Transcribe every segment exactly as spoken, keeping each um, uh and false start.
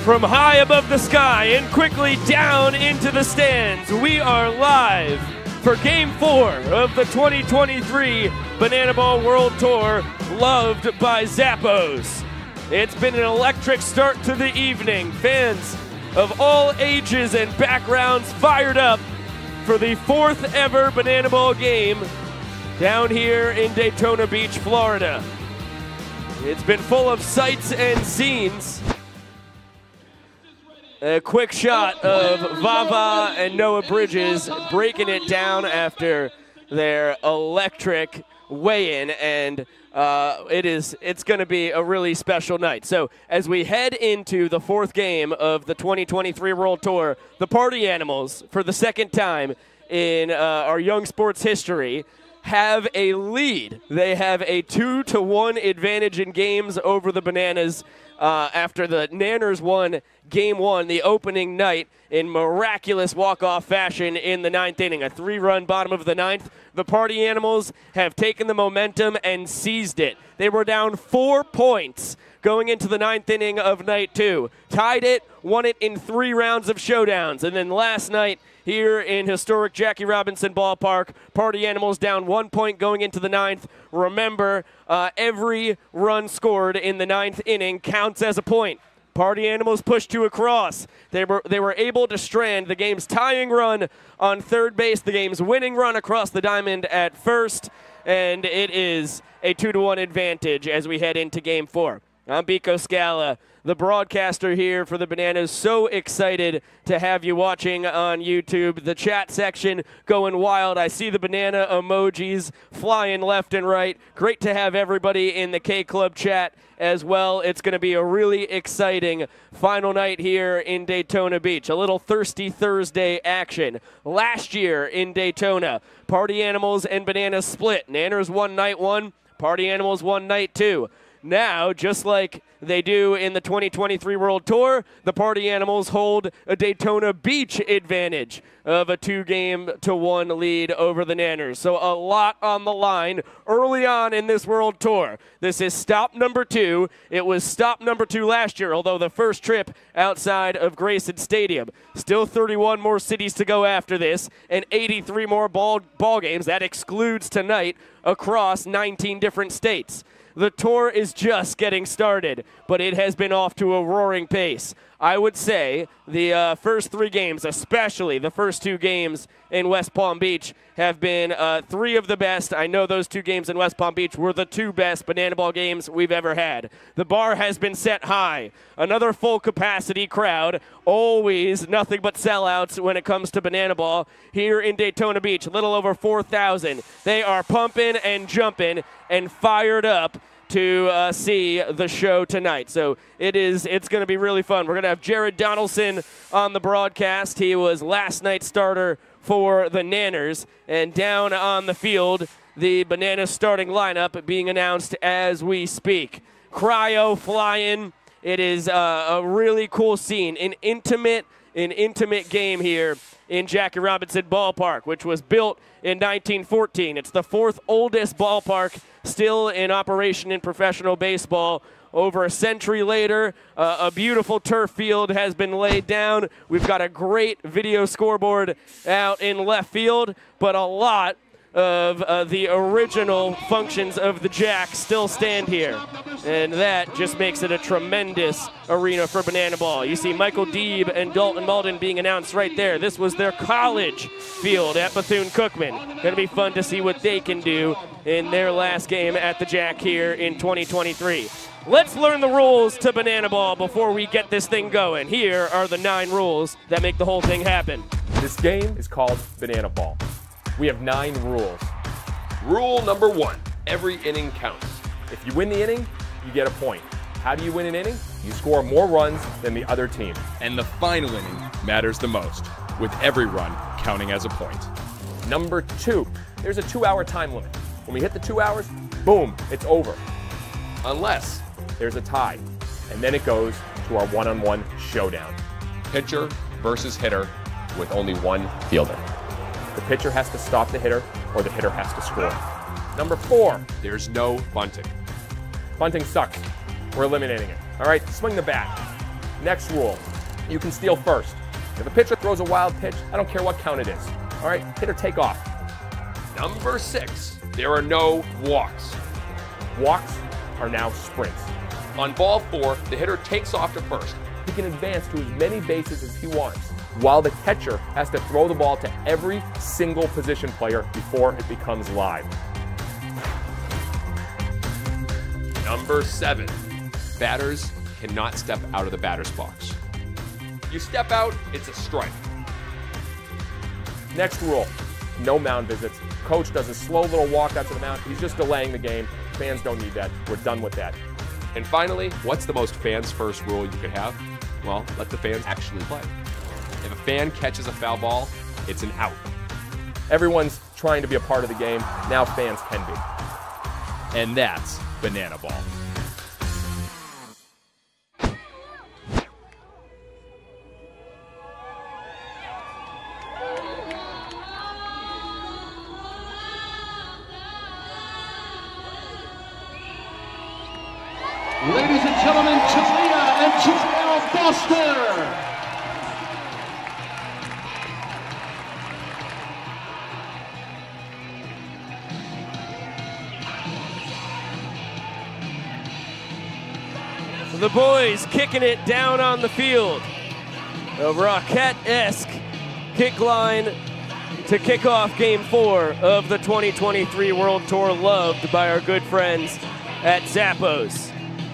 From high above the sky and quickly down into the stands, we are live for Game four of the twenty twenty-three Banana Ball World Tour, loved by Zappos. It's been an electric start to the evening. Fans of all ages and backgrounds fired up for the fourth ever Banana Ball game down here in Daytona Beach, Florida. It's been full of sights and scenes. A quick shot of Vava and Noah Bridges breaking it down after their electric weigh-in, and uh, it is it's going to be a really special night. So as we head into the fourth game of the twenty twenty-three World Tour, the Party Animals, for the second time in uh, our young sports history, have a lead. They have a two to one advantage in games over the Bananas uh, after the Nanners won game one, the opening night, in miraculous walk-off fashion in the ninth inning. A three-run bottom of the ninth. The Party Animals have taken the momentum and seized it. They were down four points going into the ninth inning of night two. Tied it, won it in three rounds of showdowns. And then last night, here in historic Jackie Robinson Ballpark, Party Animals down one point going into the ninth. Remember, uh, every run scored in the ninth inning counts as a point. Party Animals pushed to across. They were they were able to strand the game's tying run on third base, the game's winning run across the diamond at first, and it is a two to one advantage as we head into game four. I'm Biko Scala, the broadcaster here for the Bananas. So excited to have you watching on YouTube. The chat section going wild. I see the banana emojis flying left and right. Great to have everybody in the K-Club chat as well. It's going to be a really exciting final night here in Daytona Beach. A little Thirsty Thursday action. Last year in Daytona, Party Animals and Bananas split. Nanners won night one, Party Animals won night two. Now, just like they do in the twenty twenty-three World Tour, the Party Animals hold a Daytona Beach advantage of a two-game to one lead over the Nanners. So a lot on the line early on in this World Tour. This is stop number two. It was stop number two last year, although the first trip outside of Grayson Stadium. Still thirty-one more cities to go after this, and eighty-three more ball, ball games. That excludes tonight across nineteen different states. The tour is just getting started, but it has been off to a roaring pace. I would say the uh, first three games, especially the first two games in West Palm Beach, have been uh, three of the best. I know those two games in West Palm Beach were the two best Banana Ball games we've ever had. The bar has been set high. Another full capacity crowd. Always nothing but sellouts when it comes to Banana Ball here in Daytona Beach. A little over four thousand. They are pumping and jumping and fired up to uh, see the show tonight. So it is, it's going to be really fun. We're going to have Jared Donaldson on the broadcast. He was last night's starter for the Nanners. And down on the field, the Bananas starting lineup being announced as we speak. Cryo flying. It is uh, a really cool scene. An intimate, an intimate game here in Jackie Robinson Ballpark, which was built in nineteen fourteen. It's the fourth oldest ballpark still in operation in professional baseball. Over a century later, uh, a beautiful turf field has been laid down. We've got a great video scoreboard out in left field, but a lot of uh, the original functions of the Jack still stand here. And that just makes it a tremendous arena for Banana Ball. You see Michael Deeb and Dalton Malden being announced right there. This was their college field at Bethune-Cookman. Gonna be fun to see what they can do in their last game at the Jack here in twenty twenty-three. Let's learn the rules to Banana Ball before we get this thing going. Here are the nine rules that make the whole thing happen. This game is called Banana Ball. We have nine rules. Rule number one, every inning counts. If you win the inning, you get a point. How do you win an inning? You score more runs than the other team. And the final inning matters the most, with every run counting as a point. Number two, there's a two-hour time limit. When we hit the two hours, boom, it's over. Unless there's a tie, and then it goes to our one-on-one showdown. Pitcher versus hitter with only one fielder. The pitcher has to stop the hitter, or the hitter has to score. Number four, there's no bunting. bunting sucks. We're eliminating it. All right, swing the bat. Next rule, you can steal first. If a pitcher throws a wild pitch, I don't care what count it is. All right, hit or take off. Number six, there are no walks. Walks are now sprints. On ball four, the hitter takes off to first. He can advance to as many bases as he wants, while the catcher has to throw the ball to every single position player before it becomes live. Number seven, batters cannot step out of the batter's box. You step out, it's a strike. Next rule, no mound visits. Coach does a slow little walk out to the mound. He's just delaying the game. Fans don't need that. We're done with that. And finally, what's the most fans first rule you could have? Well, let the fans actually play. If a fan catches a foul ball, it's an out. Everyone's trying to be a part of the game. Now fans can be. And that's banana ball. Ladies and gentlemen, Toledo and Toledo Foster. The boys kicking it down on the field. A Rocket-esque kick line to kick off game four of the twenty twenty-three World Tour, loved by our good friends at Zappos.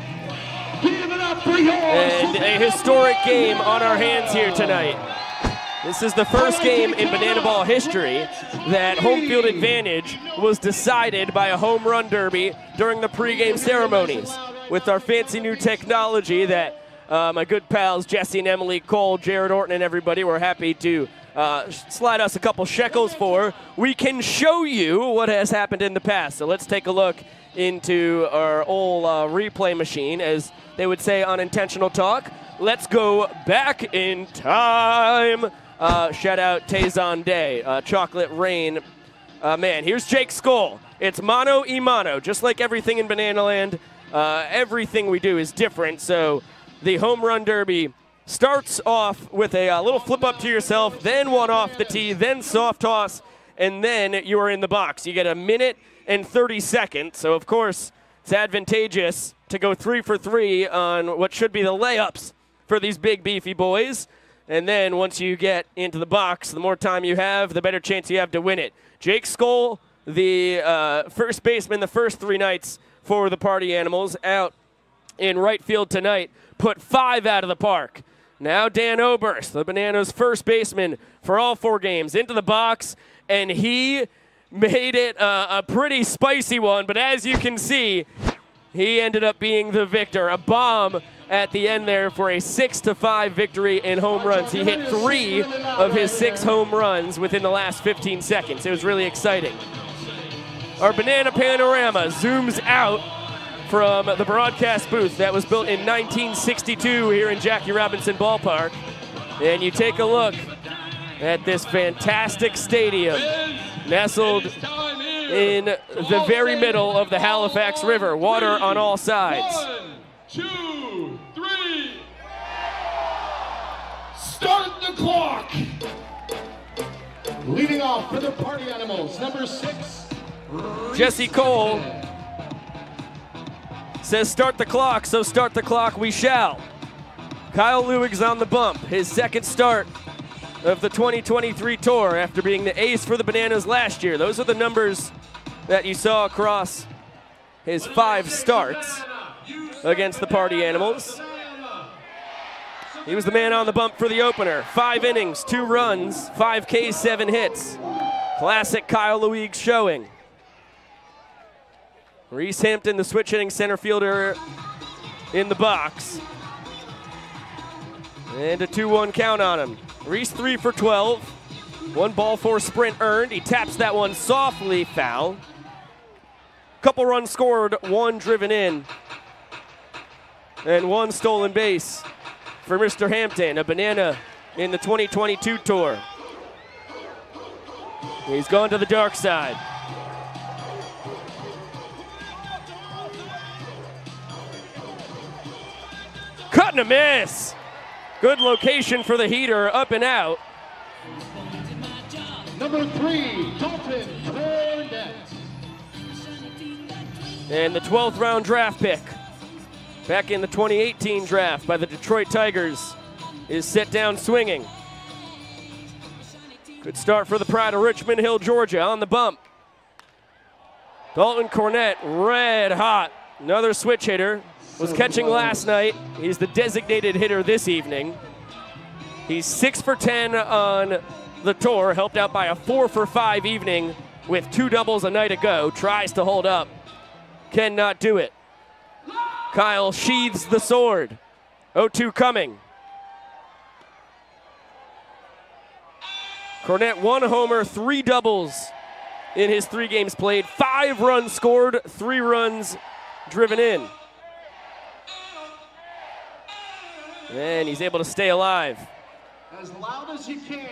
And a historic game on our hands here tonight. This is the first game in banana ball history that home field advantage was decided by a home run derby during the pregame ceremonies. With our fancy new technology that uh, my good pals Jesse and Emily Cole, Jared Orton, and everybody were happy to uh, slide us a couple shekels for, we can show you what has happened in the past. So let's take a look into our old uh, replay machine, as they would say on Intentional Talk. Let's go back in time. Uh, shout out Tazon Day, uh, Chocolate Rain. Uh, man, here's Jake Skoll. It's mano y mano, just like everything in Banana Land. Uh, everything we do is different, so the home run derby starts off with a uh, little flip up to yourself, then one off the tee, then soft toss, and then you are in the box. You get a minute and thirty seconds, so of course it's advantageous to go three for three on what should be the layups for these big beefy boys. And then once you get into the box, the more time you have, the better chance you have to win it. Jake Skoll, the uh, first baseman the first three nights for the Party Animals, out in right field tonight, put five out of the park. Now Dan Oberst, the Bananas' first baseman for all four games, into the box, and he made it uh, a pretty spicy one, but as you can see, he ended up being the victor. A bomb at the end there for a six to five victory in home runs. He hit three of his six home runs within the last fifteen seconds. It was really exciting. Our Banana Panorama zooms out from the broadcast booth that was built in nineteen sixty-two here in Jackie Robinson Ballpark. And you take a look at this fantastic stadium nestled in the very middle of the Halifax River. Water on all sides. One, two, three. Start the clock. Leading off for the Party Animals, number six. Jesse Cole says start the clock, so start the clock we shall. Kyle Lewig's on the bump, his second start of the twenty twenty-three tour after being the ace for the Bananas last year. Those are the numbers that you saw across his five starts against the Party Animals. He was the man on the bump for the opener. Five innings, two runs, five Ks, seven hits. Classic Kyle Lewig showing. Reese Hampton, the switch hitting center fielder, in the box. And a two one count on him. Reese three for twelve. One ball, four sprint earned. He taps that one softly foul. Couple runs scored, one driven in. And one stolen base for Mister Hampton, a Banana in the twenty twenty-two tour. He's gone to the dark side. Cut and a miss. Good location for the heater, up and out. Number three, Golden Ticket. And the twelfth round draft pick, back in the twenty eighteen draft by the Detroit Tigers, is set down swinging. Good start for the Pride of Richmond Hill, Georgia, on the bump. Dalton Cornett, red hot. Another switch hitter. Was catching last night. He's the designated hitter this evening. He's six for ten on the tour, helped out by a four for five evening with two doubles a night ago. Tries to hold up. Cannot do it. Kyle sheathes the sword. oh two coming. Cornett, one homer, three doubles in his three games played. Five runs scored, three runs driven in. And he's able to stay alive. As loud as you can.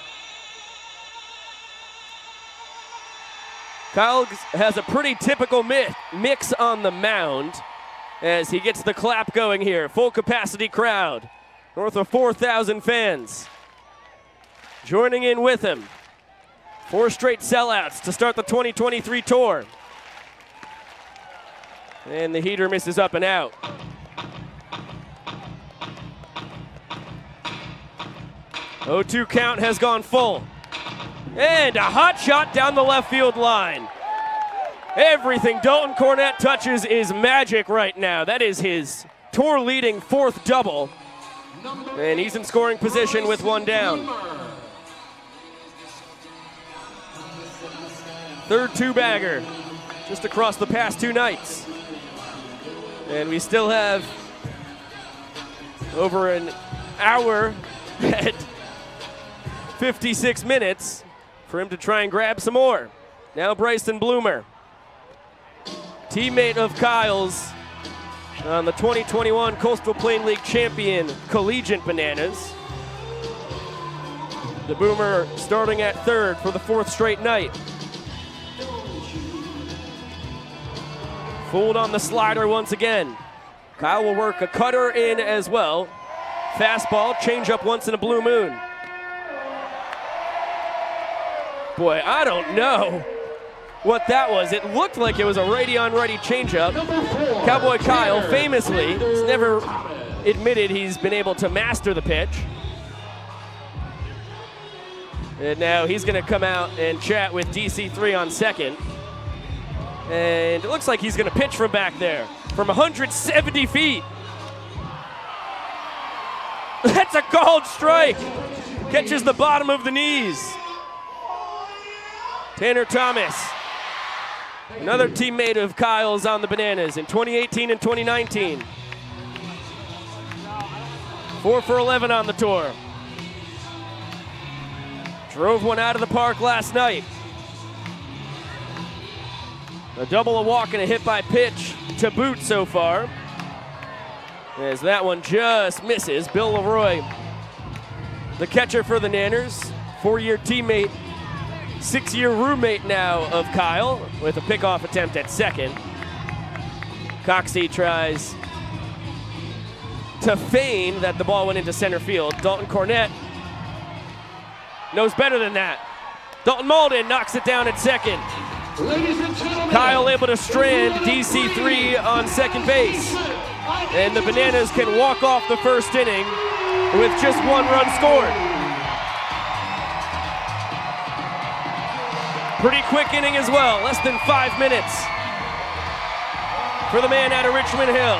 Kyle has a pretty typical mi mix on the mound as he gets the clap going here. Full capacity crowd, north of four thousand fans joining in with him. Four straight sellouts to start the twenty twenty-three tour. And the heater misses up and out. oh two count has gone full. And a hot shot down the left field line. Everything Dalton Cornett touches is magic right now. That is his tour-leading fourth double. And he's in scoring position with one down. Third two-bagger just across the past two nights. And we still have over an hour at fifty-six minutes for him to try and grab some more. Now Bryson Bloomer, teammate of Kyle's on the twenty twenty-one Coastal Plain League champion Collegiate Bananas. The Boomer starting at third for the fourth straight night. Fooled on the slider once again. Kyle will work a cutter in as well. Fastball, changeup once in a blue moon. Boy, I don't know what that was. It looked like it was a righty-on-righty changeup. Cowboy Kyle famously has never admitted he's been able to master the pitch. And now he's going to come out and chat with D C three on second. And it looks like he's going to pitch from back there from one hundred seventy feet. That's a called strike. Catches the bottom of the knees. Tanner Thomas, another teammate of Kyle's on the Bananas in twenty eighteen and twenty nineteen. Four for eleven on the tour. Drove one out of the park last night. A double, a walk, and a hit by pitch to boot so far. As that one just misses. Bill Leroy, the catcher for the Nanners, four-year teammate, six-year roommate now of Kyle, with a pickoff attempt at second. Coxey tries to feign that the ball went into center field. Dalton Cornett knows better than that. Dalton Malden knocks it down at second. Ladies and gentlemen, Kyle able to strand D C three on second base. And the Bananas can walk off the first inning with just one run scored. Pretty quick inning as well, less than five minutes for the man out of Richmond Hill.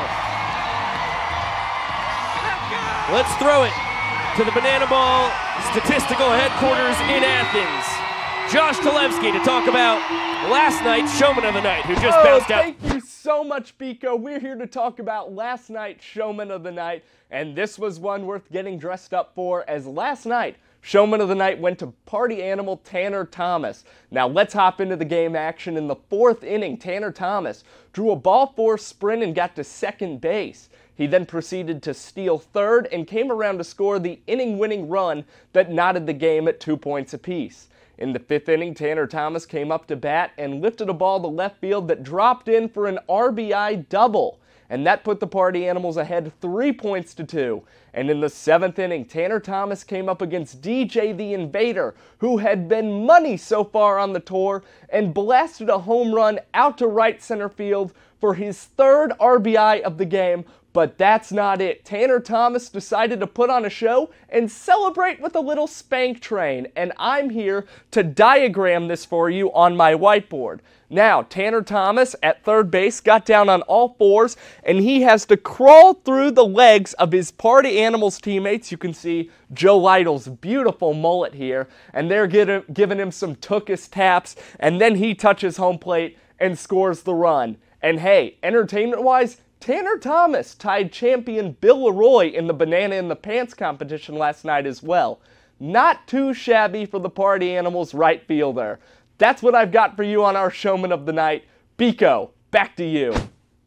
Let's throw it to the Banana Ball statistical headquarters in Athens. Josh Talevsky to talk about last night's Showman of the Night, who just oh, bounced out. Thank you so much, Biko. We're here to talk about last night's Showman of the Night, and this was one worth getting dressed up for, as last night, Showman of the Night went to party animal Tanner Thomas. Now let's hop into the game action. In the fourth inning, Tanner Thomas drew a ball four sprint and got to second base. He then proceeded to steal third and came around to score the inning-winning run that knotted the game at two points apiece. In the fifth inning, Tanner Thomas came up to bat and lifted a ball to left field that dropped in for an R B I double. and that put the Party Animals ahead three points to two. And in the seventh inning, Tanner Thomas came up against D J the Invader, who had been money so far on the tour, and blasted a home run out to right center field for his third R B I of the game. But that's not it. Tanner Thomas decided to put on a show and celebrate with a little spank train, and I'm here to diagram this for you on my whiteboard. Now, Tanner Thomas at third base got down on all fours, and he has to crawl through the legs of his Party Animals teammates. You can see Joe Lytle's beautiful mullet here, and they're get, giving him some Tookus taps, and then he touches home plate and scores the run. And hey, entertainment-wise, Tanner Thomas tied champion Bill Leroy in the Banana in the Pants competition last night as well. Not too shabby for the Party Animals right fielder. That's what I've got for you on our Showman of the Night. Biko, back to you.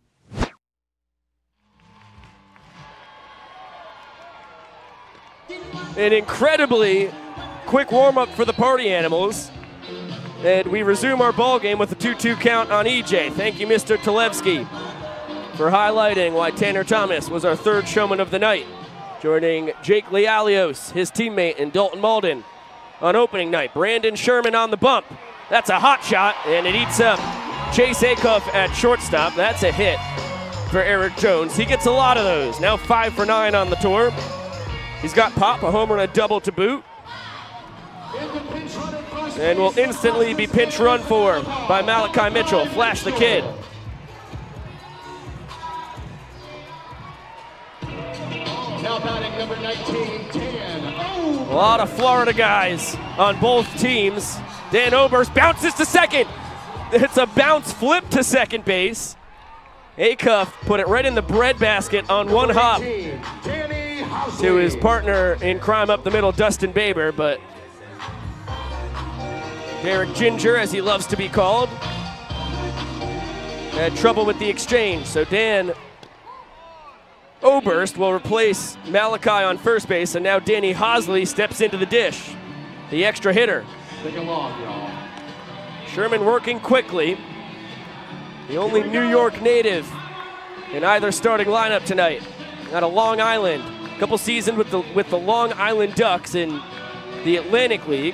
An incredibly quick warm-up for the Party Animals. And we resume our ball game with a two two count on E J. Thank you, Mister Talevsky, for highlighting why Tanner Thomas was our third Showman of the Night, joining Jake Lealios, his teammate, and Dalton Malden on opening night. Brandon Sherman on the bump. That's a hot shot, and it eats up Chase Acuff at shortstop. That's a hit for Eric Jones. He gets a lot of those. Now five for nine on the tour. He's got pop, a homer, and a double to boot. And will instantly be pinch run for by Malachi Mitchell. Flash the kid. Now batting number nineteen, Dan. Oh. A lot of Florida guys on both teams. Dan Oberst bounces to second. It's a bounce flip to second base. Acuff put it right in the breadbasket on one hop to his partner in crime up the middle, Dustin Baber, but Derek Ginger, as he loves to be called, had trouble with the exchange. So Dan Oberst will replace Malachi on first base, and now Danny Hosley steps into the dish, the extra hitter. Take a long, y'all. Sherman working quickly. The only New York native in either starting lineup tonight. Out of Long Island. A couple seasons with the with the Long Island Ducks in the Atlantic League.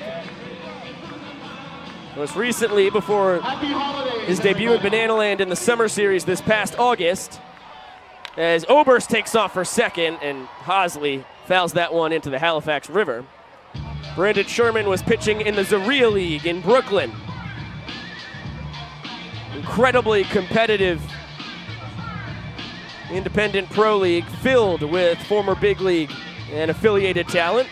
Most recently, before his debut in Banana Land in the Summer Series this past August, as Oberst takes off for second and Hosley fouls that one into the Halifax River. Brandon Sherman was pitching in the Zaria League in Brooklyn. Incredibly competitive independent pro league filled with former big league and affiliated talent.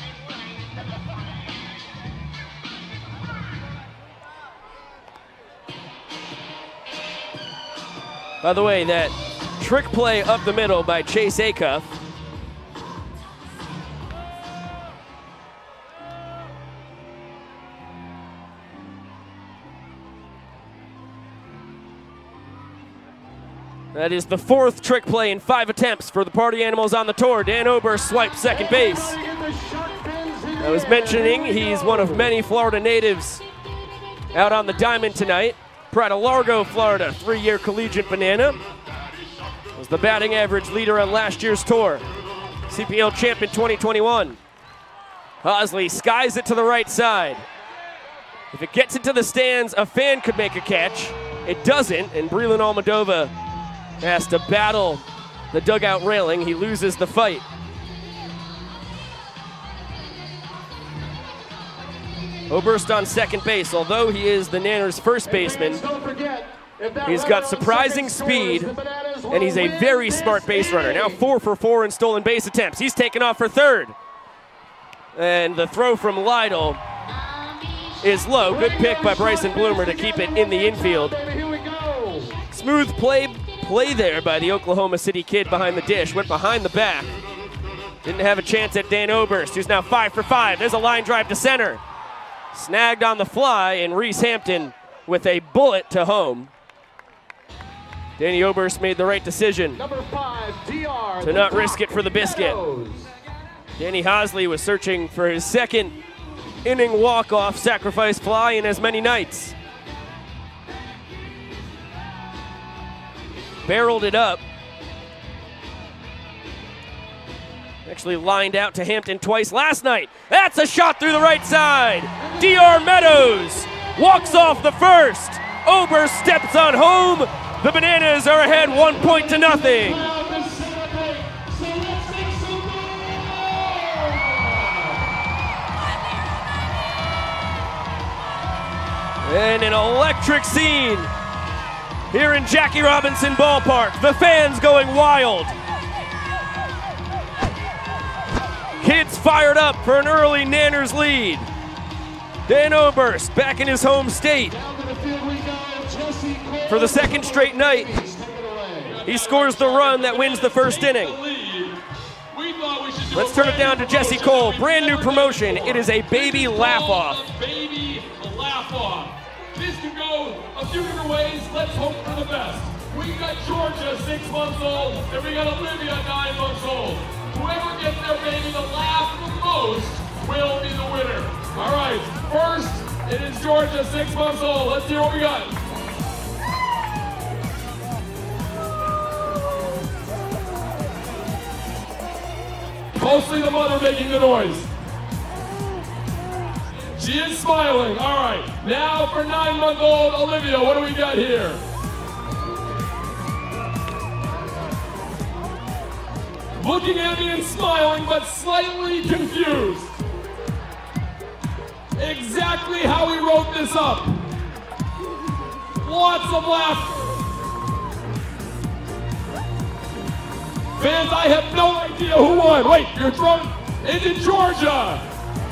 By the way, that trick play up the middle by Chase Acuff that is the fourth trick play in five attempts for the Party Animals on the tour. Dan Oberst swipes second base. I was mentioning he's one of many Florida natives out on the diamond tonight. Pride of Largo, Florida, three-year collegiate banana. Was the batting average leader on last year's tour. C P L champ in twenty twenty-one. Hosley skies it to the right side. If it gets into the stands, a fan could make a catch. It doesn't, and Breland Almodovar has to battle the dugout railing. He loses the fight. Oberst on second base. Although he is the Nanners' first baseman, he's got surprising speed, and he's a very smart base runner. Now four for four in stolen base attempts. He's taken off for third. And the throw from Lytle is low. Good pick by Bryson Bloomer to keep it in the infield. Smooth play, play there by the Oklahoma City kid behind the dish. Went behind the back. Didn't have a chance at Dan Oberst, who's now five for five. There's a line drive to center. Snagged on the fly, and Reese Hampton with a bullet to home. Danny Oberst made the right decision Number five, D R, to not risk it for the biscuit. Danny Hosley was searching for his second inning walk-off sacrifice fly in as many nights. Barreled it up Actually lined out to Hampton twice last night. That's a shot through the right side. D R Meadows walks off the first. Oberst steps on home. The Bananas are ahead one point to nothing. And an electric scene here in Jackie Robinson Ballpark. The fans going wild. Kids fired up for an early Nanners lead. Dan Oberst back in his home state. For the second straight night, he scores the run that wins the first inning. Let's turn it down to Jesse Cole. Brand new promotion. It is a baby laugh-off. Baby laugh-off. This could go a few different ways. Let's hope for the best. We got Georgia, six months old, and we got Olivia, nine months old. Whoever gets their baby to laugh the most will be the winner. All right, first, it is Georgia, six months old. Let's hear what we got. Mostly the mother making the noise. She is smiling. All right, now for nine-month-old Olivia, what do we got here? Looking at me and smiling, but slightly confused. Exactly how we wrote this up. Lots of laughter. Fans, I have no idea who won. Wait, you're drunk? Is it Georgia?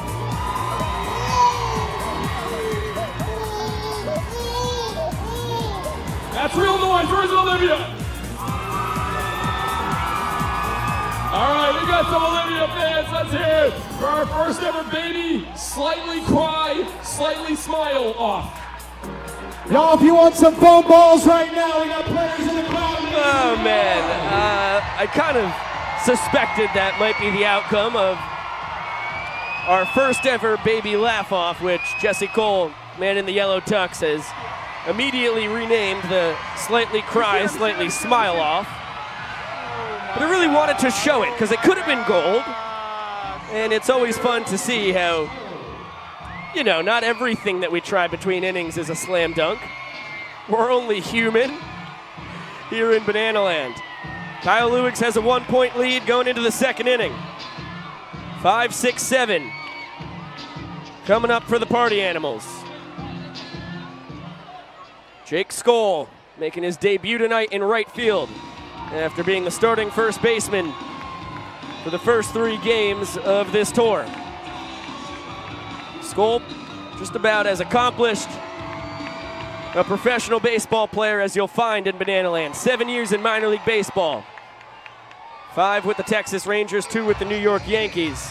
That's real noise. Where's Olivia? All right, we got some Olivia fans. Let's hear it for our first ever baby slightly cry, slightly smile off. Y'all, if you want some foam balls right now, we got players in the crowd. Oh, man. Uh, I kind of suspected that might be the outcome of our first ever baby laugh-off, which Jesse Cole, man in the yellow tux, has immediately renamed the slightly cry, slightly smile off. But I really wanted to show it because it could have been gold. And it's always fun to see how, you know, not everything that we try between innings is a slam dunk. We're only human here in Banana Land. Kyle Lewicks has a one-point lead going into the second inning. Five, six, seven. Coming up for the Party Animals. Jake Skoll making his debut tonight in right field after being the starting first baseman for the first three games of this tour. Skoll, just about as accomplished a professional baseball player as you'll find in Banana Land. Seven years in minor league baseball. Five with the Texas Rangers, two with the New York Yankees.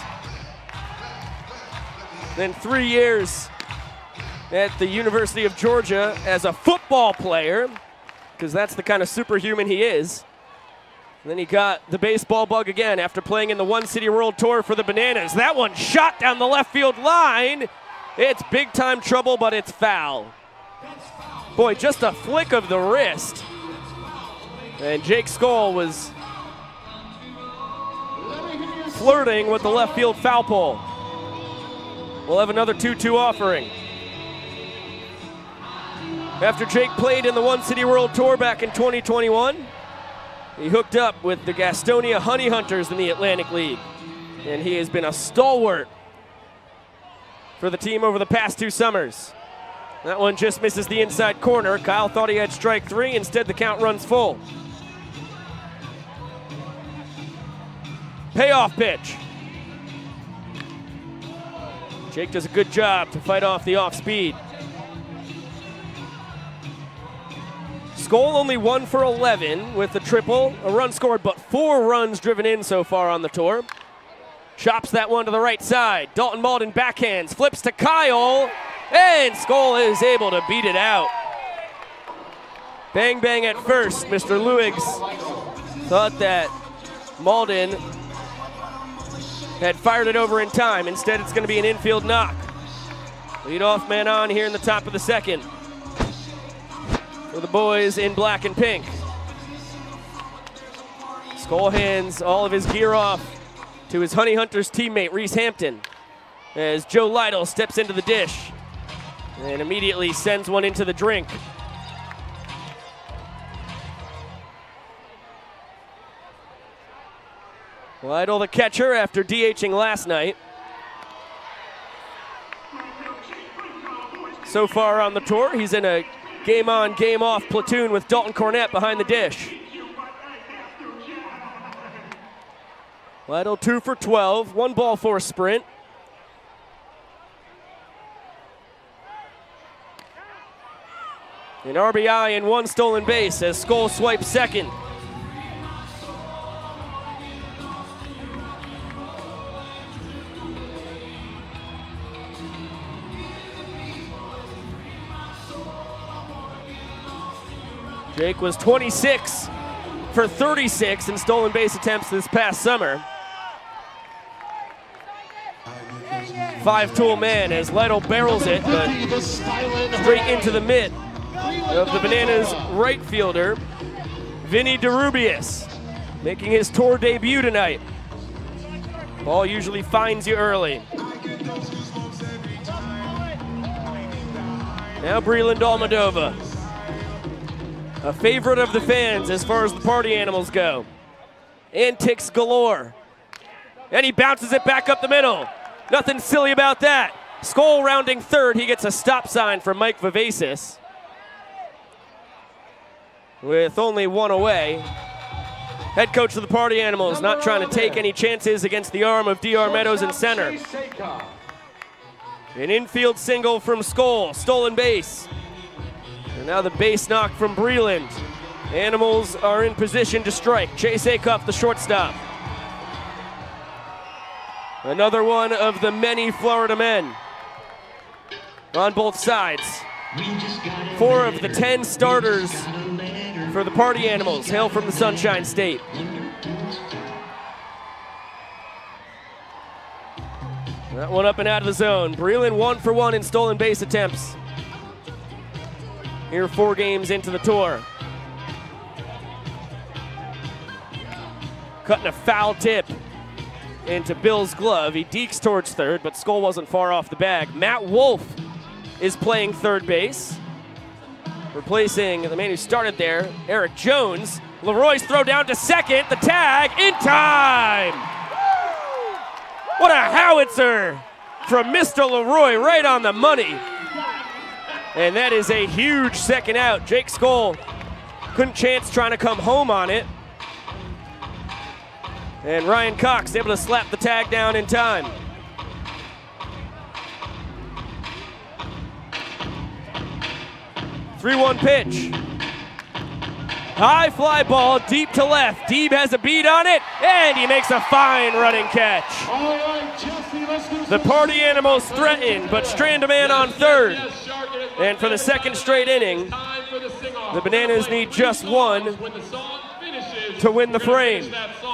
Then three years at the University of Georgia as a football player, because that's the kind of superhuman he is. And then he got the baseball bug again after playing in the One City World Tour for the Bananas. That one shot down the left field line. It's big time trouble, but it's foul. Boy, just a flick of the wrist. And Jake Skoll was flirting with the left field foul pole. We'll have another two two offering. After Jake played in the One City World Tour back in twenty twenty-one, he hooked up with the Gastonia Honey Hunters in the Atlantic League. And he has been a stalwart for the team over the past two summers. That one just misses the inside corner. Kyle thought he had strike three. Instead, the count runs full. Payoff pitch. Jake does a good job to fight off the off speed. Skoll only one for eleven with the triple, a run scored, but four runs driven in so far on the tour. Chops that one to the right side. Dalton Malden backhands, flips to Kyle, and Skoll is able to beat it out. Bang bang at first. Mister Lewiggs thought that Malden had fired it over in time. Instead, it's going to be an infield knock. Leadoff man on here in the top of the second for the boys in black and pink. Skoll hands all of his gear off to his Honey Hunters teammate, Reese Hampton, as Joe Lytle steps into the dish and immediately sends one into the drink. Lytle the catcher after DHing last night. So far on the tour, he's in a game on, game off platoon with Dalton Cornett behind the dish. Lytle two for twelve, one ball, four sprint. An R B I and one stolen base as Skoll swipes second. Jake was twenty-six for thirty-six in stolen base attempts this past summer. Five-tool man as Lytle barrels it, but straight into the mitt of the Bananas right fielder, Vinny DeRubius, making his tour debut tonight. Ball usually finds you early. Now Breland Almodovar, a favorite of the fans as far as the party animals go. Antics galore. And he bounces it back up the middle. Nothing silly about that. Skoll rounding third, he gets a stop sign from Mike Vivacis. With only one away, head coach of the Party Animals not trying to take any chances against the arm of D R Meadows in center. An infield single from Skoll, stolen base. And now the base knock from Breland. Animals are in position to strike. Chase Acuff, the shortstop. Another one of the many Florida men on both sides. Four of the ten starters for the Party Animals hail from the Sunshine State. That one up and out of the zone. Breland one for one in stolen base attempts. Here four games into the tour. Cutting a foul tip into Bill's glove. He dekes towards third, but Skoll wasn't far off the bag. Matt Wolf is playing third base, replacing the man who started there, Eric Jones. Leroy's throw down to second, the tag in time! What a howitzer from Mister Leroy, right on the money. And that is a huge second out. Jake Skoll couldn't chance trying to come home on it. And Ryan Cox able to slap the tag down in time. three one pitch. High fly ball, deep to left. Deeb has a beat on it, and he makes a fine running catch. The Party Animals threaten, but strand a man on third. And for the second straight inning, the Bananas need just one to win the frame.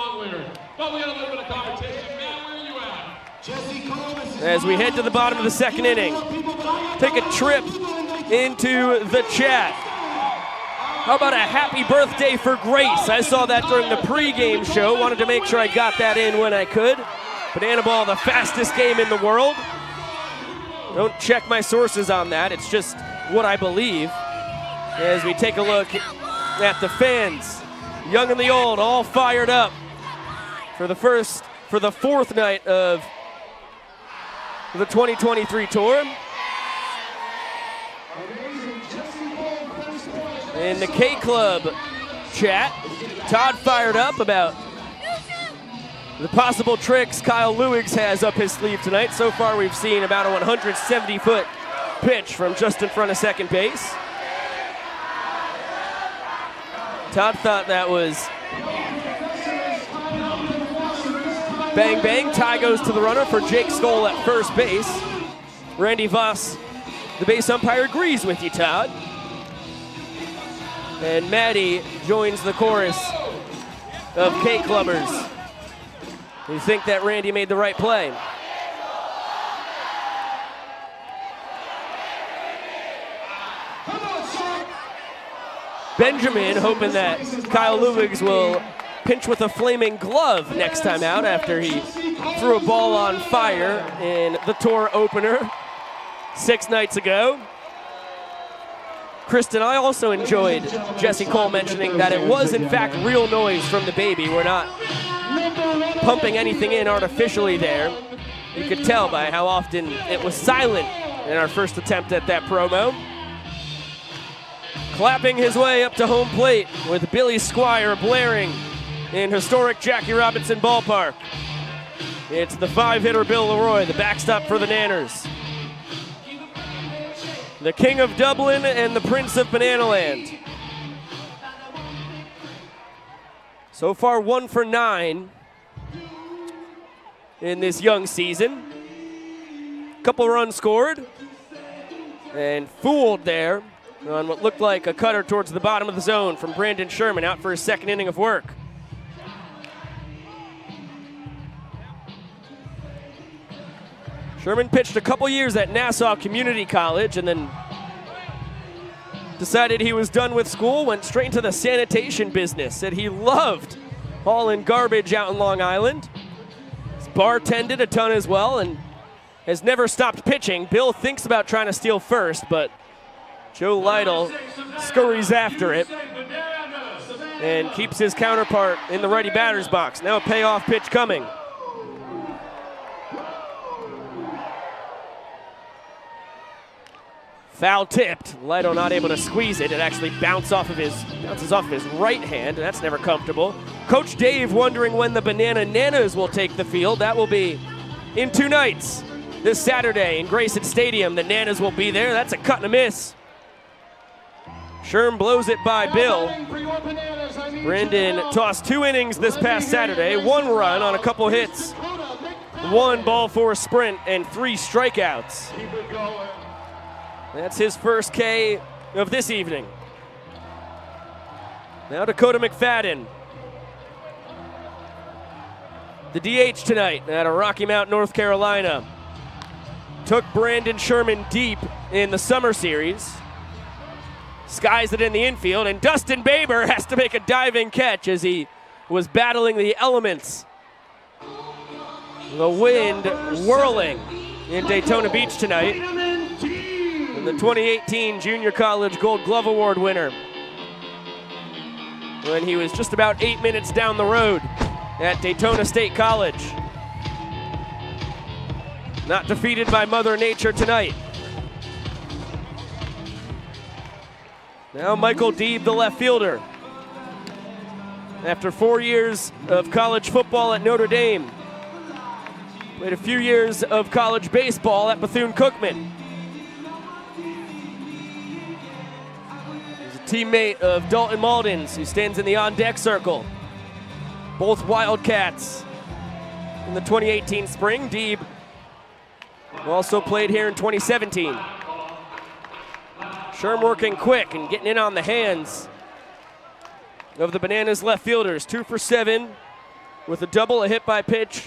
As we head to the bottom of the second inning, take a trip into the chat. How about a happy birthday for Grace? I saw that during the pregame show. Wanted to make sure I got that in when I could. Banana Ball, the fastest game in the world. Don't check my sources on that. It's just what I believe. As we take a look at the fans, young and the old, all fired up for the first, for the fourth night of the twenty twenty-three tour. In the K-Club chat, Todd fired up about the possible tricks Kyle Lewigs has up his sleeve tonight. So far, we've seen about a one hundred seventy foot pitch from just in front of second base. Todd thought that was bang, bang. Tie goes to the runner for Jake Skoll at first base. Randy Voss, the base umpire, agrees with you, Todd. And Maddie joins the chorus of K-Clubbers who think that Randy made the right play. Benjamin hoping that Kyle Lewigs will pinch with a flaming glove next time out after he threw a ball on fire in the tour opener six nights ago. Kristen, I also enjoyed Jesse Cole mentioning that it was in fact real noise from the baby. We're not pumping anything in artificially there. You could tell by how often it was silent in our first attempt at that promo. Clapping his way up to home plate with Billy Squire blaring in historic Jackie Robinson Ballpark. It's the five-hitter Bill Leroy, the backstop for the Nanners. The King of Dublin and the Prince of Bananaland. So far, one for nine in this young season. Couple runs scored and fooled there on what looked like a cutter towards the bottom of the zone from Brandon Sherman, out for his second inning of work. Sherman pitched a couple years at Nassau Community College and then decided he was done with school, went straight into the sanitation business, said he loved hauling garbage out in Long Island. He's bartended a ton as well and has never stopped pitching. Bill thinks about trying to steal first, but Joe Lytle scurries after it and keeps his counterpart in the righty batter's box. Now a payoff pitch coming. Foul tipped. Lytle not able to squeeze it. It actually bounces off of his bounces off of his right hand, and that's never comfortable. Coach Dave wondering when the Banana Nanas will take the field. That will be in two nights. This Saturday in Grayson Stadium, the Nanas will be there. That's a cut and a miss. Sherm blows it by Bill. Brandon tossed two innings this past Saturday, one run on a couple hits, one ball for a sprint, and three strikeouts. That's his first K of this evening. Now Dakota McFadden. The D H tonight out of Rocky Mount, North Carolina. Took Brandon Sherman deep in the summer series. Skies it in the infield, and Dustin Baber has to make a diving catch as he was battling the elements. The wind whirling in Daytona Beach tonight. And the twenty eighteen Junior College Gold Glove Award winner, when he was just about eight minutes down the road at Daytona State College. Not defeated by Mother Nature tonight. Now Michael Deeb, the left fielder. After four years of college football at Notre Dame, played a few years of college baseball at Bethune-Cookman. He's a teammate of Dalton Maldon's, who stands in the on-deck circle. Both Wildcats in the twenty eighteen spring. Deeb also played here in twenty seventeen. Sherm working quick and getting in on the hands of the Bananas left fielders. Two for seven with a double, a hit by pitch,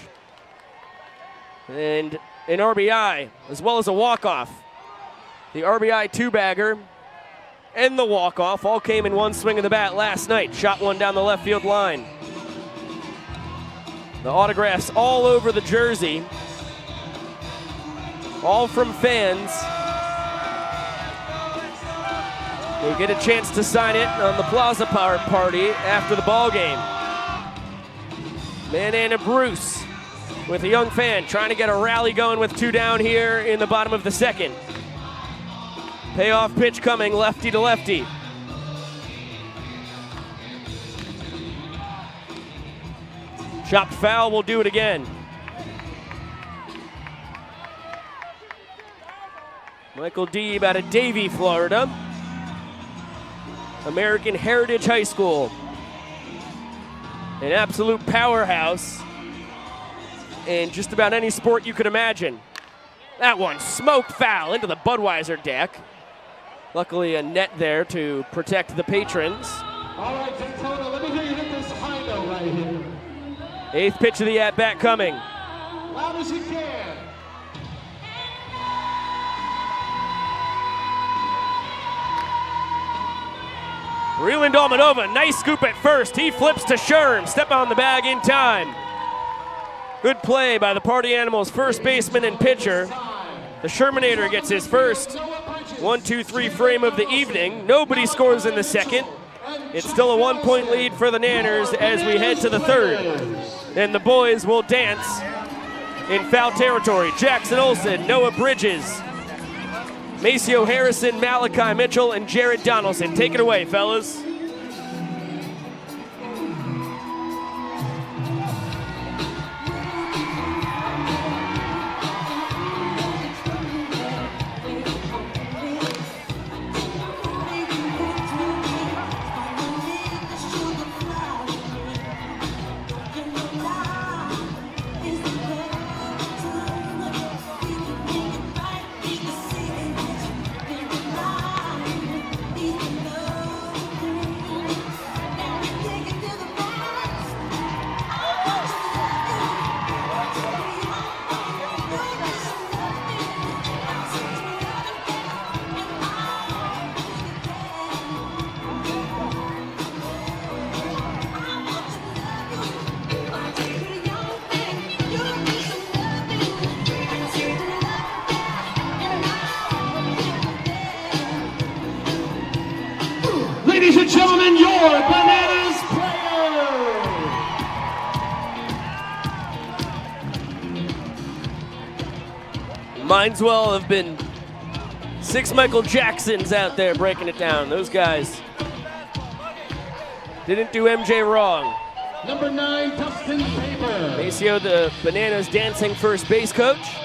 and an R B I, as well as a walk-off. The R B I two-bagger and the walk-off all came in one swing of the bat last night. Shot one down the left field line. The autographs all over the jersey, all from fans. They get a chance to sign it on the Plaza Power Party after the ball game. Manana Bruce with a young fan trying to get a rally going with two down here in the bottom of the second. Payoff pitch coming, lefty to lefty. Chopped foul, will do it again. Michael Deeb out of Davie, Florida. American Heritage High School. An absolute powerhouse in just about any sport you could imagine. That one smoked foul into the Budweiser deck. Luckily a net there to protect the patrons. All right, Daytona, let me hear you hit this high note right here. Eighth pitch of the at-bat coming. Loud as you can. Breland Almanova, nice scoop at first. He flips to Sherm, step on the bag in time. Good play by the Party Animals first baseman and pitcher. The Shermanator gets his first one two three frame of the evening. Nobody scores in the second. It's still a one-point lead for the Nanners as we head to the third. And the boys will dance in foul territory. Jackson Olsen, Noah Bridges, Maceo Harrison, Malachi Mitchell, and Jared Donaldson. Take it away, fellas. Ladies and gentlemen, your Bananas player. Mindswell have been six Michael Jacksons out there breaking it down. Those guys didn't do M J wrong. Number nine, Dustin Paper. Maceo, the Bananas dancing first base coach,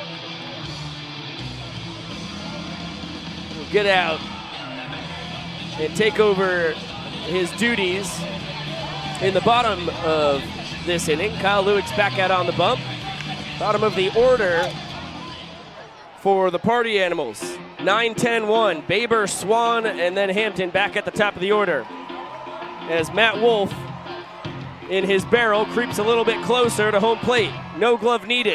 will get out and take over his duties in the bottom of this inning. Kyle Lewicks back out on the bump. Bottom of the order for the Party Animals. nine ten one, Baber, Swan, and then Hampton back at the top of the order. As Matt Wolf, in his barrel, creeps a little bit closer to home plate. No glove needed.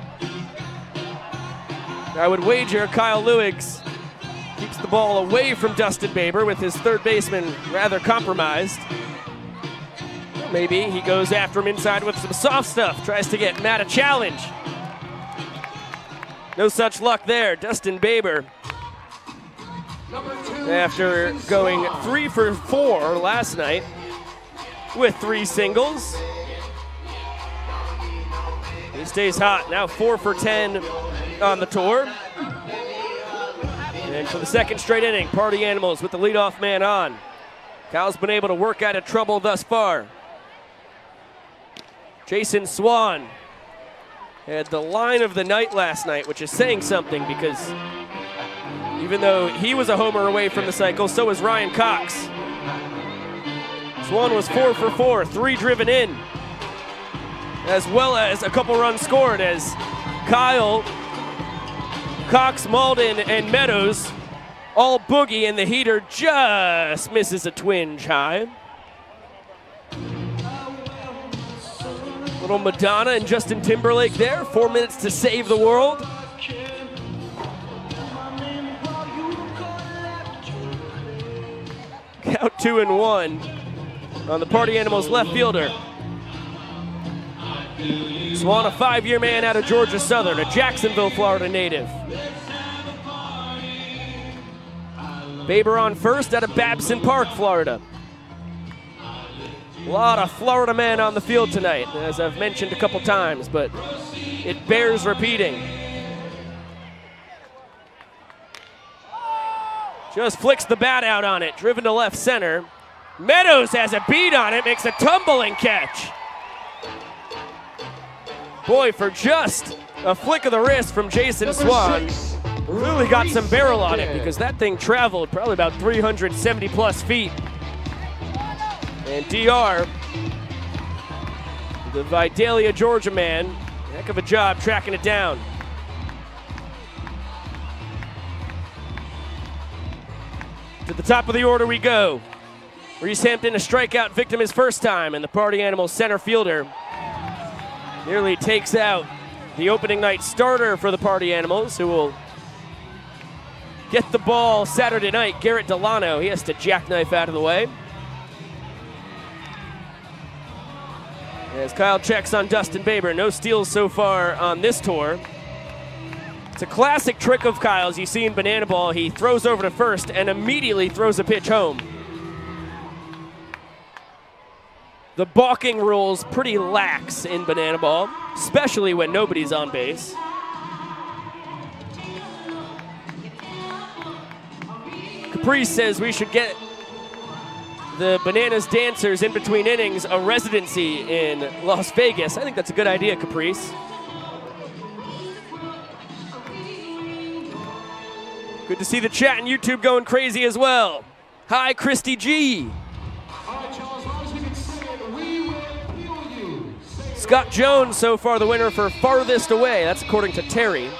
I would wager Kyle Lewicks keeps the ball away from Dustin Baber with his third baseman rather compromised. Maybe he goes after him inside with some soft stuff, tries to get Matt a challenge. No such luck there. Dustin Baber, after going three for four last night with three singles, he stays hot. Now four for ten on the tour. And for the second straight inning, Party Animals with the leadoff man on. Kyle's been able to work out of trouble thus far. Jason Swan had the line of the night last night, which is saying something because even though he was a homer away from the cycle, so was Ryan Cox. Swan was four for four, three driven in, as well as a couple runs scored as Kyle, Cox, Malden, and Meadows all boogie, and the heater just misses a twinge high. Little Madonna and Justin Timberlake there. Four minutes to save the world. Count two and one on the Party Animals left fielder. Swan, a five-year man out of Georgia Southern, a Jacksonville, Florida native. Baber on first out of Babson Park, Florida. A lot of Florida men on the field tonight, as I've mentioned a couple times, but it bears repeating. Just flicks the bat out on it, driven to left center. Meadows has a beat on it, makes a tumbling catch. Boy, for just a flick of the wrist from Jason Swan, really got some barrel on it because that thing traveled probably about three hundred seventy plus feet. And D R, the Vidalia, Georgia man, heck of a job tracking it down. To the top of the order we go. Reese Hampton, a strikeout victim his first time, and the Party Animals center fielder nearly takes out the opening night starter for the Party Animals, who will get the ball Saturday night. Garrett Delano, he has to jackknife out of the way. As Kyle checks on Dustin Baber. No steals so far on this tour. It's a classic trick of Kyle's. You see in Banana Ball, he throws over to first and immediately throws a pitch home. The balking rule's pretty lax in Banana Ball, especially when nobody's on base. Caprice says we should get the Bananas dancers in between innings a residency in Las Vegas. I think that's a good idea, Caprice. Good to see the chat and YouTube going crazy as well. Hi, Christy G. Scott Jones so far the winner for farthest away. That's according to Terry.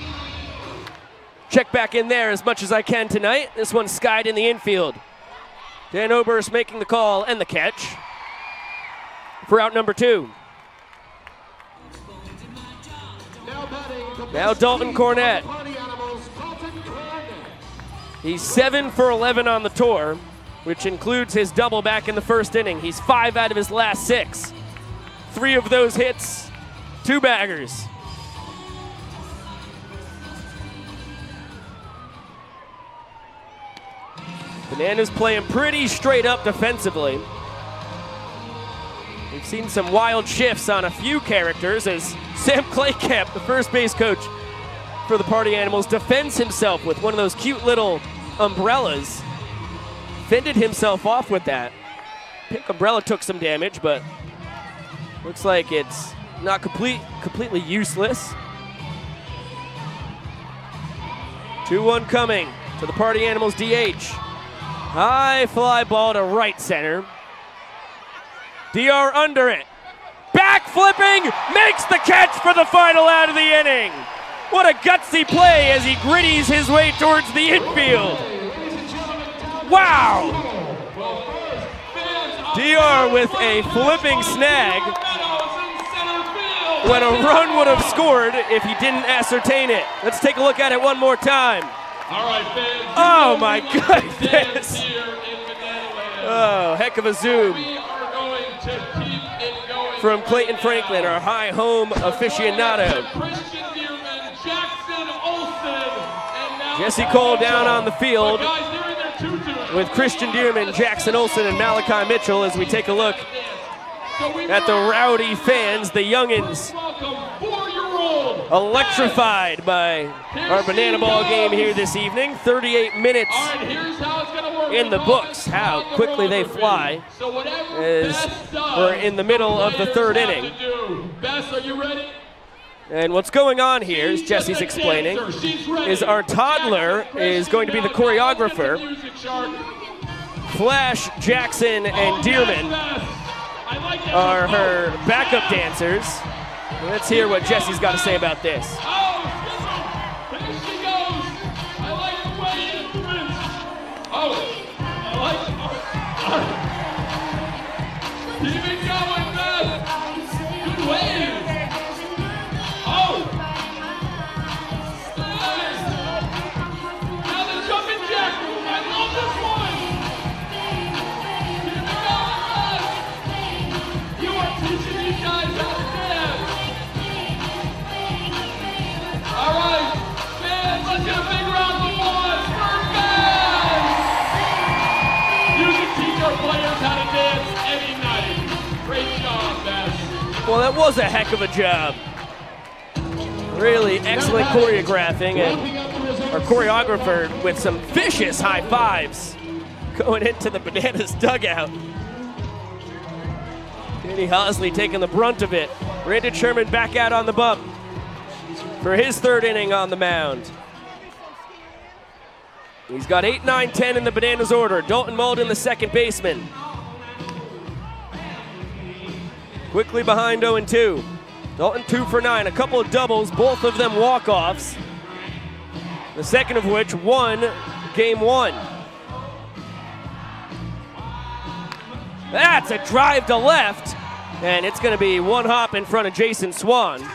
Check back in there as much as I can tonight. This one's skied in the infield. Dan Oberst making the call and the catch for out number two. Now Dalton Cornett. He's seven for eleven on the tour, which includes his double back in the first inning. He's five out of his last six. Three of those hits, two baggers. Bananas playing pretty straight up defensively. We've seen some wild shifts on a few characters as Sam Claycamp, the first base coach for the Party Animals, defends himself with one of those cute little umbrellas. Fended himself off with that. Pink umbrella took some damage, but looks like it's not complete, completely useless. two one coming to the Party Animals D H. High fly ball to right center. D R under it. Back flipping, makes the catch for the final out of the inning. What a gutsy play as he gritties his way towards the infield. Wow! D R with a flipping snag when a run would have scored if he didn't ascertain it. Let's take a look at it one more time. All right, fans. Oh my goodness. Oh, heck of a zoom. We are going to keep it going. From Clayton Franklin, our high home aficionado. Christian Dearman, Jackson Olsen, and now Jesse Cole down on the field But guys, they're in their tutu. with Christian Dearman, Jackson Olsen, and Malachi Mitchell as we take a look So we at the rowdy fans, the youngins, welcome four-year-old electrified by our Banana Ball game here this evening. thirty-eight minutes All right, here's how it's gonna work. in the We're calling books. it How rock and quickly they roll over fly here. So whatever as Bess does, we're in the middle of the players third have inning. to do. Bess, are you ready? And what's going on here, as Jesse's explaining, is our toddler is going to be the choreographer. Flash, Jackson, and Dearman are her backup dancers. Let's hear what Jesse's got to say about this. Oh, there she goes. I like the way it moves. Oh, I like it. Keep it going, Beth. Good wave. Oh. Nice. Now the jumping jack move. I love this one. Keep it going, Beth. You are teaching these guys how to dance. All right, fans, let's get a big round of applause for Beth. You can teach our players how to dance any night. Great job, Beth. Well, that was a heck of a job. Really excellent choreographing, and our choreographer with some vicious high fives going into the Bananas dugout. Danny Hosley taking the brunt of it. Brandon Sherman back out on the bump for his third inning on the mound. He's got eight, nine, ten in the Bananas order. Dalton Malden, the second baseman. Quickly behind oh and two. Dalton two for nine, a couple of doubles, both of them walk-offs. The second of which won game one. That's a drive to left, and it's going to be one hop in front of Jason Swan.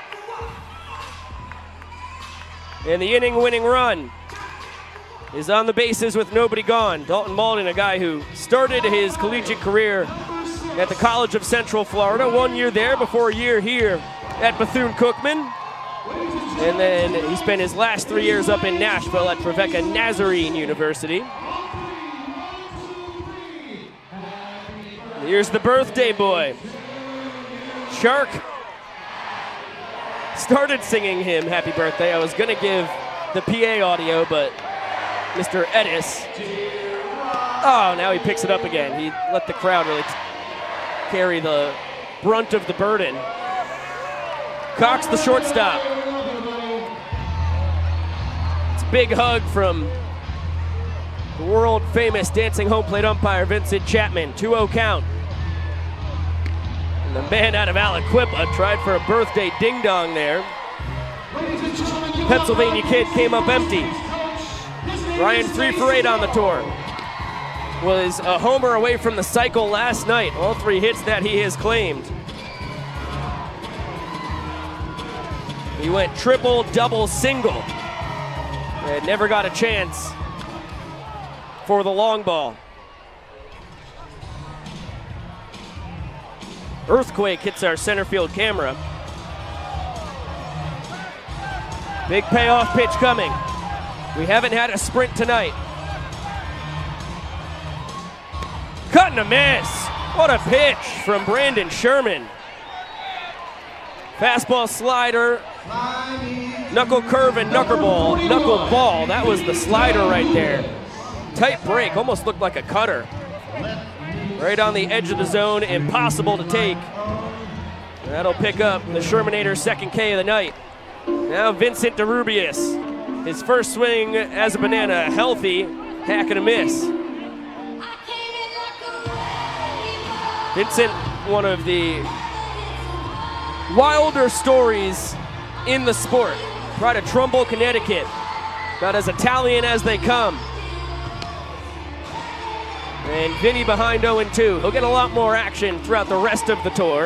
And the inning-winning run is on the bases with nobody gone. Dalton Malden, a guy who started his collegiate career at the College of Central Florida. One year there before a year here at Bethune-Cookman. And then he spent his last three years up in Nashville at Trevecca Nazarene University. Here's the birthday boy. Shark started singing him happy birthday. I was gonna give the P A audio, but Mister Edis, oh, now he picks it up again. He let the crowd really carry the brunt of the burden. Cox, the shortstop. It's a big hug from the world famous dancing home plate umpire Vincent Chapman. two oh count. And the man out of Aliquippa tried for a birthday ding-dong there. Pennsylvania kid came up empty. Ryan three for eight on the tour. Was a homer away from the cycle last night. All three hits that he has claimed. He went triple, double, single. And never got a chance for the long ball. Earthquake hits our center field camera. Big payoff pitch coming. We haven't had a sprint tonight. Cut and a miss. What a pitch from Brandon Sherman. Fastball, slider, knuckle curve, and knuckleball. Knuckleball, that was the slider right there. Tight break, almost looked like a cutter. Right on the edge of the zone, impossible to take. That'll pick up the Shermanator's second K of the night. Now Vincent DeRubius, his first swing as a Banana, healthy, hack and a miss. Vincent, one of the wilder stories in the sport. Right at Trumbull, Connecticut. About as Italian as they come. And Vinny behind oh and two. He'll get a lot more action throughout the rest of the tour.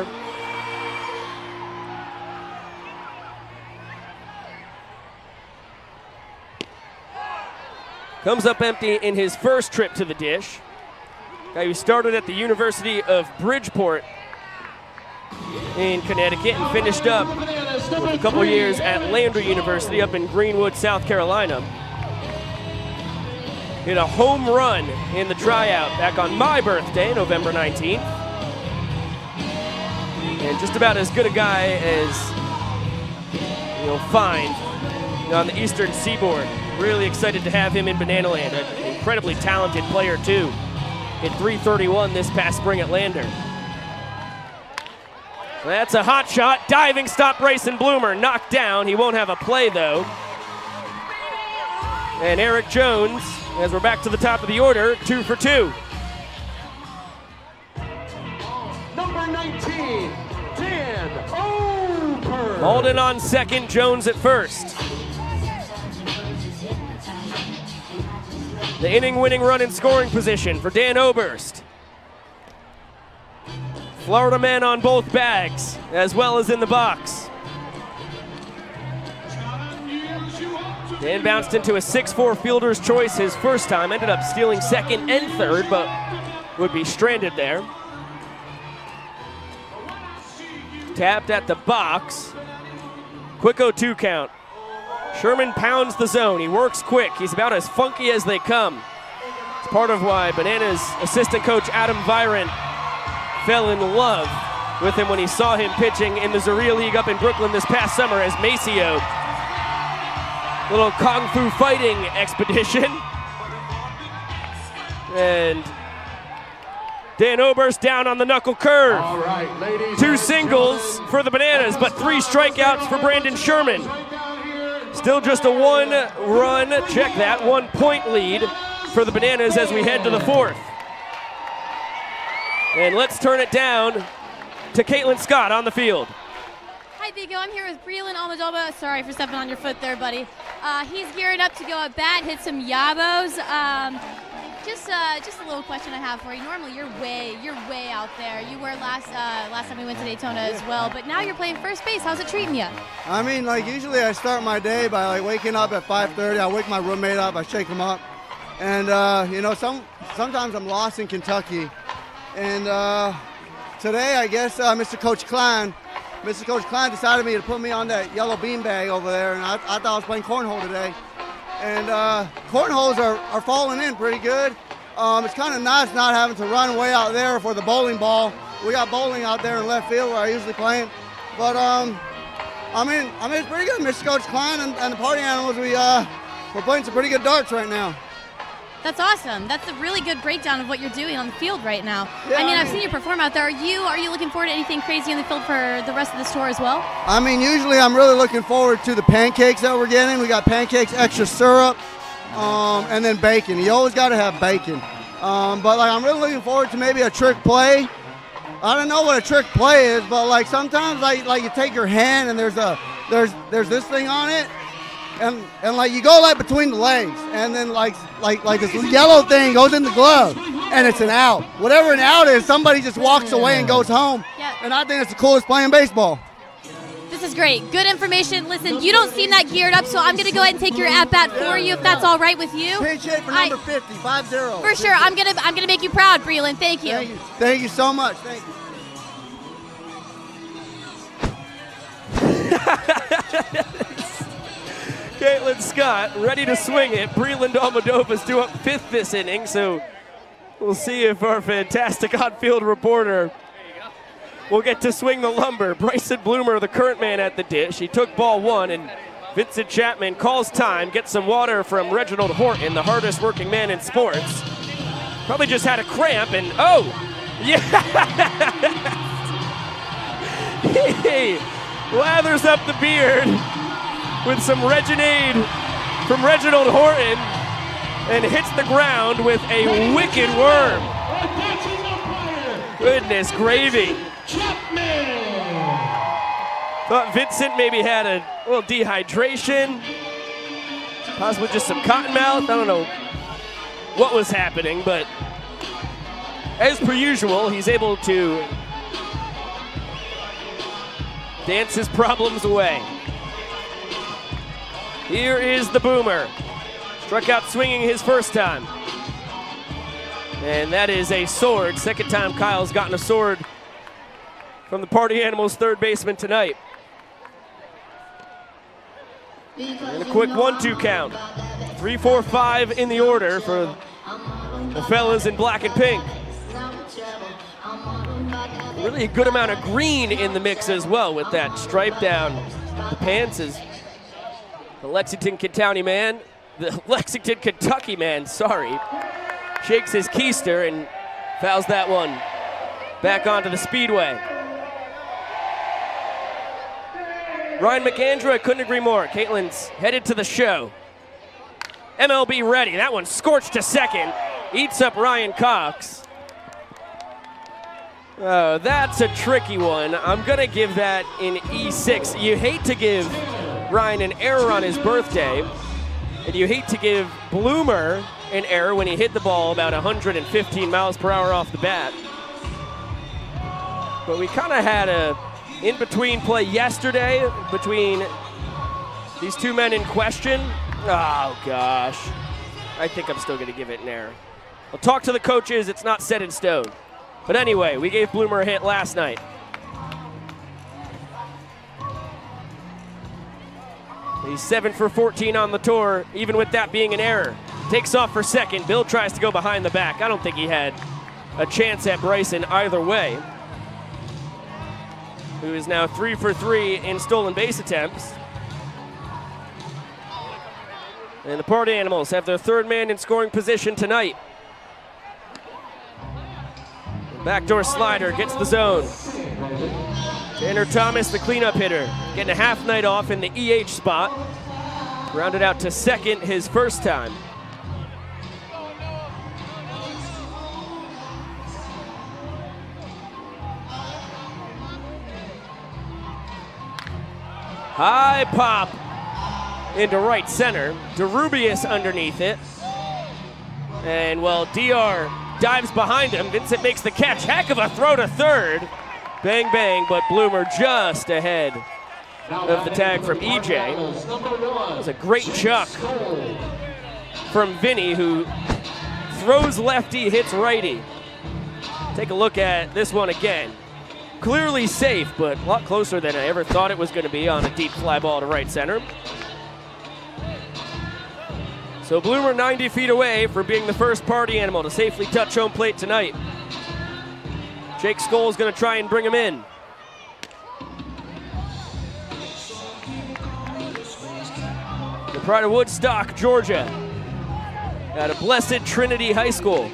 Comes up empty in his first trip to the dish. Guy who started at the University of Bridgeport in Connecticut and finished up with a couple years at Landry University up in Greenwood, South Carolina. Hit a home run in the tryout back on my birthday, November nineteenth. And just about as good a guy as you'll find on the Eastern Seaboard. Really excited to have him in Banana Land. An incredibly talented player too. Hit three thirty-one this past spring at Lander. That's a hot shot. Diving stop, Bryson Bloomer. Knocked down. He won't have a play though. And Eric Jones, as we're back to the top of the order, two for two. Number nineteen, Dan Ober. Malden on second, Jones at first. The inning-winning run in scoring position for Dan Oberst. Florida man on both bags, as well as in the box. Dan bounced into a six four fielder's choice his first time, ended up stealing second and third, but would be stranded there. Tapped at the box. Quick oh two count. Sherman pounds the zone. He works quick. He's about as funky as they come. It's part of why Bananas assistant coach Adam Viren fell in love with him when he saw him pitching in the Zaria League up in Brooklyn this past summer as Maceo. Little kung fu fighting expedition. And Dan Oberst down on the knuckle curve. All right, ladies. Two singles for the Bananas, but three strikeouts for Brandon Sherman. Still just a one-run, check that, one-point lead for the Bananas as we head to the fourth. And let's turn it down to Caitlin Scott on the field. Hi, Vigo. I'm here with Breland Almodoba. Sorry for stepping on your foot there, buddy. Uh, he's gearing up to go at bat, hit some yabos. Um, just, uh, just a little question I have for you. Normally, you're way, you're way out there. You were last, uh, last time we went to Daytona as well, but now you're playing first base. How's it treating you? I mean, like usually I start my day by like waking up at five thirty. I wake my roommate up. I shake him up, and uh, you know, some sometimes I'm lost in Kentucky, and uh, Today, I guess uh, Mister Coach Klein, Mister Coach Klein decided me to put me on that yellow beanbag over there, and I, I thought I was playing cornhole today. And uh, cornholes are, are falling in pretty good. Um, it's kind of nice not having to run way out there for the bowling ball. We got bowling out there in left field where I usually play it. But um, I mean, I mean it's pretty good. Mister Coach Klein and, and the Party Animals, we uh, we're playing some pretty good darts right now. That's awesome. That's a really good breakdown of what you're doing on the field right now. Yeah, I mean, I I've mean- seen you perform out there. Are you are you looking forward to anything crazy on the field for the rest of this tour as well? I mean, usually I'm really looking forward to the pancakes that we're getting. We got pancakes, extra syrup, um, and then bacon. You always got to have bacon. Um, but like, I'm really looking forward to maybe a trick play. I don't know what a trick play is, but like sometimes like like you take your hand and there's a there's there's this thing on it, and and like you go like between the legs, and then like like like this yellow thing goes in the glove, and it's an out. Whatever an out is, somebody just walks away and goes home. Yeah. And I think it's the coolest play in baseball. This is great. Good information. Listen, you don't seem that geared up, so I'm going to go ahead and take your at-bat for you if that's all right with you. Pinch hit for I- number fifty, five zero. For sure. I'm going to I'm going to make you proud, Breland. Thank you. Thank you. Thank you so much. Thank you. Caitlin Scott ready to swing it. Breland Almodova's due up fifth this inning, so we'll see if our fantastic on-field reporter will get to swing the lumber. Bryson Bloomer, the current man at the dish. He took ball one, and Vincent Chapman calls time, gets some water from Reginald Horton, the hardest working man in sports. Probably just had a cramp, and oh, yeah! He lathers up the beard with some Reginade from Reginald Horton and hits the ground with a wicked worm. Goodness gravy. Thought Vincent maybe had a little dehydration, possibly just some cotton mouth. I don't know what was happening, but as per usual, he's able to dance his problems away. Here is the Boomer. Struck out swinging his first time. And that is a sword. Second time Kyle's gotten a sword from the Party Animals third baseman tonight. And a quick one two count. Three, four, five in the order for the fellas in black and pink. Really a good amount of green in the mix as well with that stripe down the pants is the Lexington County man, the Lexington, Kentucky man, sorry, shakes his keister and fouls that one back onto the speedway. Ryan McAndrew, I couldn't agree more. Caitlin's headed to the show. M L B ready. That one scorched to second. Eats up Ryan Cox. Oh, that's a tricky one. I'm going to give that an E six. You hate to give Ryan an error on his birthday, and you hate to give Bloomer an error when he hit the ball about one hundred fifteen miles per hour off the bat. But we kind of had a in-between play yesterday between these two men in question. Oh, gosh. I think I'm still going to give it an error. I'll talk to the coaches. It's not set in stone. But anyway, we gave Bloomer a hit last night. He's seven for fourteen on the tour, even with that being an error. Takes off for second. Bill tries to go behind the back. I don't think he had a chance at Bryson either way, who is now three for three in stolen base attempts. And the Party Animals have their third man in scoring position tonight. Backdoor slider gets the zone. Tanner Thomas, the cleanup hitter, getting a half night off in the E H spot. Grounded out to second his first time. High pop into right center. DeRubius underneath it. And well, D R dives behind him. Vincent makes the catch. Heck of a throw to third. Bang, bang, but Bloomer just ahead of the tag from E J. That was a great chuck from Vinny, who throws lefty, hits righty. Take a look at this one again. clearly safe, but a lot closer than I ever thought it was going to be on a deep fly ball to right center. So Bloomer ninety feet away from being the first party animal to safely touch home plate tonight. Jake Skoll's going to try and bring him in. The pride of Woodstock, Georgia, out of Blessed Trinity High School.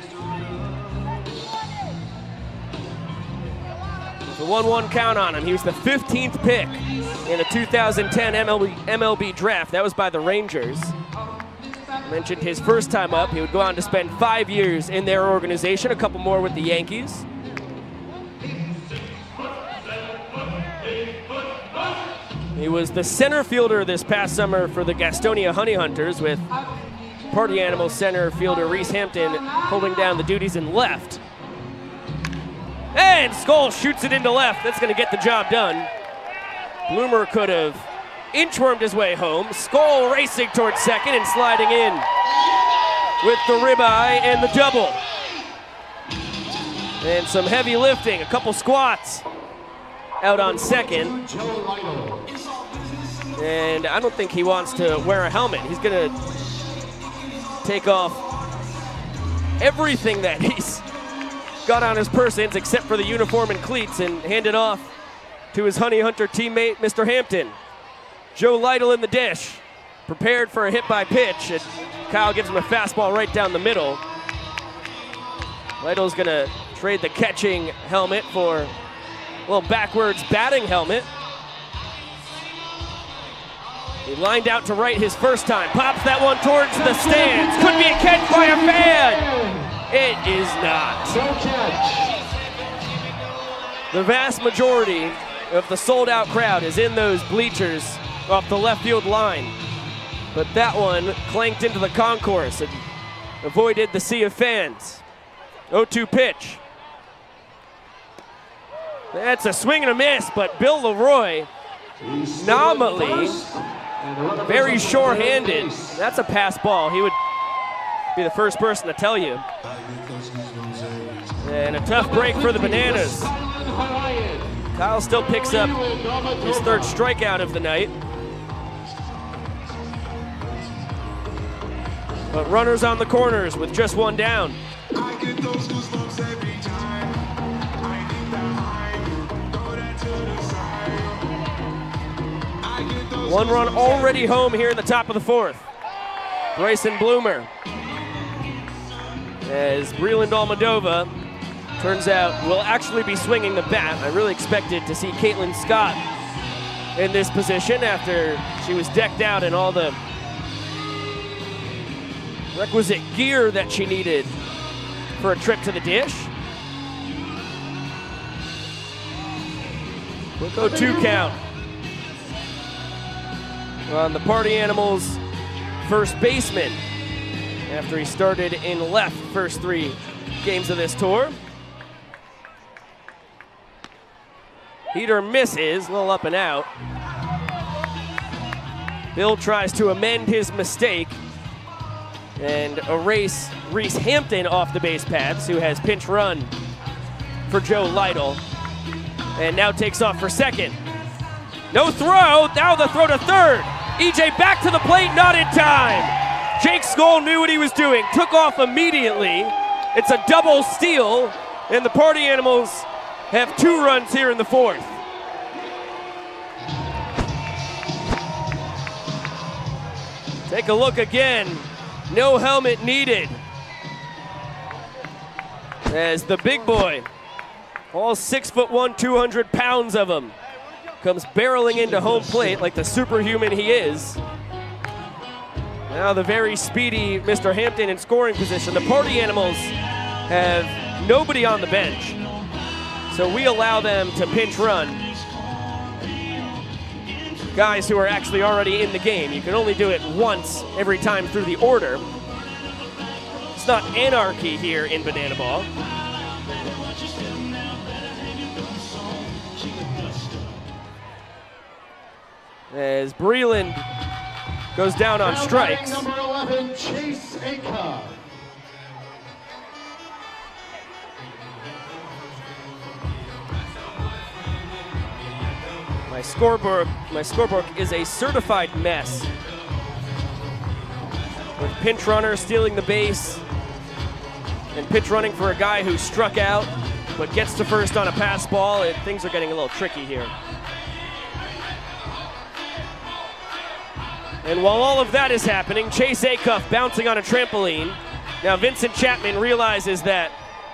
The one one count on him. He was the fifteenth pick in the two thousand ten M L B, M L B draft. That was by the Rangers. I mentioned his first time up. He would go on to spend five years in their organization, a couple more with the Yankees. He was the center fielder this past summer for the Gastonia Honey Hunters, with party animal center fielder Reese Hampton holding down the duties in left. And Skoll shoots it into left. That's going to get the job done. Bloomer could have inchwormed his way home. Skoll racing towards second and sliding in with the ribeye and the double. And some heavy lifting, a couple squats out on second. And I don't think he wants to wear a helmet. He's going to take off everything that he's got on his persons except for the uniform and cleats and hand it off to his Honey Hunter teammate, Mister Hampton. Joe Lytle in the dish, prepared for a hit by pitch, and Kyle gives him a fastball right down the middle. Lytle's gonna trade the catching helmet for a little backwards batting helmet. He lined out to right his first time, pops that one towards the stands. Could be a catch by a fan. It is not. The vast majority of the sold-out crowd is in those bleachers off the left field line. But that one clanked into the concourse and avoided the sea of fans. oh two pitch. That's a swing and a miss, but Bill Leroy, nominally, very sure-handed. That's a pass ball. He would be the first person to tell you. And a tough break for the Bananas. Kyle still picks up his third strikeout of the night. But runners on the corners with just one down. One run already home here in the top of the fourth. Bryson Bloomer. As Breland Almadova, turns out, will actually be swinging the bat. I really expected to see Caitlin Scott in this position after she was decked out in all the requisite gear that she needed for a trip to the dish. Quick oh two count on the party animals' first baseman after he started in left first three games of this tour. Heater misses, a little up and out. Bill tries to amend his mistake and erase Reese Hampton off the base paths, who has pinch run for Joe Lytle, and now takes off for second. No throw, now the throw to third. E J back to the plate, not in time. Jake Skoll knew what he was doing, took off immediately. It's a double steal, and the party animals have two runs here in the fourth. Take a look again. No helmet needed. As the big boy, all six foot one, two hundred pounds of him, comes barreling into home plate like the superhuman he is. Now the very speedy Mister Hampton in scoring position. The party animals have nobody on the bench, so we allow them to pinch run guys who are actually already in the game. You can only do it once every time through the order. It's not anarchy here in Banana Ball. As Breland goes down on strikes. Number eleven, Chase Aka. My scoreboard, my scoreboard is a certified mess. With pinch runner stealing the base, and pitch running for a guy who struck out, but gets to first on a pass ball. It, things are getting a little tricky here. And while all of that is happening, Chase Acuff bouncing on a trampoline. Now Vincent Chapman realizes that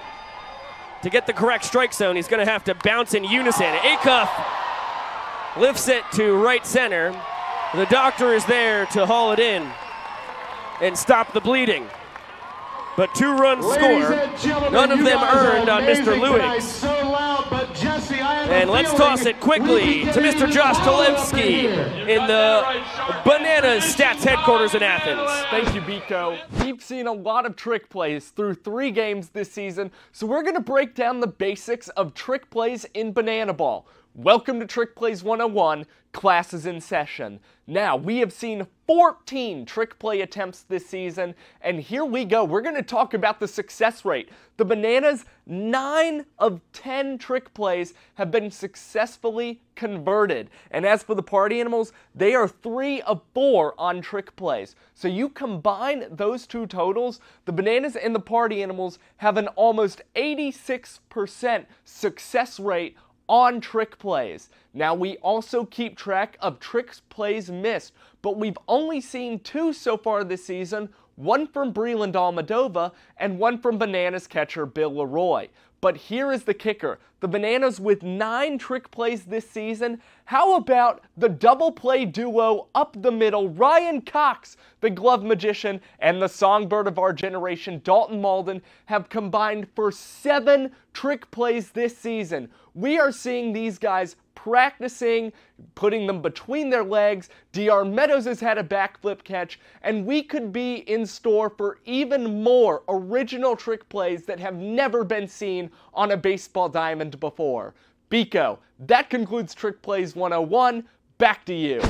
to get the correct strike zone, he's going to have to bounce in unison. Acuff lifts it to right center. The doctor is there to haul it in and stop the bleeding. But two runs score, none of them earned on Mister Lewis. So loud, but Jesse, I have And a let's feeling toss it quickly we to Mister Josh Talevsky in the Bananas Stats headquarters in Athens. Thank you, Biko. We've seen a lot of trick plays through three games this season, so we're going to break down the basics of trick plays in Banana Ball. Welcome to Trick Plays one oh one, class is in session. Now, we have seen fourteen trick play attempts this season, and here we go. We're going to talk about the success rate. The Bananas, nine of ten trick plays have been successfully converted. And as for the Party Animals, they are three of four on trick plays. So you combine those two totals, the Bananas and the Party Animals have an almost eighty-six percent success rate on trick plays. Now, we also keep track of trick plays missed, but we've only seen two so far this season, one from Breland Almadova and one from Bananas catcher Bill Leroy. But here is the kicker. The Bananas with nine trick plays this season. How about the double play duo up the middle, Ryan Cox, the glove magician, and the songbird of our generation, Dalton Malden, have combined for seven trick plays this season. We are seeing these guys practicing, putting them between their legs. D R Meadows has had a backflip catch, and we could be in store for even more original trick plays that have never been seen on a baseball diamond before. Biko, that concludes Trick Plays one oh one. Back to you.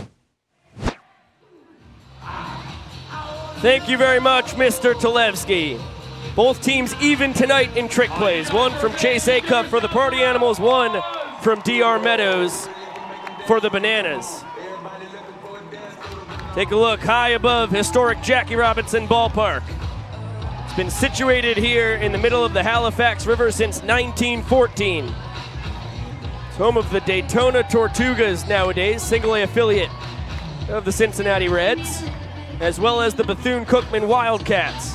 Thank you very much, Mister Talevsky. Both teams even tonight in trick plays. One from Chase Acuff for the Party Animals, one from D R Meadows for the Bananas. Take a look high above historic Jackie Robinson Ballpark. It's been situated here in the middle of the Halifax River since nineteen fourteen. It's home of the Daytona Tortugas nowadays, single A affiliate of the Cincinnati Reds, as well as the Bethune-Cookman Wildcats.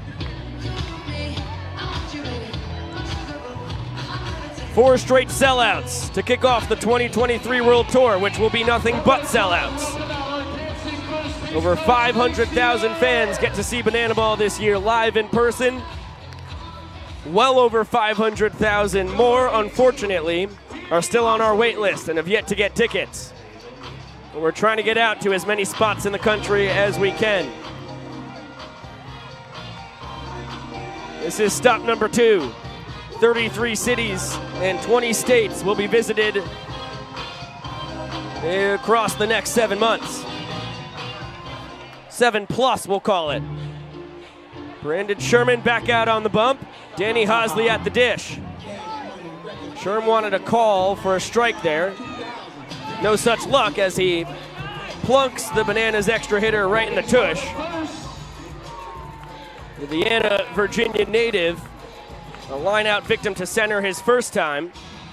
Four straight sellouts to kick off the twenty twenty-three World Tour, which will be nothing but sellouts. Over five hundred thousand fans get to see Banana Ball this year live in person. Well over five hundred thousand more, unfortunately, are still on our wait list and have yet to get tickets. But we're trying to get out to as many spots in the country as we can. This is stop number two. thirty-three cities and twenty states will be visited across the next seven months. Seven plus, we'll call it. Brandon Sherman back out on the bump. Danny Hosley at the dish. Sherman wanted a call for a strike there. No such luck as he plunks the Bananas extra hitter right in the tush. The Vienna, Virginia native, a line-out victim to center his first time.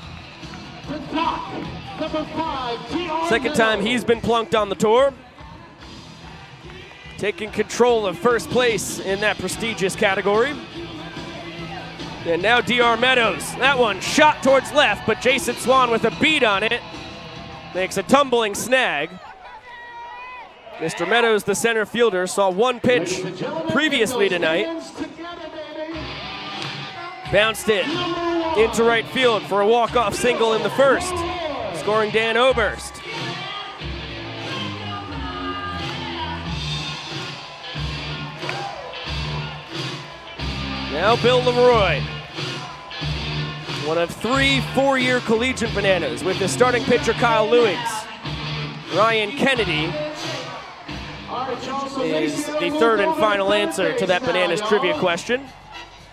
Second time he's been plunked on the tour. Taking control of first place in that prestigious category. And now D R Meadows. That one shot towards left, but Jason Swan with a beat on it makes a tumbling snag. Mister Meadows, the center fielder, saw one pitch previously tonight. Bounced it into right field for a walk-off single in the first, scoring Dan Oberst. Now Bill Leroy, one of three four-year collegiate Bananas with his starting pitcher Kyle Lewis. Ryan Kennedy is the third and final answer to that Bananas trivia question.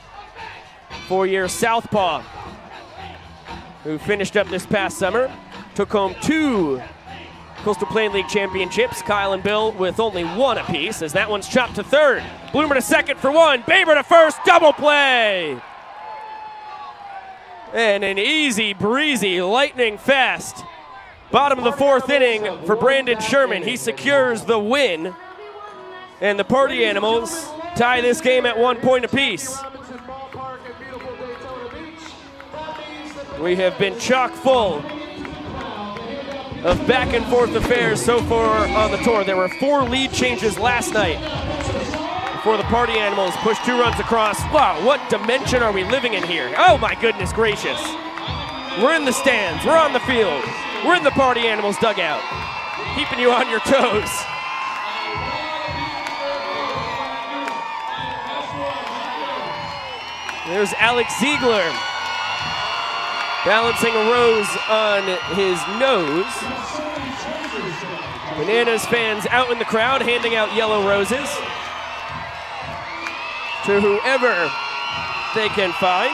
Four-year Southpaw, who finished up this past summer. took home two Coastal Plain League championships. Kyle and Bill with only one apiece, as that one's chopped to third. Bloomer to second for one. Baber to first. Double play. And an easy breezy, lightning fast bottom of the fourth inning for Brandon Sherman. He secures the win. And the Party Animals tie this game at one point apiece. We have been chock full of back and forth affairs so far on the tour. There were four lead changes last night before the Party Animals pushed two runs across. Wow, what dimension are we living in here? Oh my goodness gracious. We're in the stands, we're on the field, we're in the Party Animals dugout, keeping you on your toes. There's Alex Ziegler balancing a rose on his nose. Bananas fans out in the crowd handing out yellow roses to whoever they can find.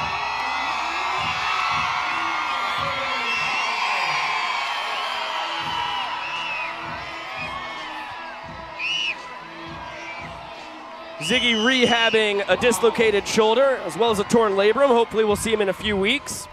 Ziggy rehabbing a dislocated shoulder as well as a torn labrum. Hopefully we'll see him in a few weeks.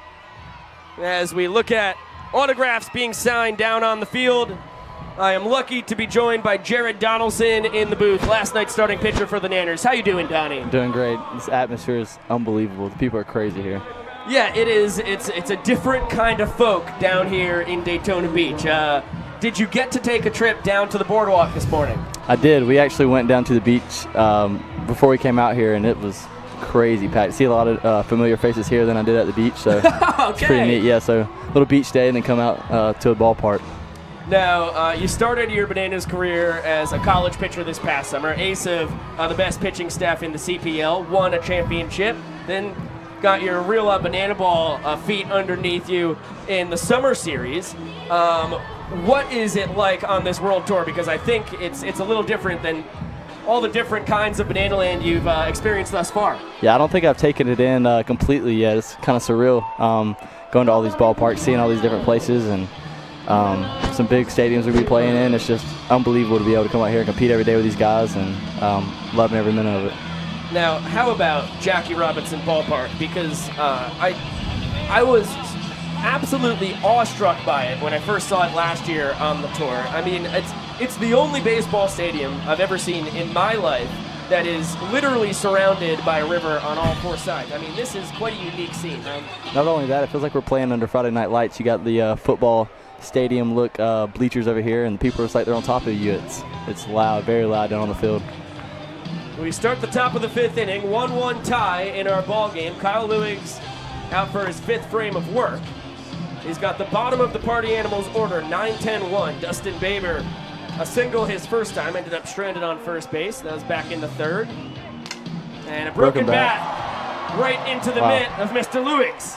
As we look at autographs being signed down on the field, I am lucky to be joined by Jared Donaldson in the booth, last night's starting pitcher for the Nanners. How you doing, Donnie? Doing great. This atmosphere is unbelievable. The people are crazy here. Yeah, it is. It's it's a different kind of folk down here in Daytona Beach. Uh, did you get to take a trip down to the boardwalk this morning? I did. We actually went down to the beach um, before we came out here, and it was crazy packed. See a lot of uh, familiar faces here than I did at the beach, so okay. It's pretty neat. Yeah, so a little beach day and then come out uh, to a ballpark. Now, uh, you started your Bananas career as a college pitcher this past summer, ace of uh, the best pitching staff in the C P L, won a championship, then got your real uh, banana ball uh, feet underneath you in the summer series. Um, what is it like on this world tour? Because I think it's it's a little different than all the different kinds of Banana Land you've uh, experienced thus far. Yeah, I don't think I've taken it in uh, completely yet. It's kind of surreal um, going to all these ballparks, seeing all these different places, and um, some big stadiums we'll be playing in. It's just unbelievable to be able to come out here and compete every day with these guys, and um, loving every minute of it. Now, how about Jackie Robinson Ballpark? Because uh, I, I was absolutely awestruck by it when I first saw it last year on the tour. I mean, it's it's the only baseball stadium I've ever seen in my life that is literally surrounded by a river on all four sides. I mean, this is quite a unique scene. Um, Not only that, it feels like we're playing under Friday Night Lights. You got the uh, football stadium look uh, bleachers over here, and the people are like they're on top of you. It's it's loud, very loud down on the field. We start the top of the fifth inning, one one tie in our ball game. Kyle Lewig's out for his fifth frame of work. He's got the bottom of the Party Animals order, nine ten one. Dustin Baber, a single his first time, ended up stranded on first base. That was back in the third. And a broken, broken bat. bat right into the wow. mitt of Mister Lewis.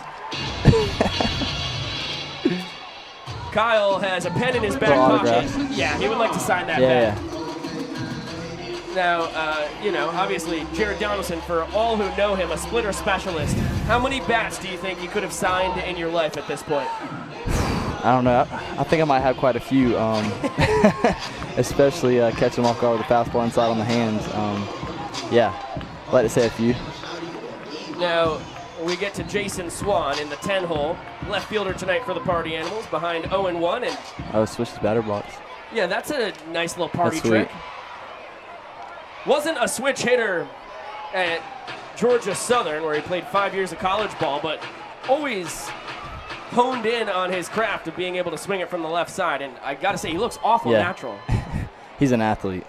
Kyle has a pen in his back pocket. Yeah, he would like to sign that yeah, bat. Now, uh, you know, obviously, Jared Donaldson, for all who know him, a splitter specialist. How many bats do you think you could have signed in your life at this point? I don't know. I think I might have quite a few, um, especially uh, catching them off guard with the fastball inside on the hands. Um, yeah, I'd like to say a few. Now, we get to Jason Swan in the ten hole, left fielder tonight for the Party Animals, behind oh and one. And oh, switch the batter box. Yeah, that's a nice little party that's trick. Sweet. Wasn't a switch hitter at Georgia Southern, where he played five years of college ball, but always honed in on his craft of being able to swing it from the left side. And I got to say, he looks awful yeah. natural. He's an athlete.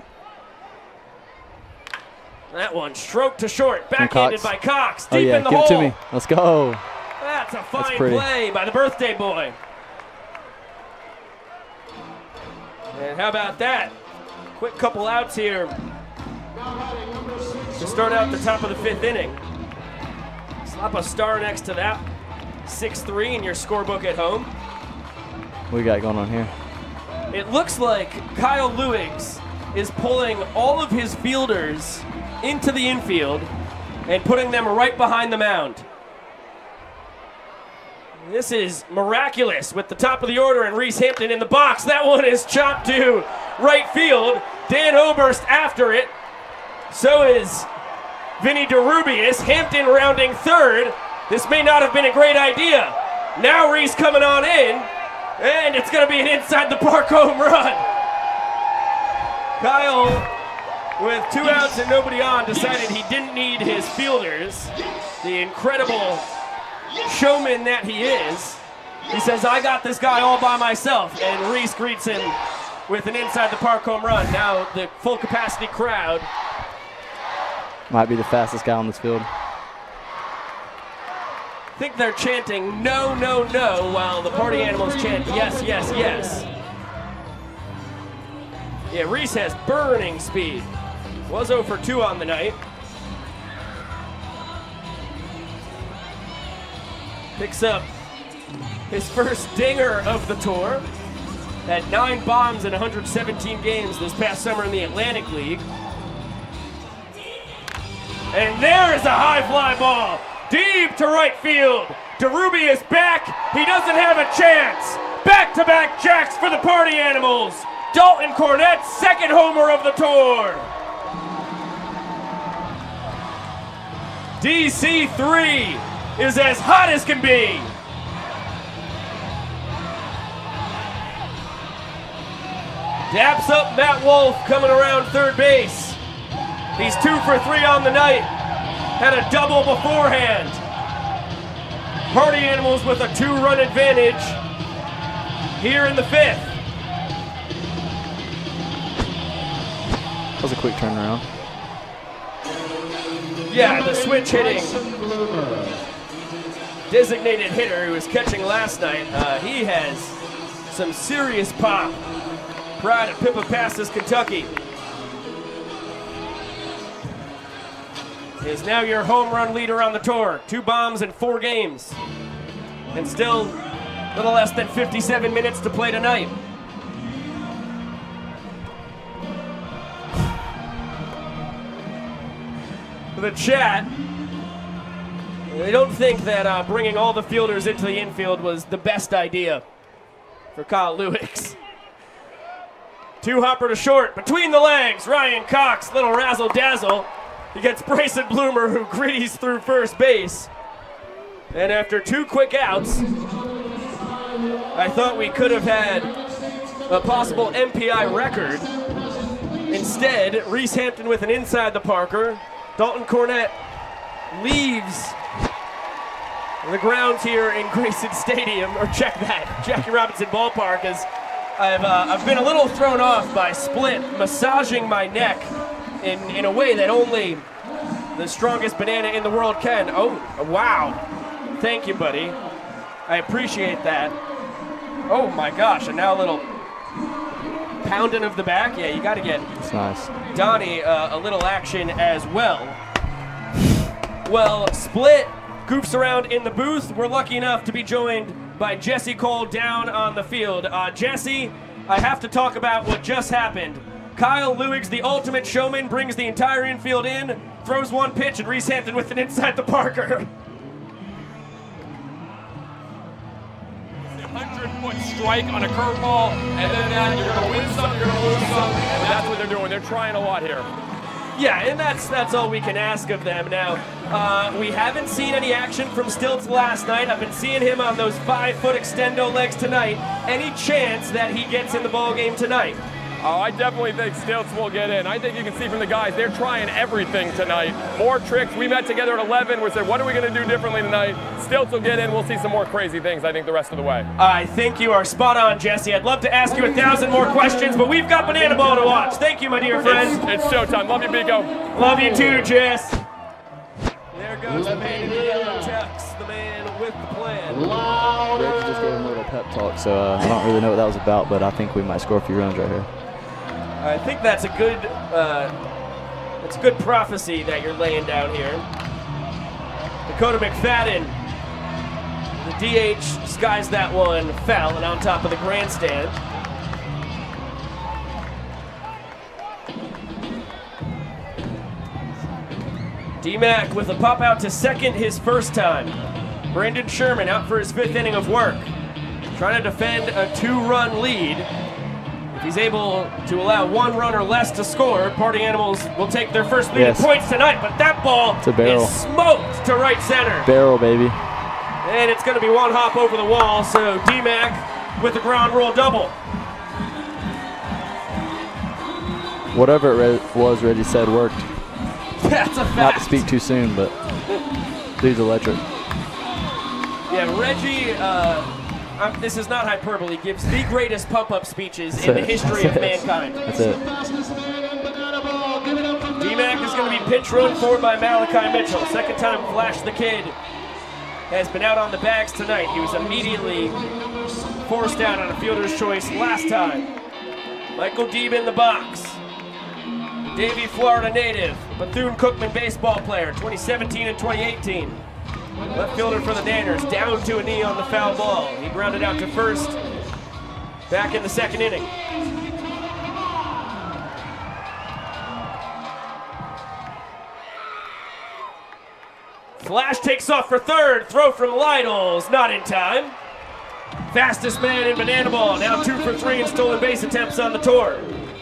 That one stroked to short, backhanded by Cox, deep oh, yeah. in the Give hole. Give it to me. Let's go. That's a fine That's play by the birthday boy. And how about that? Quick couple outs here to start out the top of the fifth inning. Slap a star next to that. six three in your scorebook at home. What we got going on here? It looks like Kyle Lewis is pulling all of his fielders into the infield and putting them right behind the mound. This is miraculous with the top of the order and Reese Hampton in the box. That one is chopped to right field. Dan Oberst after it. So is Vinny DeRubius. Hampton rounding third. This may not have been a great idea. Now Reese coming on in, and it's going to be an inside the park home run. Kyle, with two outs and nobody on, decided he didn't need his fielders. The incredible showman that he is. He says, I got this guy all by myself, and Reese greets him with an inside the park home run. Now the full capacity crowd. Might be the fastest guy on this field. I think they're chanting no, no, no, while the party animals chant yes, yes, yes. Yeah, Reese has burning speed. Was oh for two on the night. Picks up his first dinger of the tour. Had nine bombs in one hundred seventeen games this past summer in the Atlantic League. And there is a high fly ball. Deep to right field. DeRuby is back. He doesn't have a chance. Back-to-back jacks for the party animals. Dalton Cornett, second homer of the tour. D C three is as hot as can be. Daps up Matt Wolf coming around third base. He's two for three on the night. Had a double beforehand. Party Animals with a two-run advantage here in the fifth. That was a quick turnaround. Yeah, the switch hitting designated hitter who was catching last night. Uh, he has some serious pop. Pride of Pippa Passes, Kentucky. Is now your home run leader on the tour. Two bombs in four games. And still a little less than fifty-seven minutes to play tonight. The chat, they don't think that uh, bringing all the fielders into the infield was the best idea for Kyle Lewicks. Two hopper to short, between the legs, Ryan Cox, little razzle-dazzle. He gets Brayson Bloomer, who gritties through first base. And after two quick outs, I thought we could have had a possible M P I record. Instead, Reese Hampton with an inside the Parker. Dalton Cornett leaves the grounds here in Grayson Stadium, or check that, Jackie Robinson Ballpark, as I've, uh, I've been a little thrown off by Split massaging my neck in, in a way that only the strongest banana in the world can. Oh, wow. Thank you, buddy. I appreciate that. Oh my gosh, and now a little pounding of the back. Yeah, you got to get That's nice. Donnie uh, a little action as well. Well, Split goofs around in the booth. We're lucky enough to be joined by Jesse Cole down on the field. Uh, Jesse, I have to talk about what just happened. Kyle Lewicks, the ultimate showman, brings the entire infield in, throws one pitch, and Reese Hampton with an inside the Parker. hundred-foot strike on a curveball, and then that you're going to win some, you're going to lose some, and that's what they're doing. They're trying a lot here. Yeah, and that's that's all we can ask of them. Now, uh, we haven't seen any action from Stilts last night. I've been seeing him on those five-foot extendo legs tonight. Any chance that he gets in the ball game tonight? Oh, I definitely think Stilts will get in. I think you can see from the guys, they're trying everything tonight. More tricks. We met together at eleven. We said, what are we going to do differently tonight? Stilts will get in. We'll see some more crazy things, I think, the rest of the way. I think you are spot on, Jesse. I'd love to ask you a thousand more questions, but we've got Banana Ball to watch. Thank you, my dear friend. It's, it's showtime. Love you, Biko. Love you too, Jess. There goes the man in the yellow tux, the man with the plan. Rick just gave him a little pep talk, so uh, I don't really know what that was about, but I think we might score a few runs right here. I think that's a good, uh, that's a good prophecy that you're laying down here. Dakota McFadden, the D H skies that one foul and on top of the grandstand. D-Mac with a pop out to second his first time. Brandon Sherman out for his fifth inning of work, trying to defend a two-run lead. If he's able to allow one run or less to score, Party Animals will take their first lead Yes. in points tonight, but that ball It's a barrel. is smoked to right center. Barrel, baby. And it's going to be one hop over the wall, so D-Mac with the ground rule double. Whatever it re was Reggie said worked. That's a fact. Not to speak too soon, but dude's electric. Yeah, Reggie, uh, um, this is not hyperbole, gives the greatest pump-up speeches That's in it. the history That's of it. mankind. That's it. D-Mac is going to be pinch run forward by Malachi Mitchell. Second time Flash the Kid has been out on the bags tonight. He was immediately forced out on a fielder's choice last time. Michael Deeb in the box. Davie, Florida native, Bethune-Cookman baseball player, twenty seventeen and twenty eighteen. Left fielder for the Nanners, down to a knee on the foul ball. He grounded out to first, back in the second inning. Flash takes off for third, throw from Lytle's, not in time. Fastest man in Banana Ball, now two for three in stolen base attempts on the tour.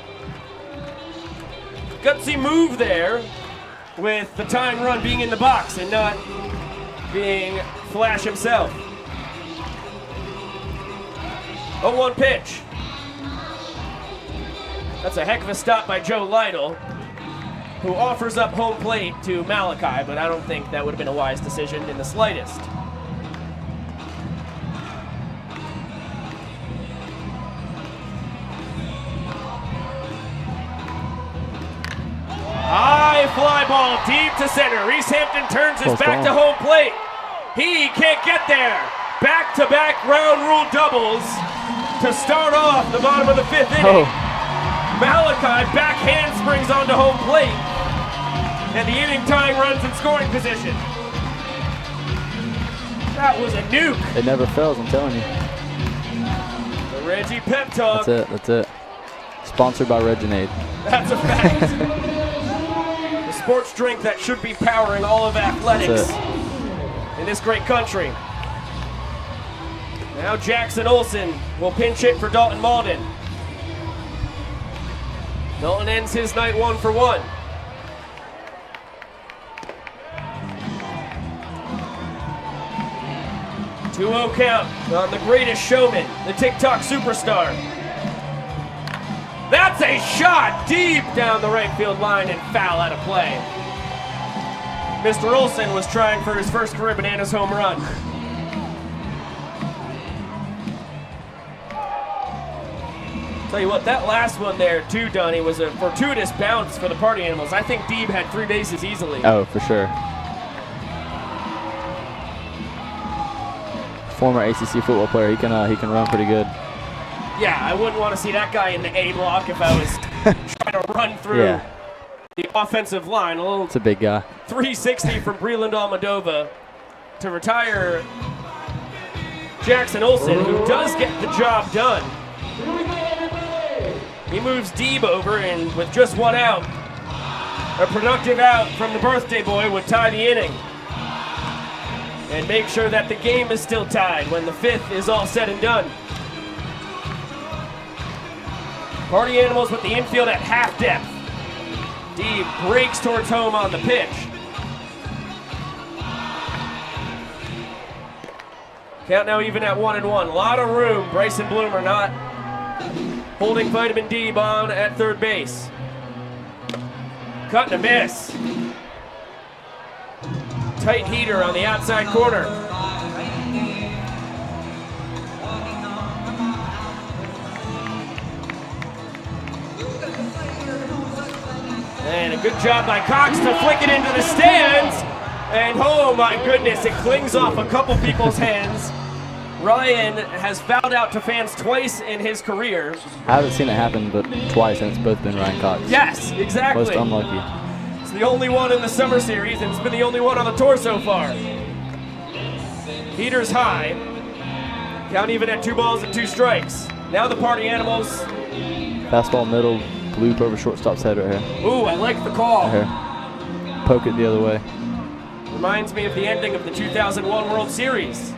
Gutsy move there with the tying run being in the box and not being Flash himself. oh one pitch. That's a heck of a stop by Joe Lytle, who offers up home plate to Malachi, but I don't think that would have been a wise decision in the slightest. High fly ball deep to center. Reese Hampton turns his Close back ball. to home plate. He can't get there. Back-to-back round rule doubles to start off the bottom of the fifth inning. Oh. Malachi back handsprings onto home plate. And the inning tying runs in scoring position. That was a nuke. It never fails, I'm telling you. The Reggie pep talk. That's it, that's it. Sponsored by Reginade. That's a fact. The sports drink that should be powering all of athletics That's in this great country. Now Jackson Olsen will pinch hit for Dalton Malden. Dalton ends his night one for one. two oh count on the greatest showman, the TikTok superstar. That's a shot deep down the right field line and foul out of play. Mister Olsen was trying for his first career Bananas home run. Tell you what, that last one there too, Donnie, was a fortuitous bounce for the Party Animals. I think Deeb had three bases easily. Oh, for sure. Former A C C football player, he can uh, he can run pretty good. Yeah, I wouldn't want to see that guy in the A block if I was trying to run through Yeah. the offensive line. A little It's a big guy. three sixty from Breland Almadova to retire Jackson Olsen, who does get the job done. He moves Deeb over, and with just one out, a productive out from the birthday boy would tie the inning and make sure that the game is still tied when the fifth is all said and done. Party Animals with the infield at half depth. Deeb breaks towards home on the pitch. Count now even at one and one. A lot of room. Bryson Bloomer not holding Vitamin Deeb on at third base. Cut and a miss. Tight heater on the outside corner. And a good job by Cox to flick it into the stands. And oh my goodness, it clings off a couple people's hands. Ryan has fouled out to fans twice in his career. I haven't seen it happen, but twice, and it's both been Ryan Cox. Yes, exactly. Most unlucky. It's the only one in the summer series, and it's been the only one on the tour so far. Heater's high. Count even at two balls and two strikes. Now the Party Animals. Fastball middle, bloop over shortstop's head right here. Ooh, I like the call. Right here. Poke it the other way. Reminds me of the ending of the two thousand one World Series.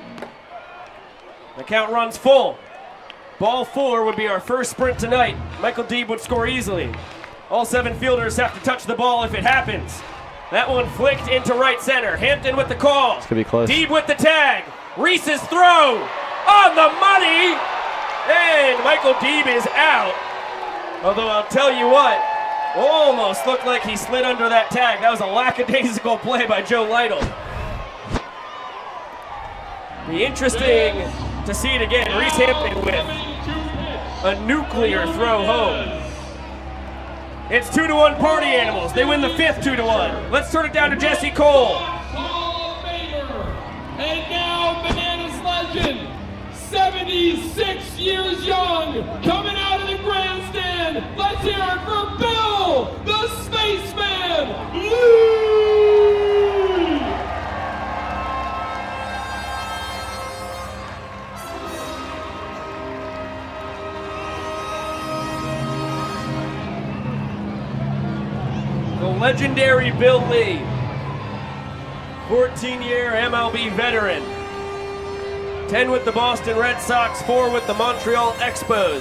The count runs full. Ball four would be our first sprint tonight. Michael Deeb would score easily. All seven fielders have to touch the ball if it happens. That one flicked into right center. Hampton with the call. It's gonna be close. Deeb with the tag. Reese's throw on the money. And Michael Deeb is out. Although I'll tell you what, almost looked like he slid under that tag. That was a lackadaisical play by Joe Lytle. Be interesting to see it again. Reese Hampton with a nuclear throw home. It's two to one Party Animals. They win the fifth two to one. Let's turn it down to Jesse Cole. And now Bananas legend, seventy-six years young, coming out of the grandstand. Let's hear it for Bill, the Spaceman Lee! The legendary Bill Lee, fourteen-year M L B veteran, ten with the Boston Red Sox, four with the Montreal Expos.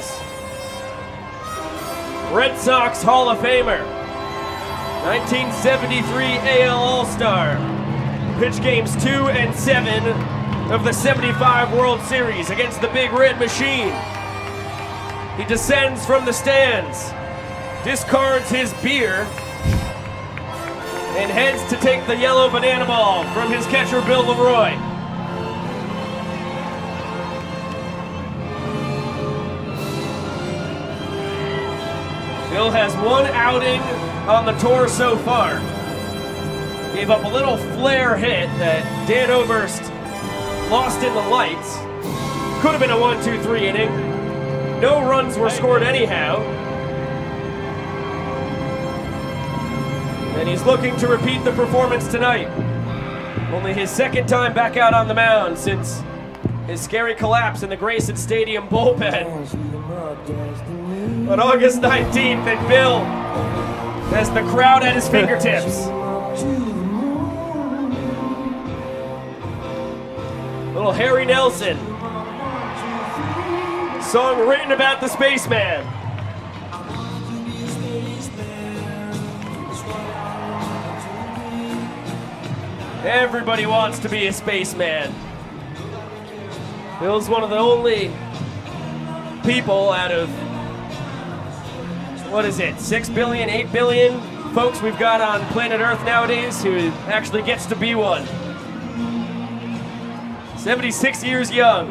Red Sox Hall of Famer, nineteen seventy-three A L All-Star, pitched games two and seven of the seventy-five World Series against the Big Red Machine. He descends from the stands, discards his beer, and heads to take the yellow banana ball from his catcher, Bill Leroy. Bill has one outing on the tour so far. Gave up a little flare hit that Dan Oberst lost in the lights. Could have been a one two three inning. No runs were scored anyhow. And he's looking to repeat the performance tonight. Only his second time back out on the mound since his scary collapse in the Grayson Stadium bullpen on August nineteenth, and Bill has the crowd at his fingertips. Little Harry Nelson. Song written about the spaceman. Everybody wants to be a spaceman. Bill's one of the only people out of, what is it, six billion, eight billion folks we've got on planet Earth nowadays who actually gets to be one. seventy-six years young.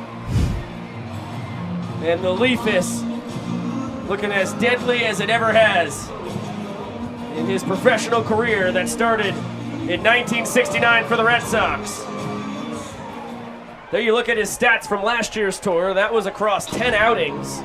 And the Leafus looking as deadly as it ever has in his professional career that started in nineteen sixty-nine for the Red Sox. There you look at his stats from last year's tour. That was across ten outings.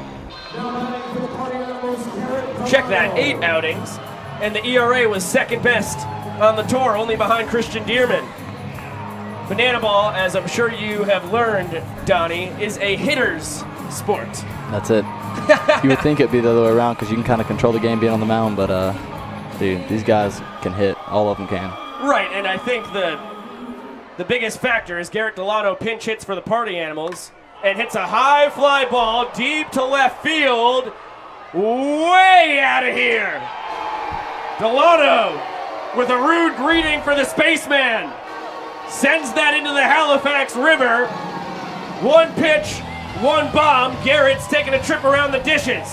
Check that, eight outings. And the E R A was second best on the tour, only behind Christian Dearman. Banana ball, as I'm sure you have learned, Donnie, is a hitter's sport. That's it. You would think it'd be the other way around because you can kind of control the game being on the mound, but uh, dude, these guys can hit. All of them can. Right, and I think the the biggest factor is Garrett Delano pinch hits for the Party Animals and hits a high fly ball deep to left field, way out of here. Delano with a rude greeting for the spaceman sends that into the Halifax River. One pitch, one bomb. Garrett's taking a trip around the dishes.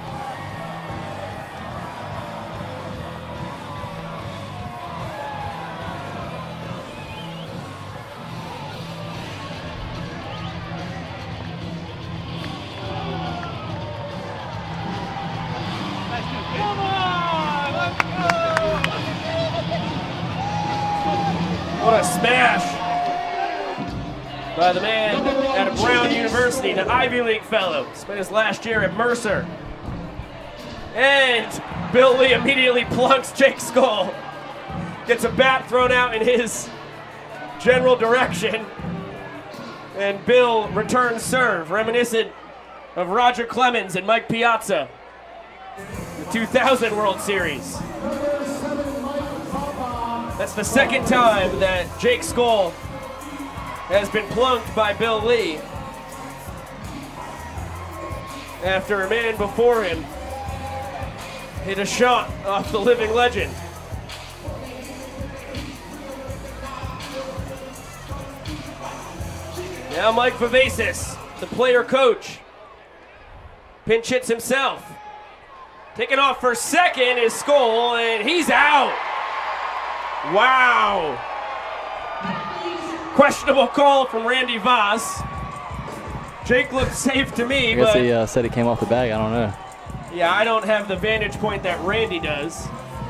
What a smash by the man out of Brown University, the Ivy League fellow. Spent his last year at Mercer. And Bill Lee immediately plunks Jake Skull. Gets a bat thrown out in his general direction. And Bill returns serve, reminiscent of Roger Clemens and Mike Piazza. The two thousand World Series. That's the second time that Jake Skoll has been plunked by Bill Lee after a man before him hit a shot off the living legend. Now Mike Vivacis, the player coach, pinch hits himself. Taking off for second is Skoll, and he's out. Wow. Questionable call from Randy Voss. Jake looked safe to me, I guess but he uh, said it came off the bag. I don't know. yeah, I don't have the vantage point that Randy does.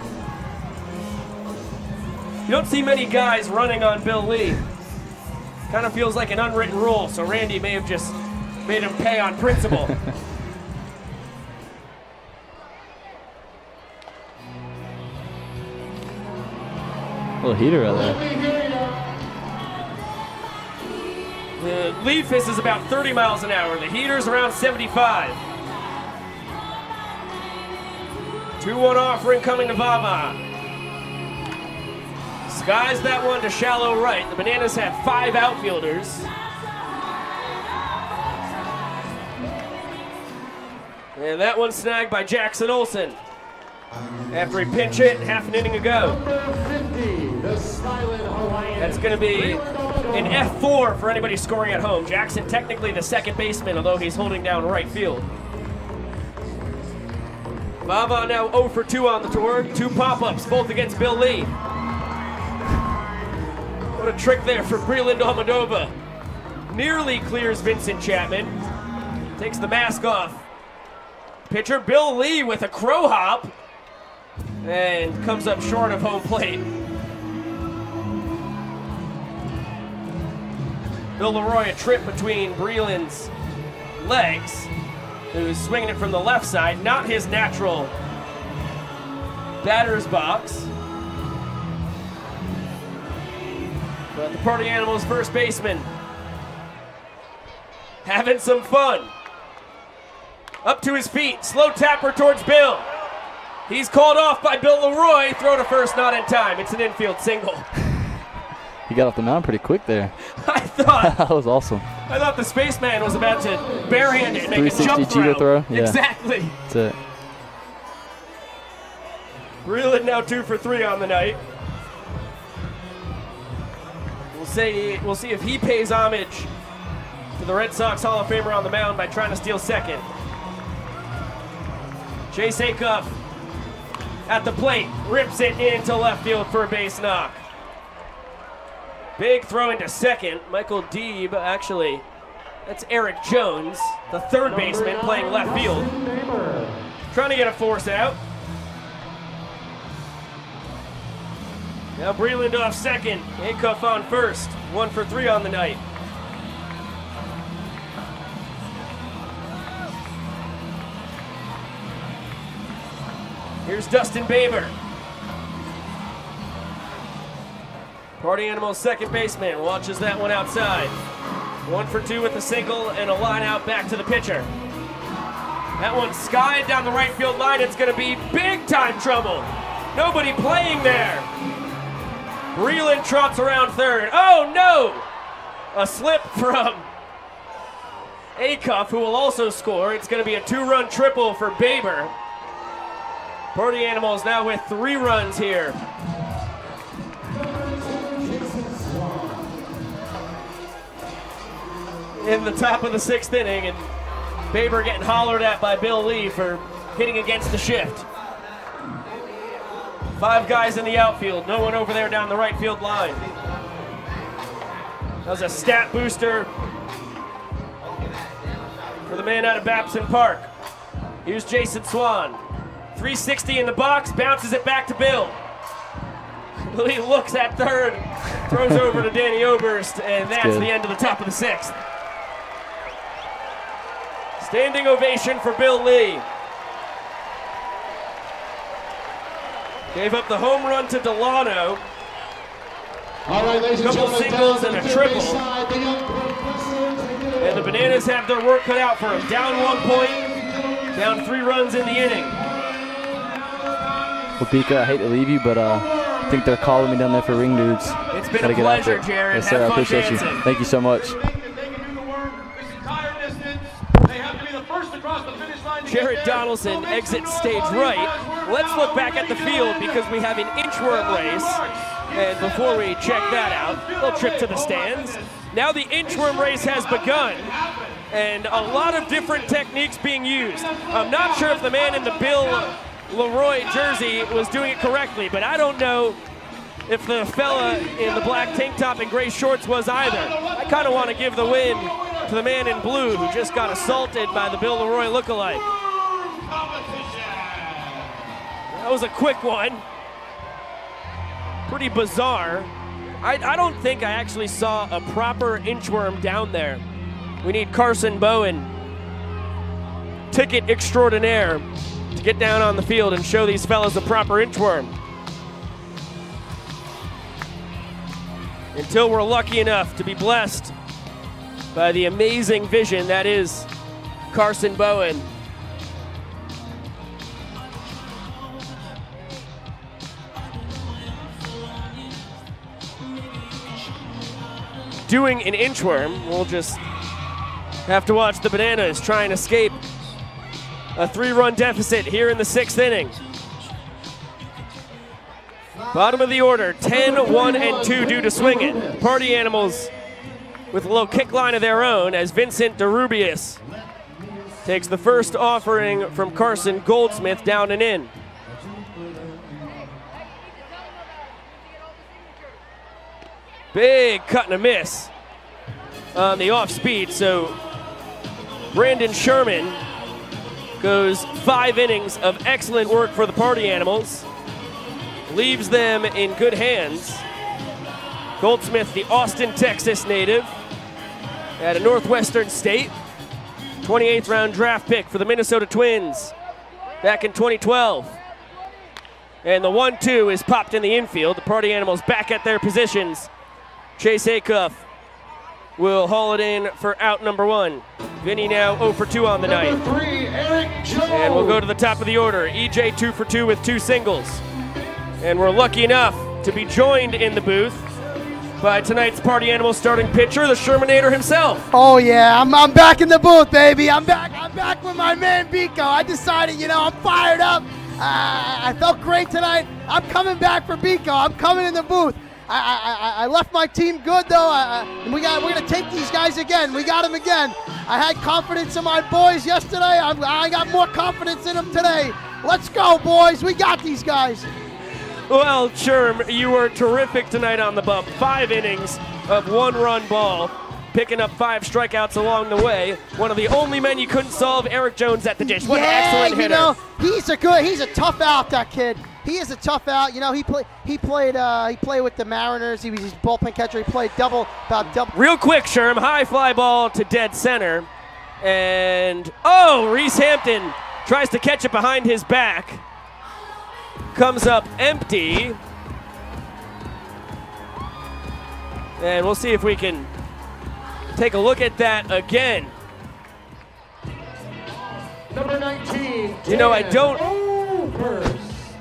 You don't see many guys running on Bill Lee. Kind of feels like an unwritten rule, so Randy may have just made him pay on principle. Little heater out there. The Leafs is about thirty miles an hour. The heater's around seventy-five. two one offering coming to Vava. Skies that one to shallow right. The Bananas have five outfielders. And that one snagged by Jackson Olsen after he pinch hit half an inning ago. That's going to be an F four for anybody scoring at home. Jackson technically the second baseman, although he's holding down right field. Vava now oh for two on the tour. Two pop-ups, both against Bill Lee. What a trick there for Breland Almodoba. Nearly clears Vincent Chapman. Takes the mask off. Pitcher Bill Lee with a crow hop. And comes up short of home plate. Bill Leroy, a trip between Breland's legs, who's swinging it from the left side, not his natural batter's box. But the Party Animals first baseman having some fun. Up to his feet, slow tapper towards Bill. He's called off by Bill Leroy. Throw to first, not in time. It's an infield single. He got off the mound pretty quick there. I thought that was awesome. I thought the spaceman was about to barehand it and make a jump judo throw. throw. Yeah. Exactly. That's it. Breland now two for three on the night. We'll see. We'll see if he pays homage to the Red Sox Hall of Famer on the mound by trying to steal second. Chase Acuff at the plate, rips it into left field for a base knock. Big throw into second. Michael Deeb, actually, that's Eric Jones, the third baseman playing left field. Trying to get a force out. Now Breland off second, Acuff on first. One for three on the night. Here's Dustin Baber. Party Animals second baseman watches that one outside. One for two with a single and a line out back to the pitcher. That one skied down the right field line. It's going to be big time trouble. Nobody playing there. Breland trots around third. Oh no! A slip from Acuff, who will also score. It's going to be a two-run triple for Baber. Party Animals now with three runs here. In the top of the sixth inning, and Baber getting hollered at by Bill Lee for hitting against the shift. Five guys in the outfield, no one over there down the right field line. That was a stat booster for the man out of Babson Park. Here's Jason Swan. three sixty in the box, bounces it back to Bill. Lee looks at third, throws over to Danny Oberst, and that's, that's the end of the top of the sixth. Standing ovation for Bill Lee. Gave up the home run to Delano. All right, ladies and Couple gentlemen, singles and a triple. Side, the young professors, and the Bananas have their work cut out for them. Down one point, down three runs in the inning. Well, Pika, I hate to leave you, but uh, I think they're calling me down there for ring dudes. It's been Gotta a get after pleasure, it. Jared. Yes, sir. Have I fun appreciate dancing. you. Thank you so much. Jared Donaldson exits stage right. Let's look back at the field because we have an inchworm race. And before we check that out, a little trip to the stands. Now the inchworm race has begun. And a lot of different techniques being used. I'm not sure if the man in the Bill Leroy jersey was doing it correctly, but I don't know if the fella in the black tank top and gray shorts was either. I kind of want to give the win to the man in blue who just got assaulted by the Bill Leroy lookalike. That was a quick one. Pretty bizarre. I, I don't think I actually saw a proper inchworm down there. We need Carson Bowen, ticket extraordinaire, to get down on the field and show these fellas a proper inchworm. Until we're lucky enough to be blessed by the amazing vision that is Carson Bowen. Doing an inchworm, we'll just have to watch the Bananas try and escape a three-run deficit here in the sixth inning. Bottom of the order, ten, one, and two due to swing it. Party Animals with a little kick line of their own as Vincent DeRubius takes the first offering from Carson Goldsmith down and in. Big cut and a miss on the off speed, so Brandon Sherman goes five innings of excellent work for the Party Animals. Leaves them in good hands. Goldsmith, the Austin, Texas native at a Northwestern State. twenty-eighth round draft pick for the Minnesota Twins back in twenty twelve. And the one two is popped in the infield. The Party Animals back at their positions. Chase Acuff will haul it in for out number one. Vinny now oh for two on the night. Three, Eric Jones. And we'll go to the top of the order. E J two for two with two singles. And we're lucky enough to be joined in the booth by tonight's Party Animal starting pitcher, the Shermanator himself. Oh yeah, I'm, I'm back in the booth, baby. I'm back. I'm back with my man Biko. I decided, you know, I'm fired up. Uh, I felt great tonight. I'm coming back for Biko. I'm coming in the booth. I, I, I left my team good though. I, I, we got we're gonna take these guys again. We got them again. I had confidence in my boys yesterday. I'm, I got more confidence in them today. Let's go, boys. We got these guys. Well, Sherm, you were terrific tonight on the bump. Five innings of one-run ball, picking up five strikeouts along the way. One of the only men you couldn't solve, Eric Jones at the dish. What yeah, an excellent hitter. You know, he's a good, he's a tough out, that kid. He is a tough out. You know, he played he played uh, he played with the Mariners. He was his bullpen catcher. He played double about double. Real quick, Sherm, high fly ball to dead center. And oh, Reese Hampton tries to catch it behind his back. Comes up empty. And we'll see if we can take a look at that again. Number nineteen. You know, I don't Overs.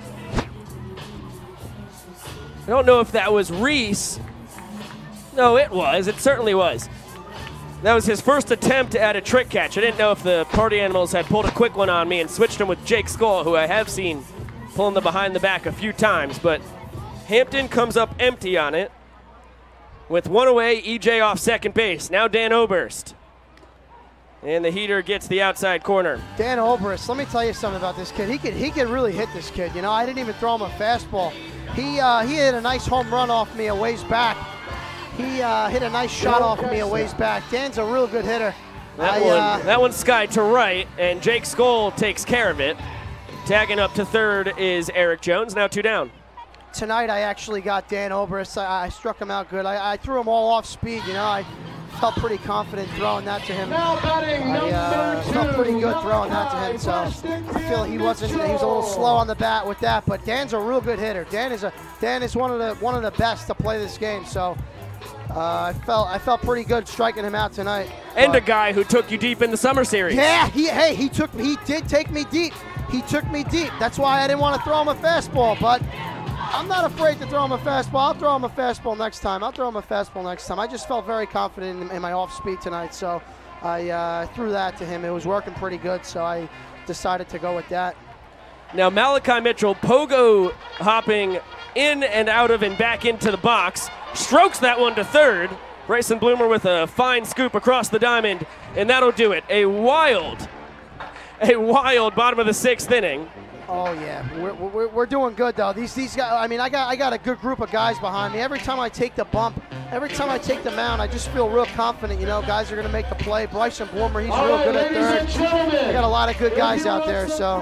I don't know if that was Reese. No, it was. It certainly was. That was his first attempt at a trick catch. I didn't know if the Party Animals had pulled a quick one on me and switched him with Jake Skull, who I have seen pulling the behind the back a few times. But Hampton comes up empty on it. With one away, E J off second base. Now Dan Oberst. And the heater gets the outside corner. Dan Oberst, let me tell you something about this kid. He could he could really hit this kid. You know, I didn't even throw him a fastball. He uh, he hit a nice home run off me a ways back. He uh, hit a nice shot off me a ways back. Dan's a real good hitter. That I, one, uh, that one's sky to right, and Jake Skull takes care of it. Tagging up to third is Eric Jones. Now two down. Tonight I actually got Dan Oberst. I, I struck him out good. I, I threw him all off speed. You know, I felt pretty confident throwing that to him. Now batting I uh, number felt pretty two, good throwing that to him. So I feel he wasn't. He was a little slow on the bat with that. But Dan's a real good hitter. Dan is a Dan is one of the one of the best to play this game. So uh, I felt I felt pretty good striking him out tonight. And but, a guy who took you deep in the summer series. Yeah. He hey he took he did take me deep. He took me deep. That's why I didn't want to throw him a fastball. But I'm not afraid to throw him a fastball. I'll throw him a fastball next time. I'll throw him a fastball next time. I just felt very confident in, in my off speed tonight, so I uh, threw that to him. It was working pretty good, so I decided to go with that. Now Malachi Mitchell pogo hopping in and out of and back into the box, strokes that one to third. Bryson Bloomer with a fine scoop across the diamond, and that'll do it. A wild, a wild bottom of the sixth inning. Oh yeah, we're, we're, we're doing good though. These these guys, I mean, I got I got a good group of guys behind me. Every time I take the bump, every time I take the mound, I just feel real confident. You know, guys are gonna make the play. Bryson Bloomer, he's real good at third. I got a lot of good guys out there. So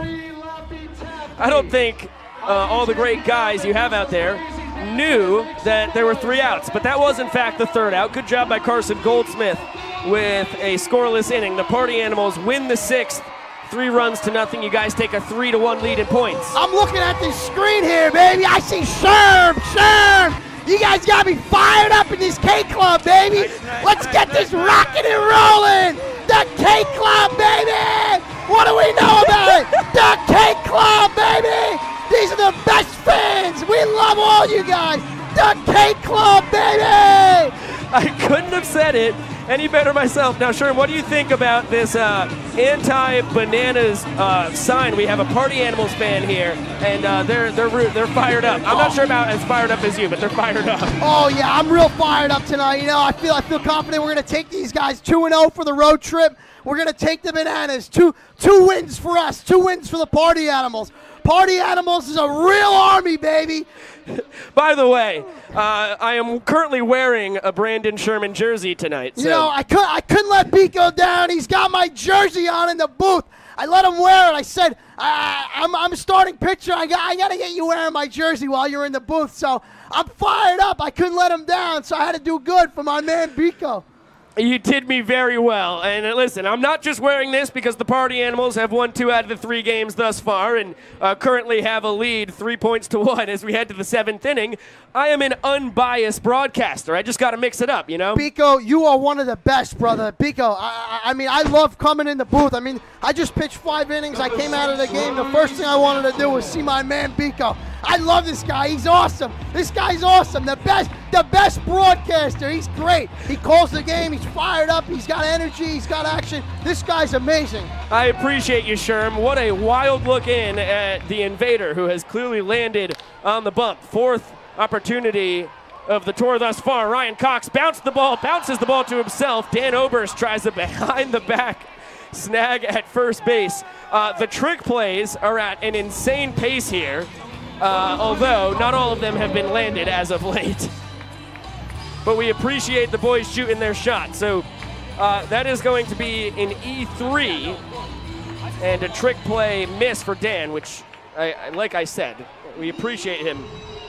I don't think uh, all the great guys you have out there knew that there were three outs, but that was in fact the third out. Good job by Carson Goldsmith with a scoreless inning. The Party Animals win the sixth. Three runs to nothing. You guys take a three to one lead in points. I'm looking at this screen here, baby. I see Sherm, Sherm. You guys got me fired up in this K Club, baby. Let's get this rocking and rolling. The K Club, baby. What do we know about it? The K Club, baby. These are the best fans. We love all you guys. The K Club, baby. I couldn't have said it any better myself. Now, Sherm, what do you think about this uh, anti-bananas uh, sign? We have a Party Animals fan here, and uh, they're they're they're fired up. I'm not sure about as fired up as you, but they're fired up. Oh yeah, I'm real fired up tonight. You know, I feel I feel confident we're gonna take these guys two and oh for the road trip. We're gonna take the Bananas. Two two wins for us. Two wins for the Party Animals. Party Animals is a real army, baby. By the way, uh, I am currently wearing a Brandon Sherman jersey tonight. So. You know, I couldn't, I couldn't let Biko down. He's got my jersey on in the booth. I let him wear it. I said, I, I'm, I'm a starting pitcher. I got, I got to get you wearing my jersey while you're in the booth. So I'm fired up. I couldn't let him down, so I had to do good for my man Biko. You did me very well. And uh, listen, I'm not just wearing this because the Party Animals have won two out of the three games thus far and uh, currently have a lead three points to one as we head to the seventh inning. I am an unbiased broadcaster. I just got to mix it up, you know? Biko, you are one of the best, brother. Biko, I, I mean, I love coming in the booth. I mean, I just pitched five innings. I came out of the game. The first thing I wanted to do was see my man Biko. I love this guy. He's awesome. This guy's awesome. The best, the best broadcaster. He's great. He calls the game. He's fired up. He's got energy. He's got action. This guy's amazing. I appreciate you, Sherm. What a wild look in at the Invader, who has clearly landed on the bump. Fourth opportunity of the tour thus far. Ryan Cox bounced the ball, bounces the ball to himself. Dan Oberst tries a behind-the-back snag at first base. Uh, the trick plays are at an insane pace here. Uh, although not all of them have been landed as of late. But we appreciate the boys shooting their shot. So uh, that is going to be an E three and a trick play miss for Dan, which, I, like I said, we appreciate him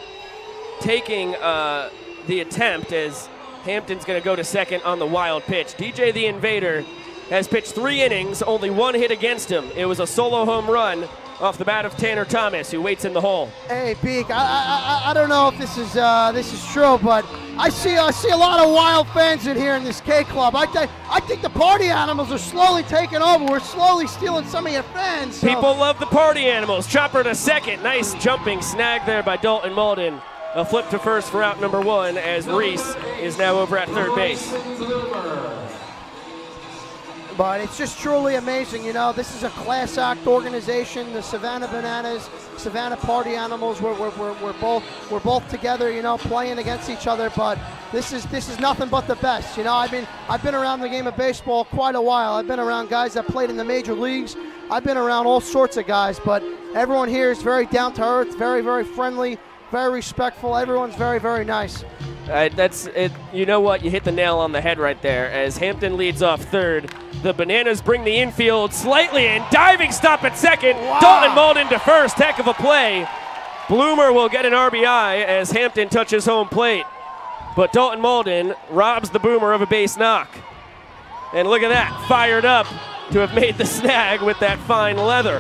taking uh, the attempt as Hampton's going to go to second on the wild pitch. D J the Invader has pitched three innings, only one hit against him. It was a solo home run off the bat of Tanner Thomas, who waits in the hole. Hey, Beak, I, I I don't know if this is uh, this is true, but I see I see a lot of wild fans in here in this K Club. I think I think the Party Animals are slowly taking over. We're slowly stealing some of your fans. So. People love the Party Animals. Chopper to second. Nice jumping snag there by Dalton Malden. A flip to first for out number one as Reese is now over at third base. But it's just truly amazing, you know. This is a class act organization. The Savannah Bananas, Savannah Party Animals. We're, we're, we're, we're both we're both together, you know, playing against each other. But this is this is nothing but the best, you know. I mean, I've been around the game of baseball quite a while. I've been around guys that played in the major leagues. I've been around all sorts of guys. But everyone here is very down to earth, very very friendly, very respectful. Everyone's very very nice. Uh, that's it. You know what? You hit the nail on the head right there. As Hampton leads off third, the Bananas bring the infield slightly in. Diving stop at second. Wow. Dalton Malden to first. Heck of a play. Bloomer will get an R B I as Hampton touches home plate. But Dalton Malden robs the Boomer of a base knock. And look at that. Fired up to have made the snag with that fine leather.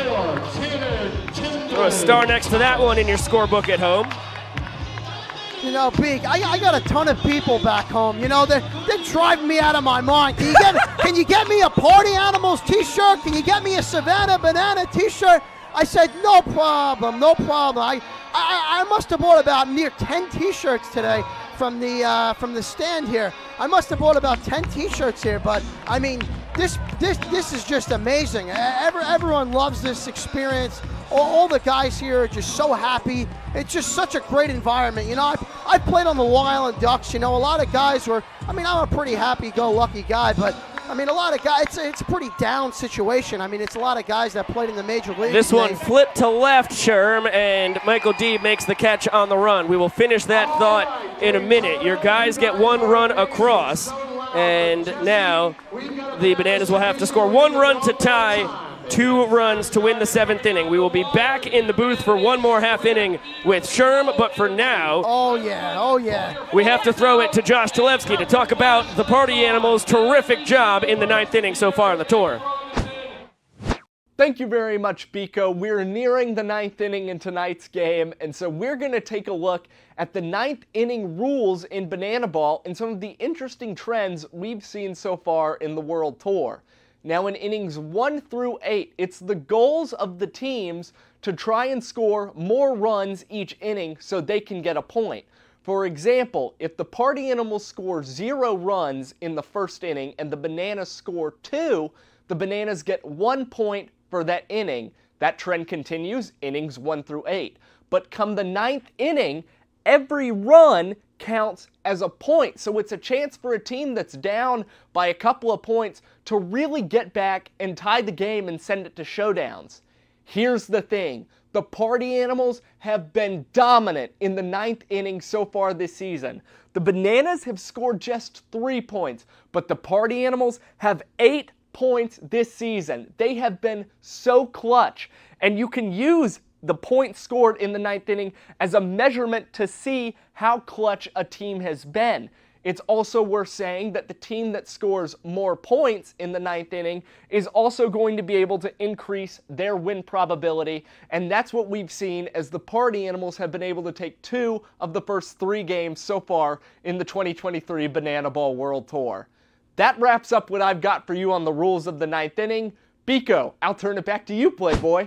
Throw a star next to that one in your scorebook at home. You know, Beak, I, I got a ton of people back home. You know, they're, they're driving me out of my mind. Can you get, can you get me a Party Animals t-shirt? Can you get me a Savannah Banana t-shirt? I, I said, no problem, no problem. I, I, I must have bought about near ten T-shirts today from the uh, from the stand here. I must have bought about ten T-shirts here, but I mean, this this this is just amazing. Every, everyone loves this experience. All, all the guys here are just so happy. It's just such a great environment. You know, I I played on the Long Island Ducks. You know, a lot of guys were. I mean, I'm a pretty happy-go-lucky guy, but I mean, a lot of guys. It's a, it's a pretty down situation. I mean, it's a lot of guys that played in the major leagues. This one flipped to left, Sherm, and Michael D makes the catch on the run. We will finish that thought in a minute. Your guys get one run across, and now the Bananas will have to score one run to tie, two runs to win the seventh inning. We will be back in the booth for one more half inning with Sherm, but for now, oh yeah, oh yeah, we have to throw it to Josh Talevsky to talk about the Party Animals' terrific job in the ninth inning so far on the tour. Thank you very much, Biko. We're nearing the ninth inning in tonight's game, and so we're going to take a look at the ninth inning rules in Banana Ball and some of the interesting trends we've seen so far in the World Tour. Now in innings one through eight, it's the goals of the teams to try and score more runs each inning so they can get a point. For example, if the Party Animals score zero runs in the first inning and the Bananas score two, the Bananas get one point for that inning. That trend continues innings one through eight. But come the ninth inning, every run counts as a point. So it's a chance for a team that's down by a couple of points to really get back and tie the game and send it to showdowns. Here's the thing. The Party Animals have been dominant in the ninth inning so far this season. The Bananas have scored just three points, but the Party Animals have eight points this season. They have been so clutch, and you can use the points scored in the ninth inning as a measurement to see how clutch a team has been. It's also worth saying that the team that scores more points in the ninth inning is also going to be able to increase their win probability, and that's what we've seen as the Party Animals have been able to take two of the first three games so far in the twenty twenty-three Banana Ball World Tour. That wraps up what I've got for you on the rules of the ninth inning. Biko, I'll turn it back to you, Playboy.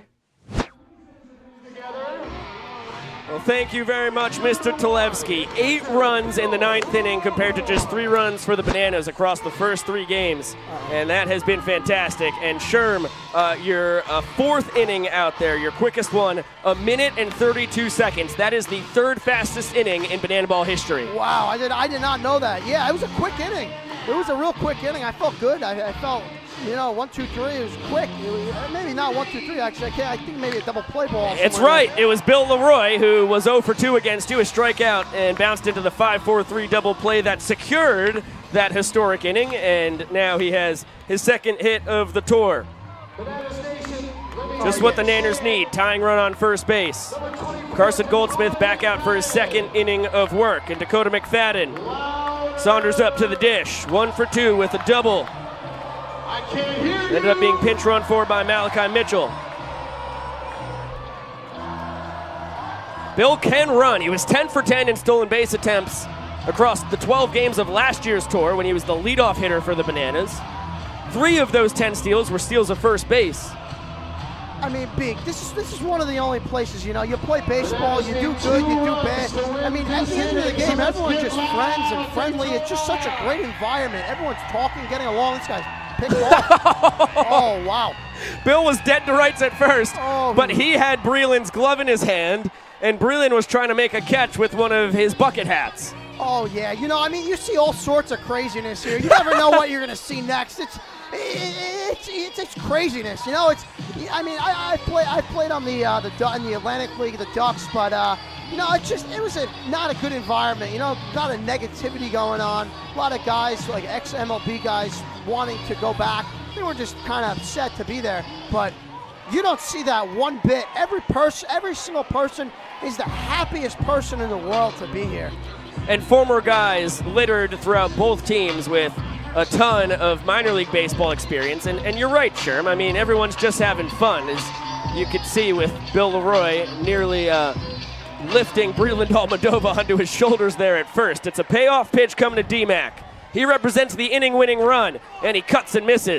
Well, thank you very much, Mister Talevsky. Eight runs in the ninth inning compared to just three runs for the Bananas across the first three games, and that has been fantastic. And Sherm, uh, your uh, fourth inning out there, your quickest one, a minute and thirty-two seconds. That is the third fastest inning in Banana Ball history. Wow, I did I did not know that. Yeah, it was a quick inning. It was a real quick inning. I felt good. I, I felt, you know, one, two, three. It was quick. It was, maybe not one, two, three. Actually, I can't. I think maybe a double play ball. It's right. There. It was Bill Leroy who was oh for two against you, a strikeout, and bounced into the five four three double play that secured that historic inning. And now he has his second hit of the tour. Just what the Nanners need. Tying run on first base. Carson Goldsmith back out for his second inning of work, and Dakota McFadden Saunders up to the dish, one for two with a double. Ended up being pinch run for by Malachi Mitchell. Bill can run. He was ten for ten in stolen base attempts across the twelve games of last year's tour when he was the leadoff hitter for the Bananas. Three of those ten steals were steals of first base. I mean, Big, this is this is one of the only places, you know, you play baseball, you do good, you do bad. I mean, at the end of the game, everyone's just friends and friendly. It's just such a great environment. Everyone's talking, getting along. This guy's picked off. Oh, wow. Bill was dead to rights at first, oh, but he had Breland's glove in his hand, and Breland was trying to make a catch with one of his bucket hats. Oh, yeah. You know, I mean, you see all sorts of craziness here. You never know what you're going to see next. It's It's, it's it's craziness, you know. It's I mean I I play I played on the uh, the in the Atlantic League, the Ducks, but uh, you know it just it was a not a good environment, you know, a lot of negativity going on. A lot of guys like ex M L B guys wanting to go back. They were just kind of upset to be there, but you don't see that one bit. Every person, every single person is the happiest person in the world to be here. And former guys littered throughout both teams with a ton of minor league baseball experience, and, and you're right, Sherm. I mean, everyone's just having fun, as you could see with Bill Leroy nearly uh, lifting Breland Almodovar onto his shoulders there at first. It's a payoff pitch coming to D-Mac. He represents the inning-winning run, and he cuts and misses.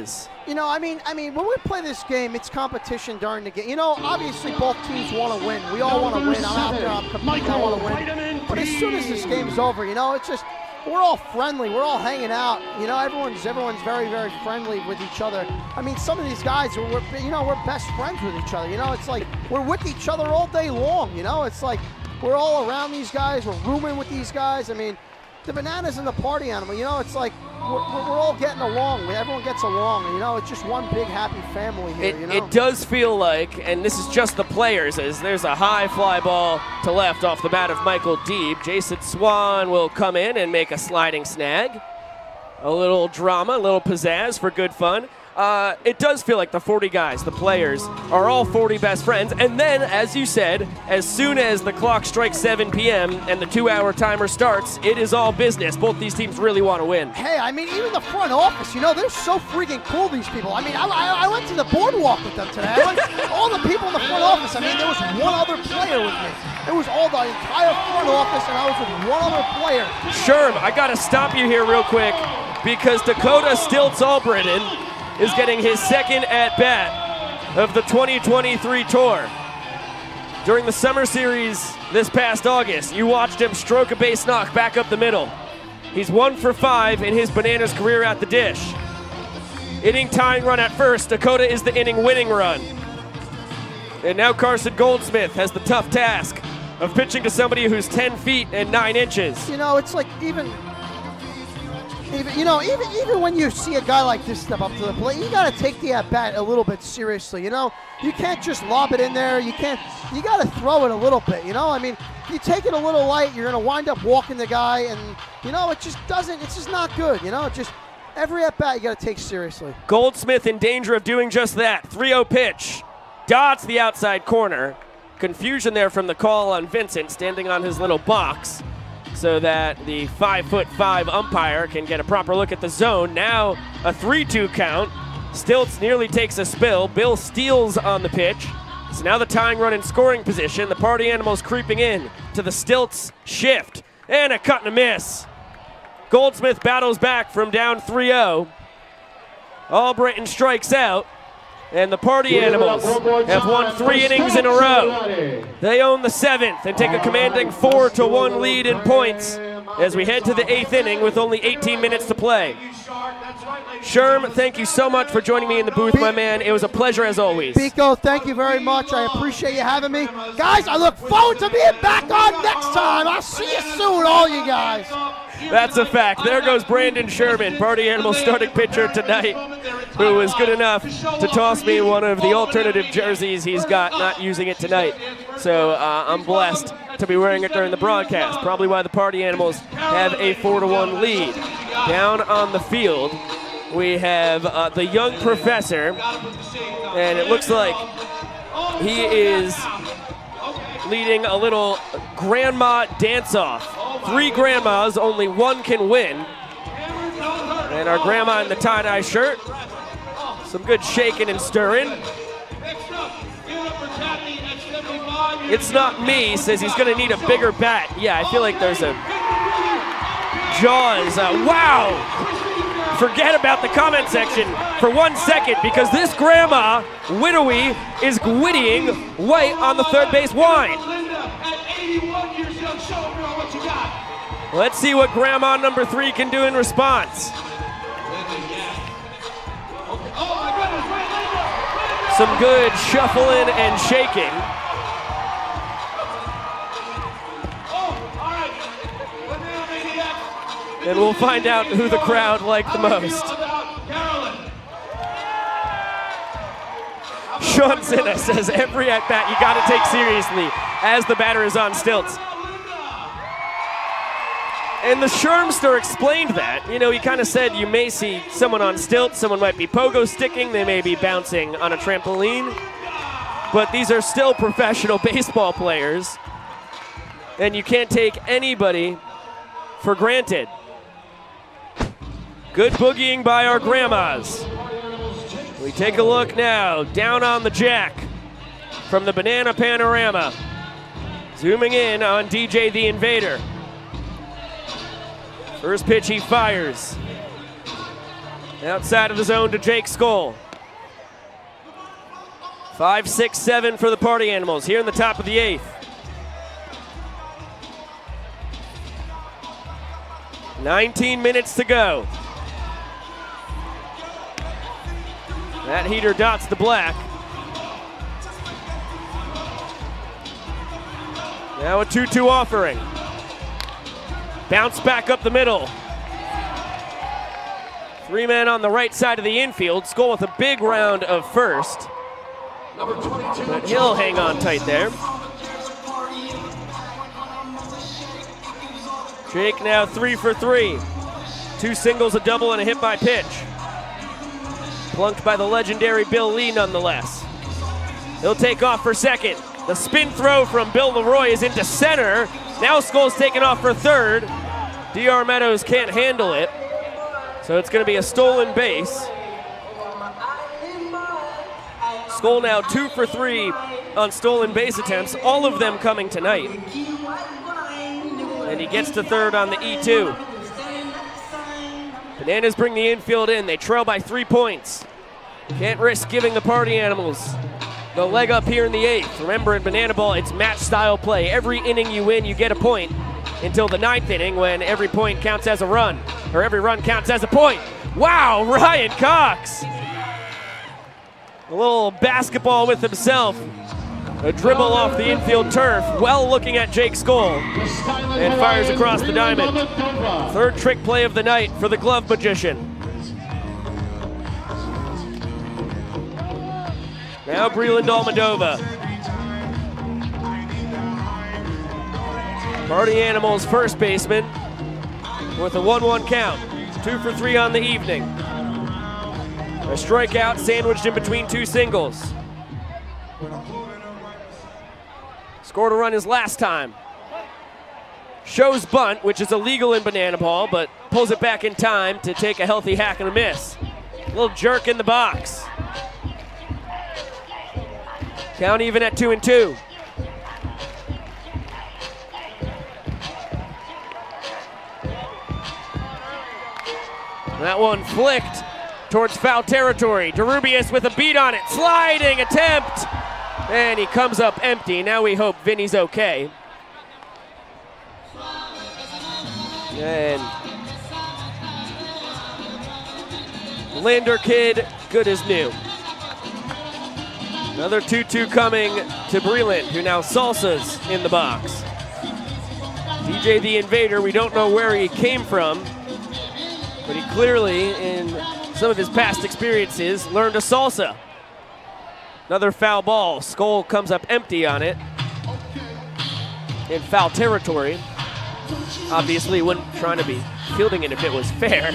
You know, I mean, I mean, when we play this game, it's competition during the game. You know, obviously both teams want to win. We all want to win. I'm out there, I'm competing, I want to win. But as soon as this game's over, you know, it's just, we're all friendly. We're all hanging out. You know, everyone's everyone's very, very friendly with each other. I mean, some of these guys, we're, you know, we're best friends with each other. You know, it's like we're with each other all day long. You know, it's like we're all around these guys. We're rooming with these guys. I mean, the Bananas and the party animal, you know, it's like we're, we're all getting along. Everyone gets along. You know, it's just one big happy family here, It, you know? it does feel like, and this is just the players, as there's a high fly ball to left off the bat of Michael Deeb. Jason Swan will come in and make a sliding snag. A little drama, a little pizzazz for good fun. Uh, it does feel like the forty guys, the players, are all forty best friends. And then, as you said, as soon as the clock strikes seven p m and the two-hour timer starts, it is all business. Both these teams really want to win. Hey, I mean, even the front office, you know, they're so freaking cool, these people. I mean, I, I, I went to the boardwalk with them today. I went, all the people in the front office, I mean, there was one other player with me. It was all the entire front office, and I was with one other player. Sherm, I got to stop you here real quick, because Dakota Stilts Albritton is getting his second at-bat of the twenty twenty-three tour. During the Summer Series this past August, you watched him stroke a base knock back up the middle. He's one for five in his Bananas career at the dish. Inning tying run at first, Dakota is the inning winning run. And now Carson Goldsmith has the tough task of pitching to somebody who's ten feet and nine inches. You know, it's like even... Even, you know, even even when you see a guy like this step up to the plate, you got to take the at-bat a little bit seriously, you know? You can't just lob it in there. You can't, you got to throw it a little bit, you know? I mean, if you take it a little light, you're going to wind up walking the guy, and, you know, it just doesn't, it's just not good, you know? It just, every at-bat you got to take seriously. Goldsmith in danger of doing just that. three oh pitch. Dots the outside corner. Confusion there from the call on Vincent standing on his little box, so that the five foot five umpire can get a proper look at the zone. Now a three two count. Stilts nearly takes a spill. Bill steals on the pitch. So now the tying run in scoring position. The party animals creeping in to the Stilts shift. And a cut and a miss. Goldsmith battles back from down three oh. Albritton strikes out. And the party animals have won three innings in a row. They own the seventh and take a commanding four to one lead in points as we head to the eighth inning with only eighteen minutes to play. Sherm, thank you so much for joining me in the booth, my man. It was a pleasure as always. Pico, thank you very much. I appreciate you having me. Guys, I look forward to being back on next time. I'll see you soon, all you guys. That's a fact. There goes Brandon Sherman, Party Animal starting pitcher tonight, who was good enough to toss me one of the alternative jerseys he's got, not using it tonight. So uh, I'm blessed to be wearing it during the broadcast, probably why the Party Animals have a four to one lead. Down on the field, we have uh, the young professor, and it looks like he is leading a little grandma dance-off. Three grandmas, only one can win. And our grandma in the tie-dye shirt. Some good shaking and stirring. It's not me, says he's gonna need a bigger bat. Yeah, I feel like there's a Jaws. Uh, wow! Forget about the comment section for one second, because this grandma, Widowy, is gwittying white on the third base wine. Let's see what grandma number three can do in response. Some good shuffling and shaking. And we'll find out who the crowd liked the most. Sean Sinna says every at-bat you got to take seriously as the batter is on stilts. And the Shermster explained that. You know, he kind of said you may see someone on stilts, someone might be pogo sticking, they may be bouncing on a trampoline, but these are still professional baseball players, and you can't take anybody for granted. Good boogieing by our grandmas. We take a look now, down on the jack from the Banana Panorama. Zooming in on D J the Invader. First pitch he fires. Outside of the zone to Jake Skoll. Five, six, seven for the Party Animals here in the top of the eighth. nineteen minutes to go. That heater dots the black. Now a two two offering. Bounce back up the middle. Three men on the right side of the infield. Skoll with a big round of first. But he'll hang on tight there. Jake now three for three. Two singles, a double, and a hit by pitch. Plunked by the legendary Bill Lee nonetheless. He'll take off for second. The spin throw from Bill Leroy is into center. Now Skoll's taking off for third. D R Meadows can't handle it. So it's going to be a stolen base. Skoll now two for three on stolen base attempts, all of them coming tonight. And he gets to third on the E two. Bananas bring the infield in. They trail by three points. Can't risk giving the Party Animals the leg up here in the eighth. Remember, in Banana Ball, it's match-style play. Every inning you win, you get a point until the ninth inning when every point counts as a run, or every run counts as a point. Wow, Ryan Cox. A little basketball with himself. A dribble off the infield turf, well looking at Jake Skoll, and fires across the diamond. Third trick play of the night for the glove magician. Now Breland Almadova. Party Animals first baseman with a one one count. Two for three on the evening. A strikeout sandwiched in between two singles. Scored a run his last time. Shows bunt, which is illegal in Banana Ball, but pulls it back in time to take a healthy hack and a miss. A little jerk in the box. Count even at two and two. That one flicked towards foul territory. DeRubius with a beat on it. Sliding attempt. And he comes up empty. Now we hope Vinny's okay. And Lander Kid, good as new. Another two two coming to Breland, who now salsas in the box. D J the Invader, we don't know where he came from, but he clearly, in some of his past experiences, learned a salsa. Another foul ball. Skoll comes up empty on it in foul territory. Obviously, wouldn't trying to be fielding it if it was fair.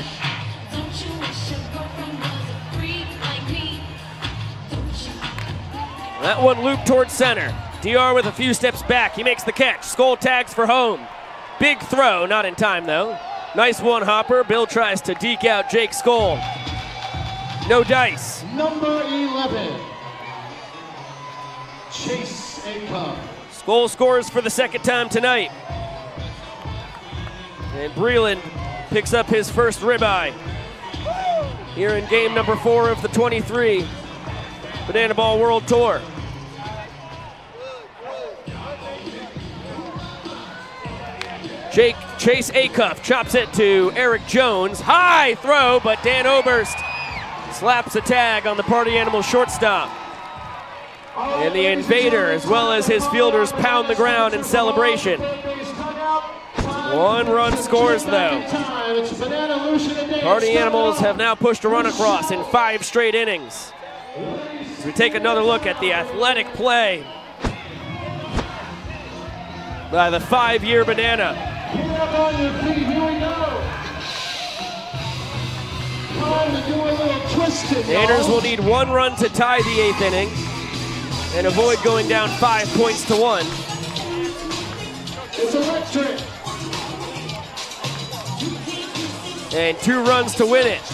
That one looped towards center. D R with a few steps back. He makes the catch. Skoll tags for home. Big throw, not in time though. Nice one hopper. Bill tries to deke out Jake Skoll. No dice. Number eleven. Chase Acuff. Skoll scores for the second time tonight. And Breland picks up his first ribeye here in game number four of the twenty-three Banana Ball World Tour. Jake Chase Acuff chops it to Eric Jones. High throw, but Dan Oberst slaps a tag on the Party Animal shortstop. And the Invader, as well as his fielders, pound the ground in celebration. One run scores, though. Party Animals have now pushed a run across in five straight innings. As we take another look at the athletic play by the five-year Banana. Get up on your feet, here we go. Time to do a little twisted. Anners will need one run to tie the eighth inning and avoid going down five points to one. It's electric. And two runs to win it.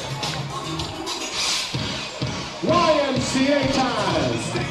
Y M C A time.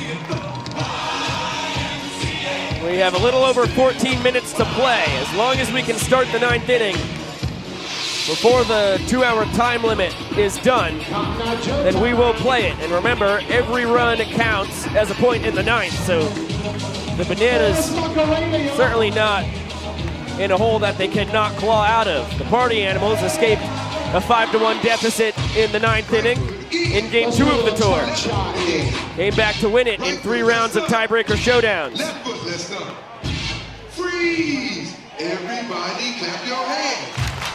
We have a little over fourteen minutes to play. As long as we can start the ninth inning, before the two-hour time limit is done, then we will play it. And remember, every run counts as a point in the ninth, so the Bananas certainly not in a hole that they cannot claw out of. The Party Animals escaped a five to one deficit in the ninth inning in game two of the tour. Came back to win it in three rounds of tiebreaker showdowns. Left foot, let's start. Freeze! Everybody clap your hands.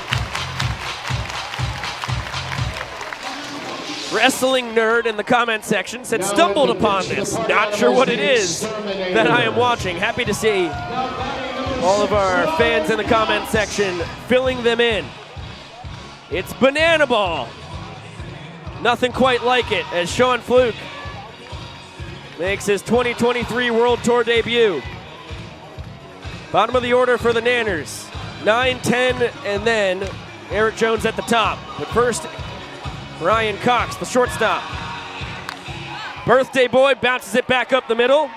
Wrestling nerd in the comment section said, stumbled upon this. Not sure what it is that I am watching. Happy to see all of our fans in the comment section filling them in. It's Banana Ball. Nothing quite like it as Sean Fluke makes his twenty twenty-three World Tour debut. Bottom of the order for the Nanners. nine, ten, and then Eric Jones at the top. But first, Ryan Cox, the shortstop. Birthday Boy bounces it back up the middle.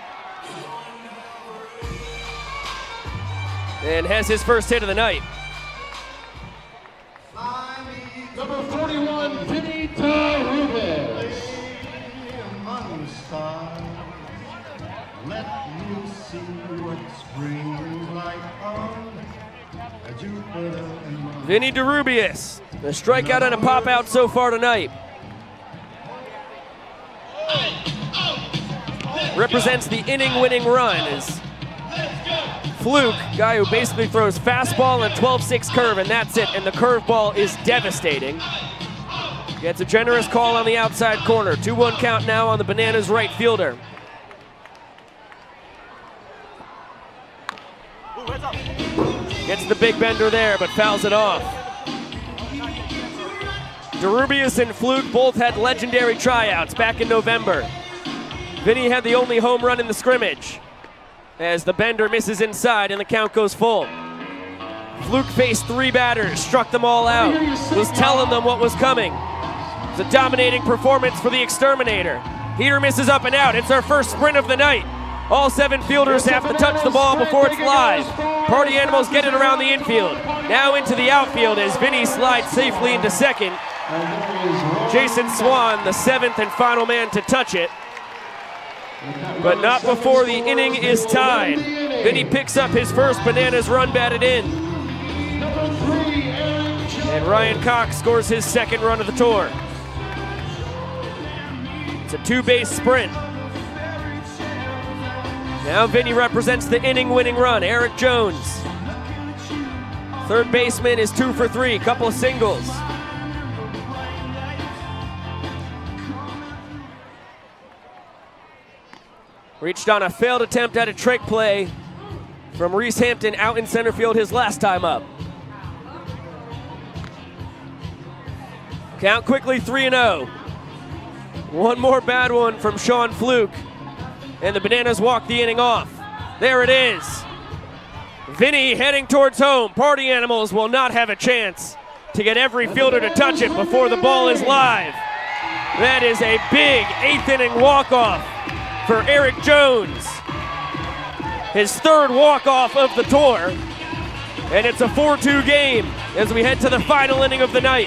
And has his first hit of the night. Number forty-one, Vinny Rubis. Let me see what spring's like on Jupiter and Mars. Vinny DeRubius, the strikeout and a pop out so far tonight. Represents the inning-winning run as Fluke, guy who basically throws fastball and twelve six curve, and that's it, and the curveball is devastating. Gets a generous call on the outside corner. two one count now on the Bananas right fielder. Gets the big bender there, but fouls it off. DeRubius and Fluke both had legendary tryouts back in November. Vinny had the only home run in the scrimmage as the bender misses inside and the count goes full. Fluke faced three batters, struck them all out, was telling them what was coming. It was a dominating performance for the Exterminator. Heater misses up and out. It's our first sprint of the night. All seven fielders have to touch the ball before it's live. Party Animals get it around the infield. Now into the outfield as Vinny slides safely into second. Jason Swan, the seventh and final man to touch it. But not before the inning is tied. Vinny picks up his first Bananas run batted in. And Ryan Cox scores his second run of the tour. It's a two-base sprint. Now Vinny represents the inning-winning run, Eric Jones. Third baseman is two for three, couple of singles. Reached on a failed attempt at a trick play from Reese Hampton out in center field his last time up. Count quickly three and oh. One more bad one from Sean Fluke. And the Bananas walk the inning off. There it is. Vinny heading towards home. Party Animals will not have a chance to get every fielder to touch it before the ball is live. That is a big eighth inning walk-off for Eric Jones. His third walk-off of the tour. And it's a four two game as we head to the final inning of the night.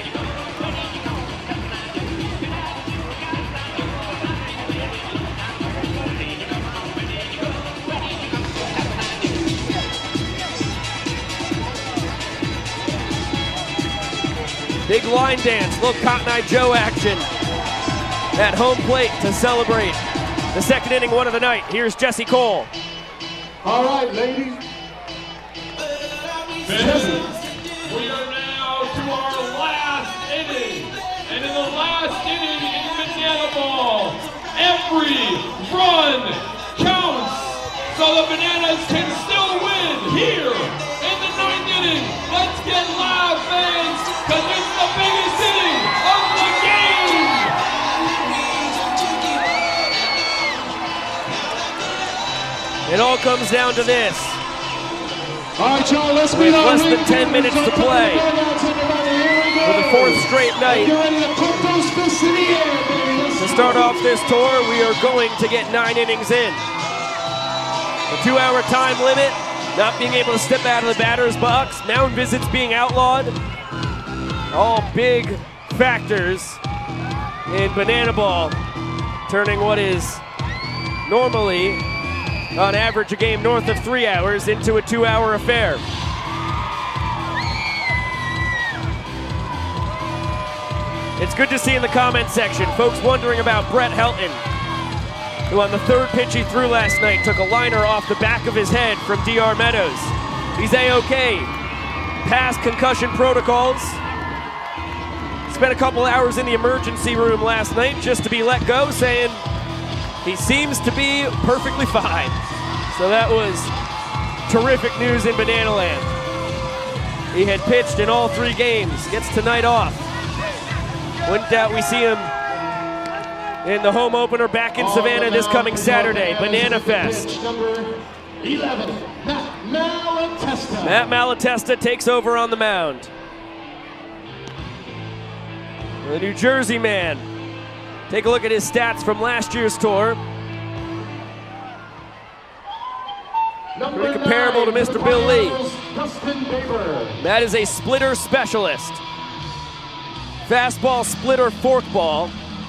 Big line dance, little Cotton Eye Joe action at home plate to celebrate the second inning one of the night. Here's Jesse Cole. All right, ladies. Jesse. We are now to our last inning. And in the last inning in Banana Ball, every run counts. So the Bananas can still win here in the ninth inning. Let's get loud, fans, because it's the biggest inning of the game. It all comes down to this. All right, y'all, let's With less than ten minutes to play for the fourth straight night. To start off this tour, we are going to get nine innings in. The two-hour time limit, not being able to step out of the batter's box, Mound Visits being outlawed, All big factors in banana ball, turning what is normally, on average, a game north of three hours into a two-hour affair. It's good to see in the comment section folks wondering about Brett Helton, who on the third pitch he threw last night took a liner off the back of his head from D R Meadows. He's A-OK. Past concussion protocols. Spent a couple hours in the emergency room last night just to be let go, saying he seems to be perfectly fine. So that was terrific news in Banana Land. He had pitched in all three games, gets tonight off. Wouldn't doubt we see him in the home opener back in Savannah this coming Saturday, Banana Fest. Number eleven, Matt Malatesta. Matt Malatesta takes over on the mound. The New Jersey man. Take a look at his stats from last year's tour. Pretty comparable to Mister Bill Lee. Matt is a splitter specialist. Fastball, splitter, forkball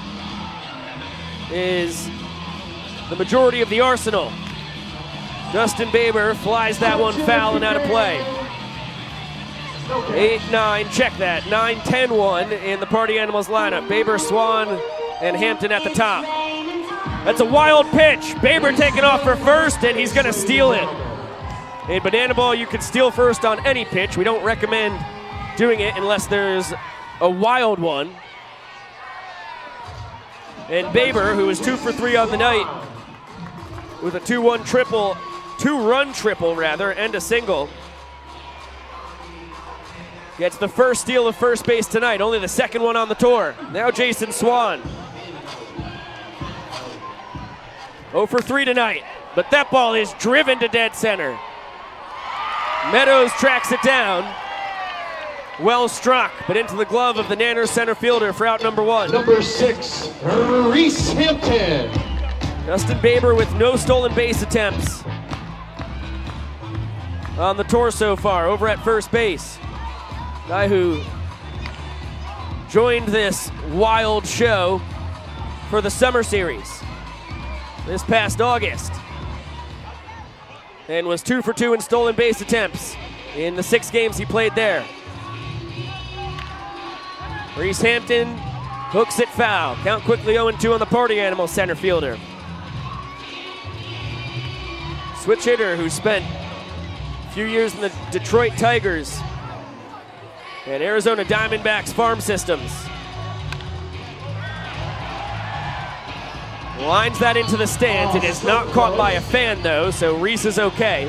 is the majority of the arsenal. Dustin Baber flies that one foul and out of play. eight nine, check that, nine ten one in the Party Animals lineup. Baber, Swan, and Hampton at the top. That's a wild pitch. Baber taking off for first, and he's gonna steal it. In banana ball, you can steal first on any pitch. We don't recommend doing it unless there's a wild one. And Baber, who is two for three on the night, with a two one triple, two-run triple rather, and a single, gets the first steal of first base tonight, only the second one on the tour. Now Jason Swan. oh for three tonight, but that ball is driven to dead center. Meadows tracks it down. Well struck, but into the glove of the Nanners center fielder for out number one. Number six, Reese Hampton. Dustin Baber with no stolen base attempts on the tour so far, over at first base. Guy who joined this wild show for the summer series this past August, and was two for two in stolen base attempts in the six games he played there. Reese Hampton hooks it foul. Count quickly oh and two on the Party Animal center fielder. Switch hitter who spent a few years in the Detroit Tigers and Arizona Diamondbacks farm systems. Lines that into the stands. It is not caught by a fan though, so Reese is okay.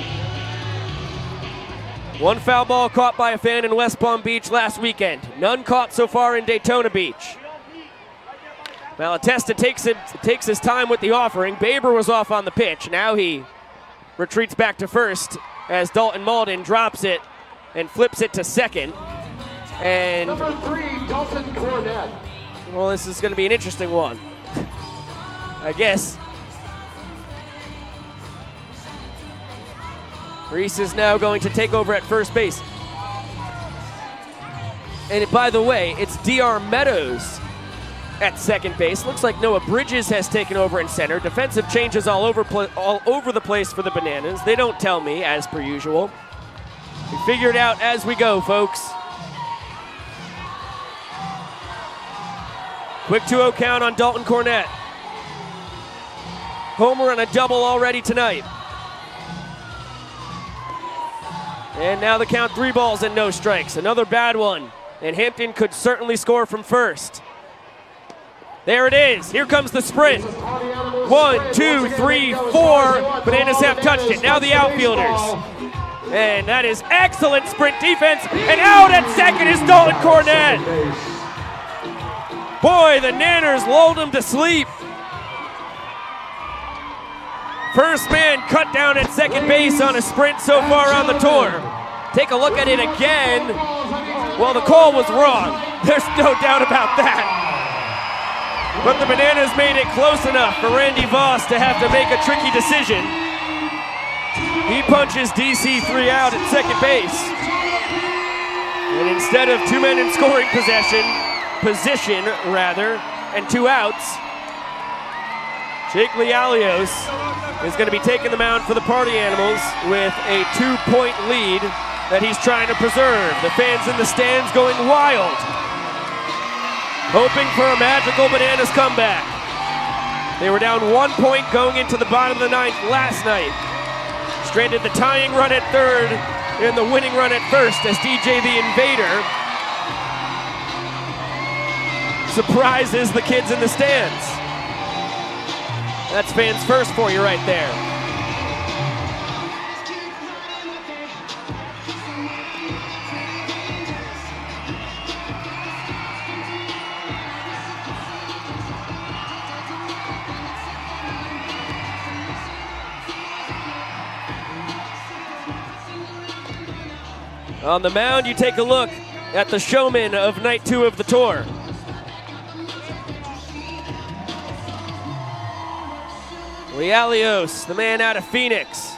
One foul ball caught by a fan in West Palm Beach last weekend. None caught so far in Daytona Beach. Malatesta takes it, takes his time with the offering. Baber was off on the pitch. Now he retreats back to first as Dalton Malden drops it and flips it to second. And Number three, Dalton Cornett. well, this is going to be an interesting one, I guess. Reese is now going to take over at first base. And by the way, it's D R Meadows at second base. Looks like Noah Bridges has taken over in center. Defensive changes all over all over the place for the Bananas. They don't tell me, as per usual. We figure it out as we go, folks. Quick two oh count on Dalton Cornett. Homer and a double already tonight. And now the count, three balls and no strikes. Another bad one. And Hampton could certainly score from first. There it is. Here comes the sprint. One, two, three, four. Bananas have touched it. Now the outfielders. And that is excellent sprint defense. And out at second is Dalton Cornett. Boy, the Nanners lulled him to sleep. First man cut down at second base on a sprint so far on the tour. Take a look at it again. Well, the call was wrong. There's no doubt about that. But the Bananas made it close enough for Randy Voss to have to make a tricky decision. He punches D C three out at second base. And instead of two men in scoring possession, position rather, and two outs, Jake Lialios is going to be taking the mound for the Party Animals with a two-point lead that he's trying to preserve. The fans in the stands going wild, hoping for a magical Bananas comeback. They were down one point going into the bottom of the ninth last night. Stranded the tying run at third and the winning run at first as D J the Invader surprises the kids in the stands. That's fans first for you right there. On the mound, you take a look at the showman of night two of the tour. Lialios, the man out of Phoenix.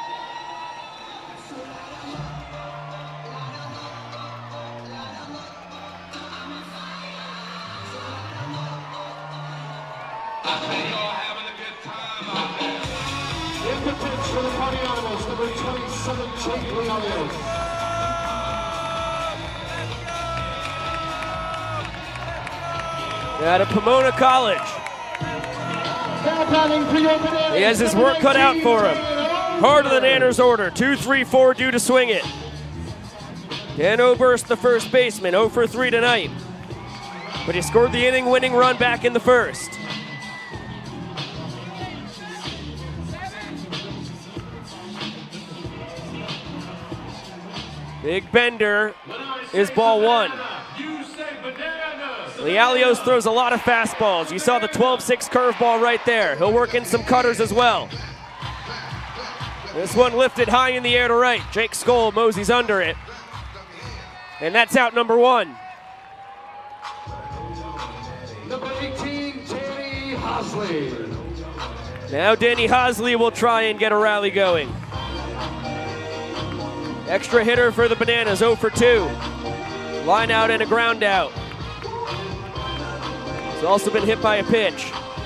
In the pitch for the Party Animals, number twenty-seven, Jake Lialios. Out of Pomona College. He has his work cut out for him. Harder than Nanner's order. two three four due to swing it. Dan Oberst, the first baseman, oh for three tonight. But he scored the inning-winning run back in the first. Big bender is ball one. Lialios throws a lot of fastballs. You saw the twelve six curveball right there. He'll work in some cutters as well. This one lifted high in the air to right. Jake Skoll moseys under it. And that's out number one. Number eighteen, Danny Hosley. Now Danny Hosley will try and get a rally going. Extra hitter for the Bananas, oh for two. Line out and a ground out. He's also been hit by a pitch.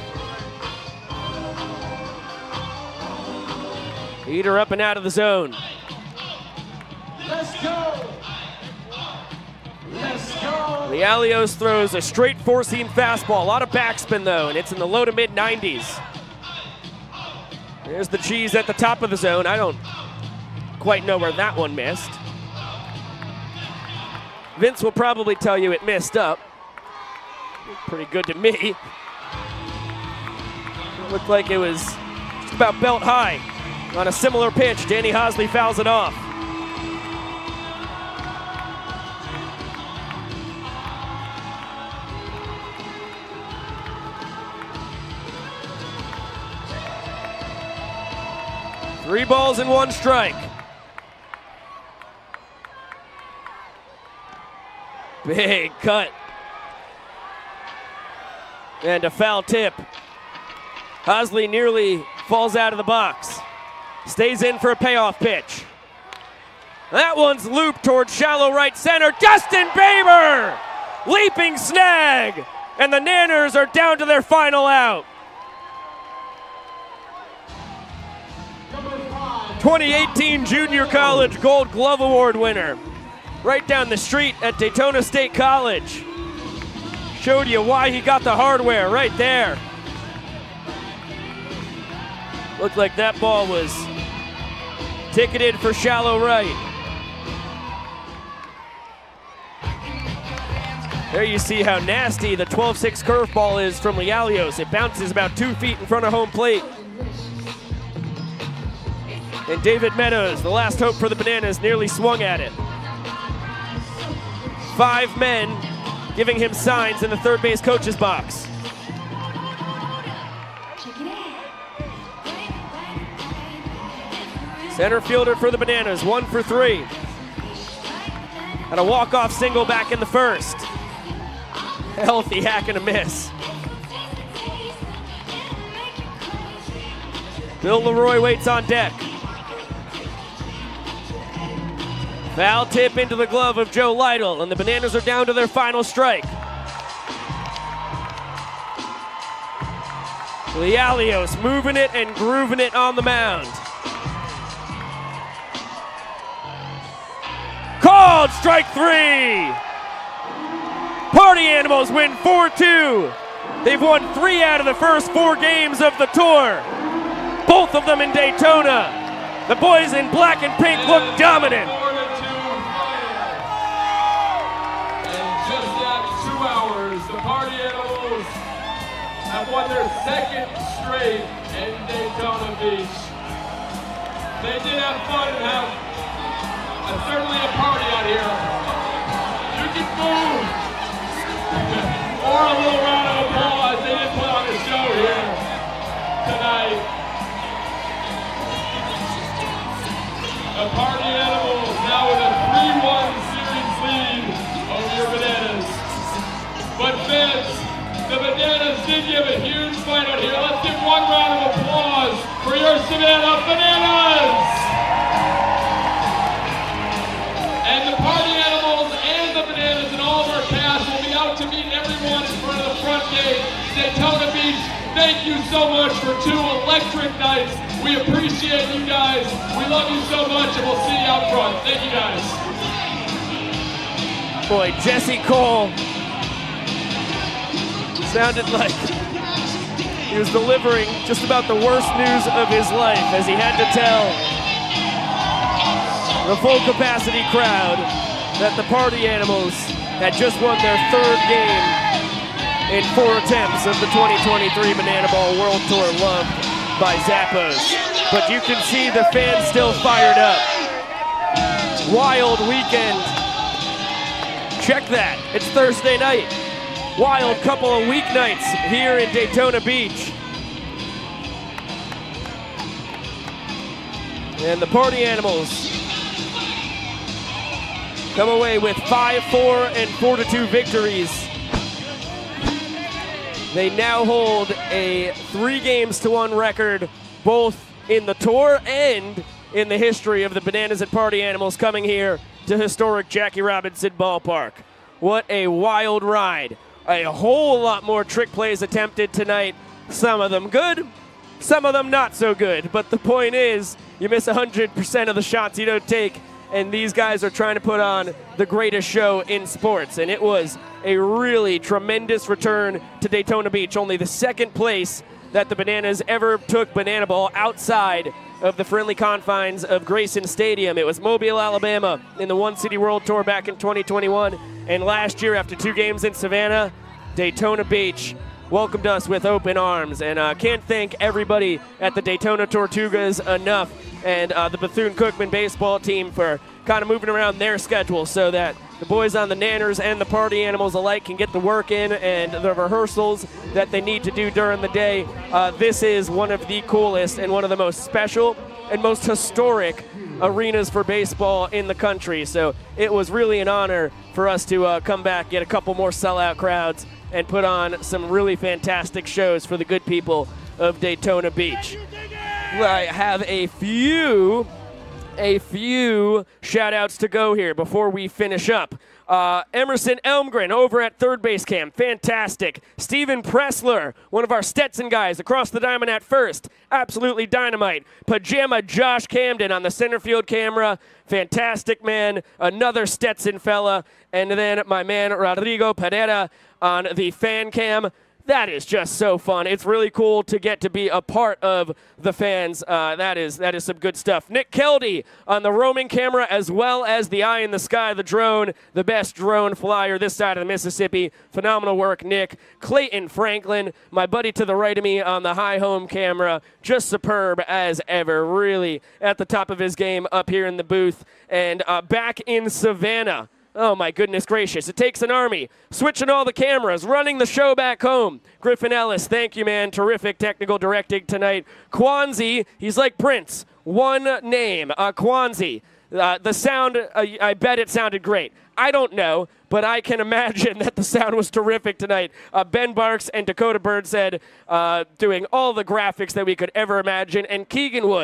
Heater up and out of the zone. Let's go. Let's go. Lialios throws a straight four-seam fastball. A lot of backspin though, and it's in the low to mid nineties. There's the cheese at the top of the zone. I don't quite know where that one missed. Vince will probably tell you it missed up. Pretty good to me. It looked like it was just about belt high. On a similar pitch, Danny Hosley fouls it off. Three balls and one strike. Big cut. And a foul tip. Hosley nearly falls out of the box. Stays in for a payoff pitch. That one's looped towards shallow right center. Justin Baber! Leaping snag! And the Nanners are down to their final out. twenty eighteen Junior College Gold Glove Award winner. Right down the street at Daytona State College. Showed you why he got the hardware right there. Looked like that ball was ticketed for shallow right. There you see how nasty the twelve six curveball is from Lialios. It bounces about two feet in front of home plate. And David Meadows, the last hope for the Bananas, nearly swung at it. Five men giving him signs in the third base coach's box. Center fielder for the Bananas, one for three. And a walk-off single back in the first. Healthy hack and a miss. Bill Leroy waits on deck. Foul tip into the glove of Joe Lytle, and the Bananas are down to their final strike. Lialios moving it and grooving it on the mound. Called strike three! Party Animals win four two. They've won three out of the first four games of the tour. Both of them in Daytona. The boys in black and pink look dominant. In just that two hours, the Party Animals have won their second straight in Daytona Beach. They did have fun and have a, certainly a party out here. You can move. Or a little round of applause. They did put on a show here tonight. The Party Animals now with a three one series lead over your Bananas. But fans, the Bananas did give a huge fight out here. Let's give one round of applause for your Savannah Bananas! And the Party Animals and the Bananas and all of our cast will be out to meet everyone in front of the front gate, Daytona Beach. Thank you so much for two electric nights. We appreciate you guys. We love you so much, and we'll see you out front. Thank you guys. Boy, Jesse Cole sounded like he was delivering just about the worst news of his life as he had to tell the full capacity crowd that the Party Animals had just won their third game in four attempts of the twenty twenty-three Banana Ball World Tour, loved by Zappos. But you can see the fans still fired up. Wild weekend. Check that, it's Thursday night. Wild couple of weeknights here in Daytona Beach. And the Party Animals come away with five four and four to two victories. They now hold a three games to one record, both in the tour and in the history of the Bananas and Party Animals coming here to historic Jackie Robinson Ballpark. What a wild ride. A whole lot more trick plays attempted tonight. Some of them good, some of them not so good. But the point is, you miss one hundred percent of the shots you don't take, and these guys are trying to put on the greatest show in sports. And it was a really tremendous return to Daytona Beach, only the second place that the Bananas ever took Banana Ball outside of the friendly confines of Grayson Stadium. It was Mobile, Alabama in the One City World Tour back in twenty twenty-one. And last year, after two games in Savannah, Daytona Beach welcomed us with open arms. And I uh, can't thank everybody at the Daytona Tortugas enough, and uh, the Bethune-Cookman baseball team for kind of moving around their schedule so that the boys on the Nanners and the Party Animals alike can get the work in and the rehearsals that they need to do during the day. Uh, this is one of the coolest and one of the most special and most historic arenas for baseball in the country. So it was really an honor for us to uh, come back, get a couple more sellout crowds, and put on some really fantastic shows for the good people of Daytona Beach. I have a few a few shout outs to go here before we finish up. Uh, Emerson Elmgren over at third base cam, fantastic. Steven Pressler, one of our Stetson guys across the diamond at first, absolutely dynamite. Pajama Josh Camden on the center field camera, fantastic man, another Stetson fella. And then my man Rodrigo Pereira on the fan cam. That is just so fun. It's really cool to get to be a part of the fans. Uh, that is that is some good stuff. Nick Keldy on the roaming camera, as well as the eye in the sky, the drone, the best drone flyer this side of the Mississippi. Phenomenal work, Nick. Clayton Franklin, my buddy to the right of me on the high home camera, just superb as ever. Really at the top of his game up here in the booth. And uh, back in Savannah. Oh, my goodness gracious. It takes an army. Switching all the cameras, running the show back home. Griffin Ellis, thank you, man. Terrific technical directing tonight. Kwanzi, he's like Prince. One name, uh, Kwanzi. Uh, the sound, uh, I bet it sounded great. I don't know, but I can imagine that the sound was terrific tonight. Uh, Ben Barks and Dakota Bird said, uh, doing all the graphics that we could ever imagine. And Keegan Woods.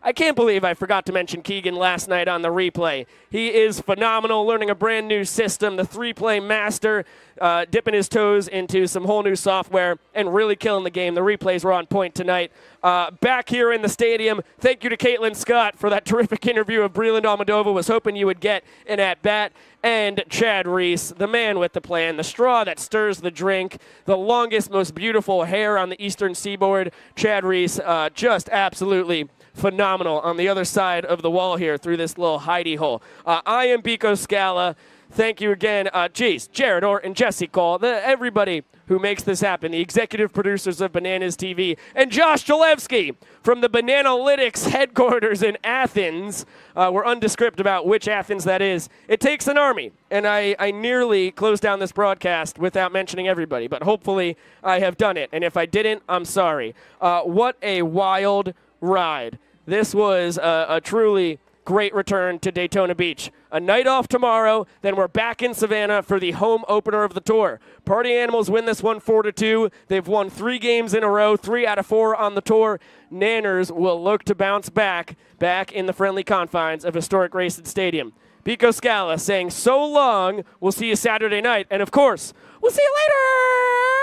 I can't believe I forgot to mention Keegan last night on the replay. He is phenomenal, learning a brand new system, the three-play master, uh, dipping his toes into some whole new software and really killing the game. The replays were on point tonight. Uh, back here in the stadium, thank you to Caitlin Scott for that terrific interview of Breland Almodovar. Was hoping you would get an at-bat. And Chad Reese, the man with the plan, the straw that stirs the drink, the longest, most beautiful hair on the eastern seaboard. Chad Reese, uh, just absolutely phenomenal on the other side of the wall here through this little hidey hole. Uh, I am Biko Scala. Thank you again. Uh, geez, Jared Orton, Jesse Cole, the, everybody who makes this happen, the executive producers of Bananas T V, and Josh Jalewski from the Bananalytics headquarters in Athens. Uh, we're undescript about which Athens that is. It takes an army, and I, I nearly closed down this broadcast without mentioning everybody, but hopefully I have done it, and if I didn't, I'm sorry. Uh, what a wild ride. This was a, a truly great return to Daytona Beach. A night off tomorrow, then we're back in Savannah for the home opener of the tour. Party Animals win this one four to two. They've won three games in a row, three out of four on the tour. Nanners will look to bounce back, back in the friendly confines of historic Grayson Stadium. Biko Scala saying so long. We'll see you Saturday night. And, of course, we'll see you later.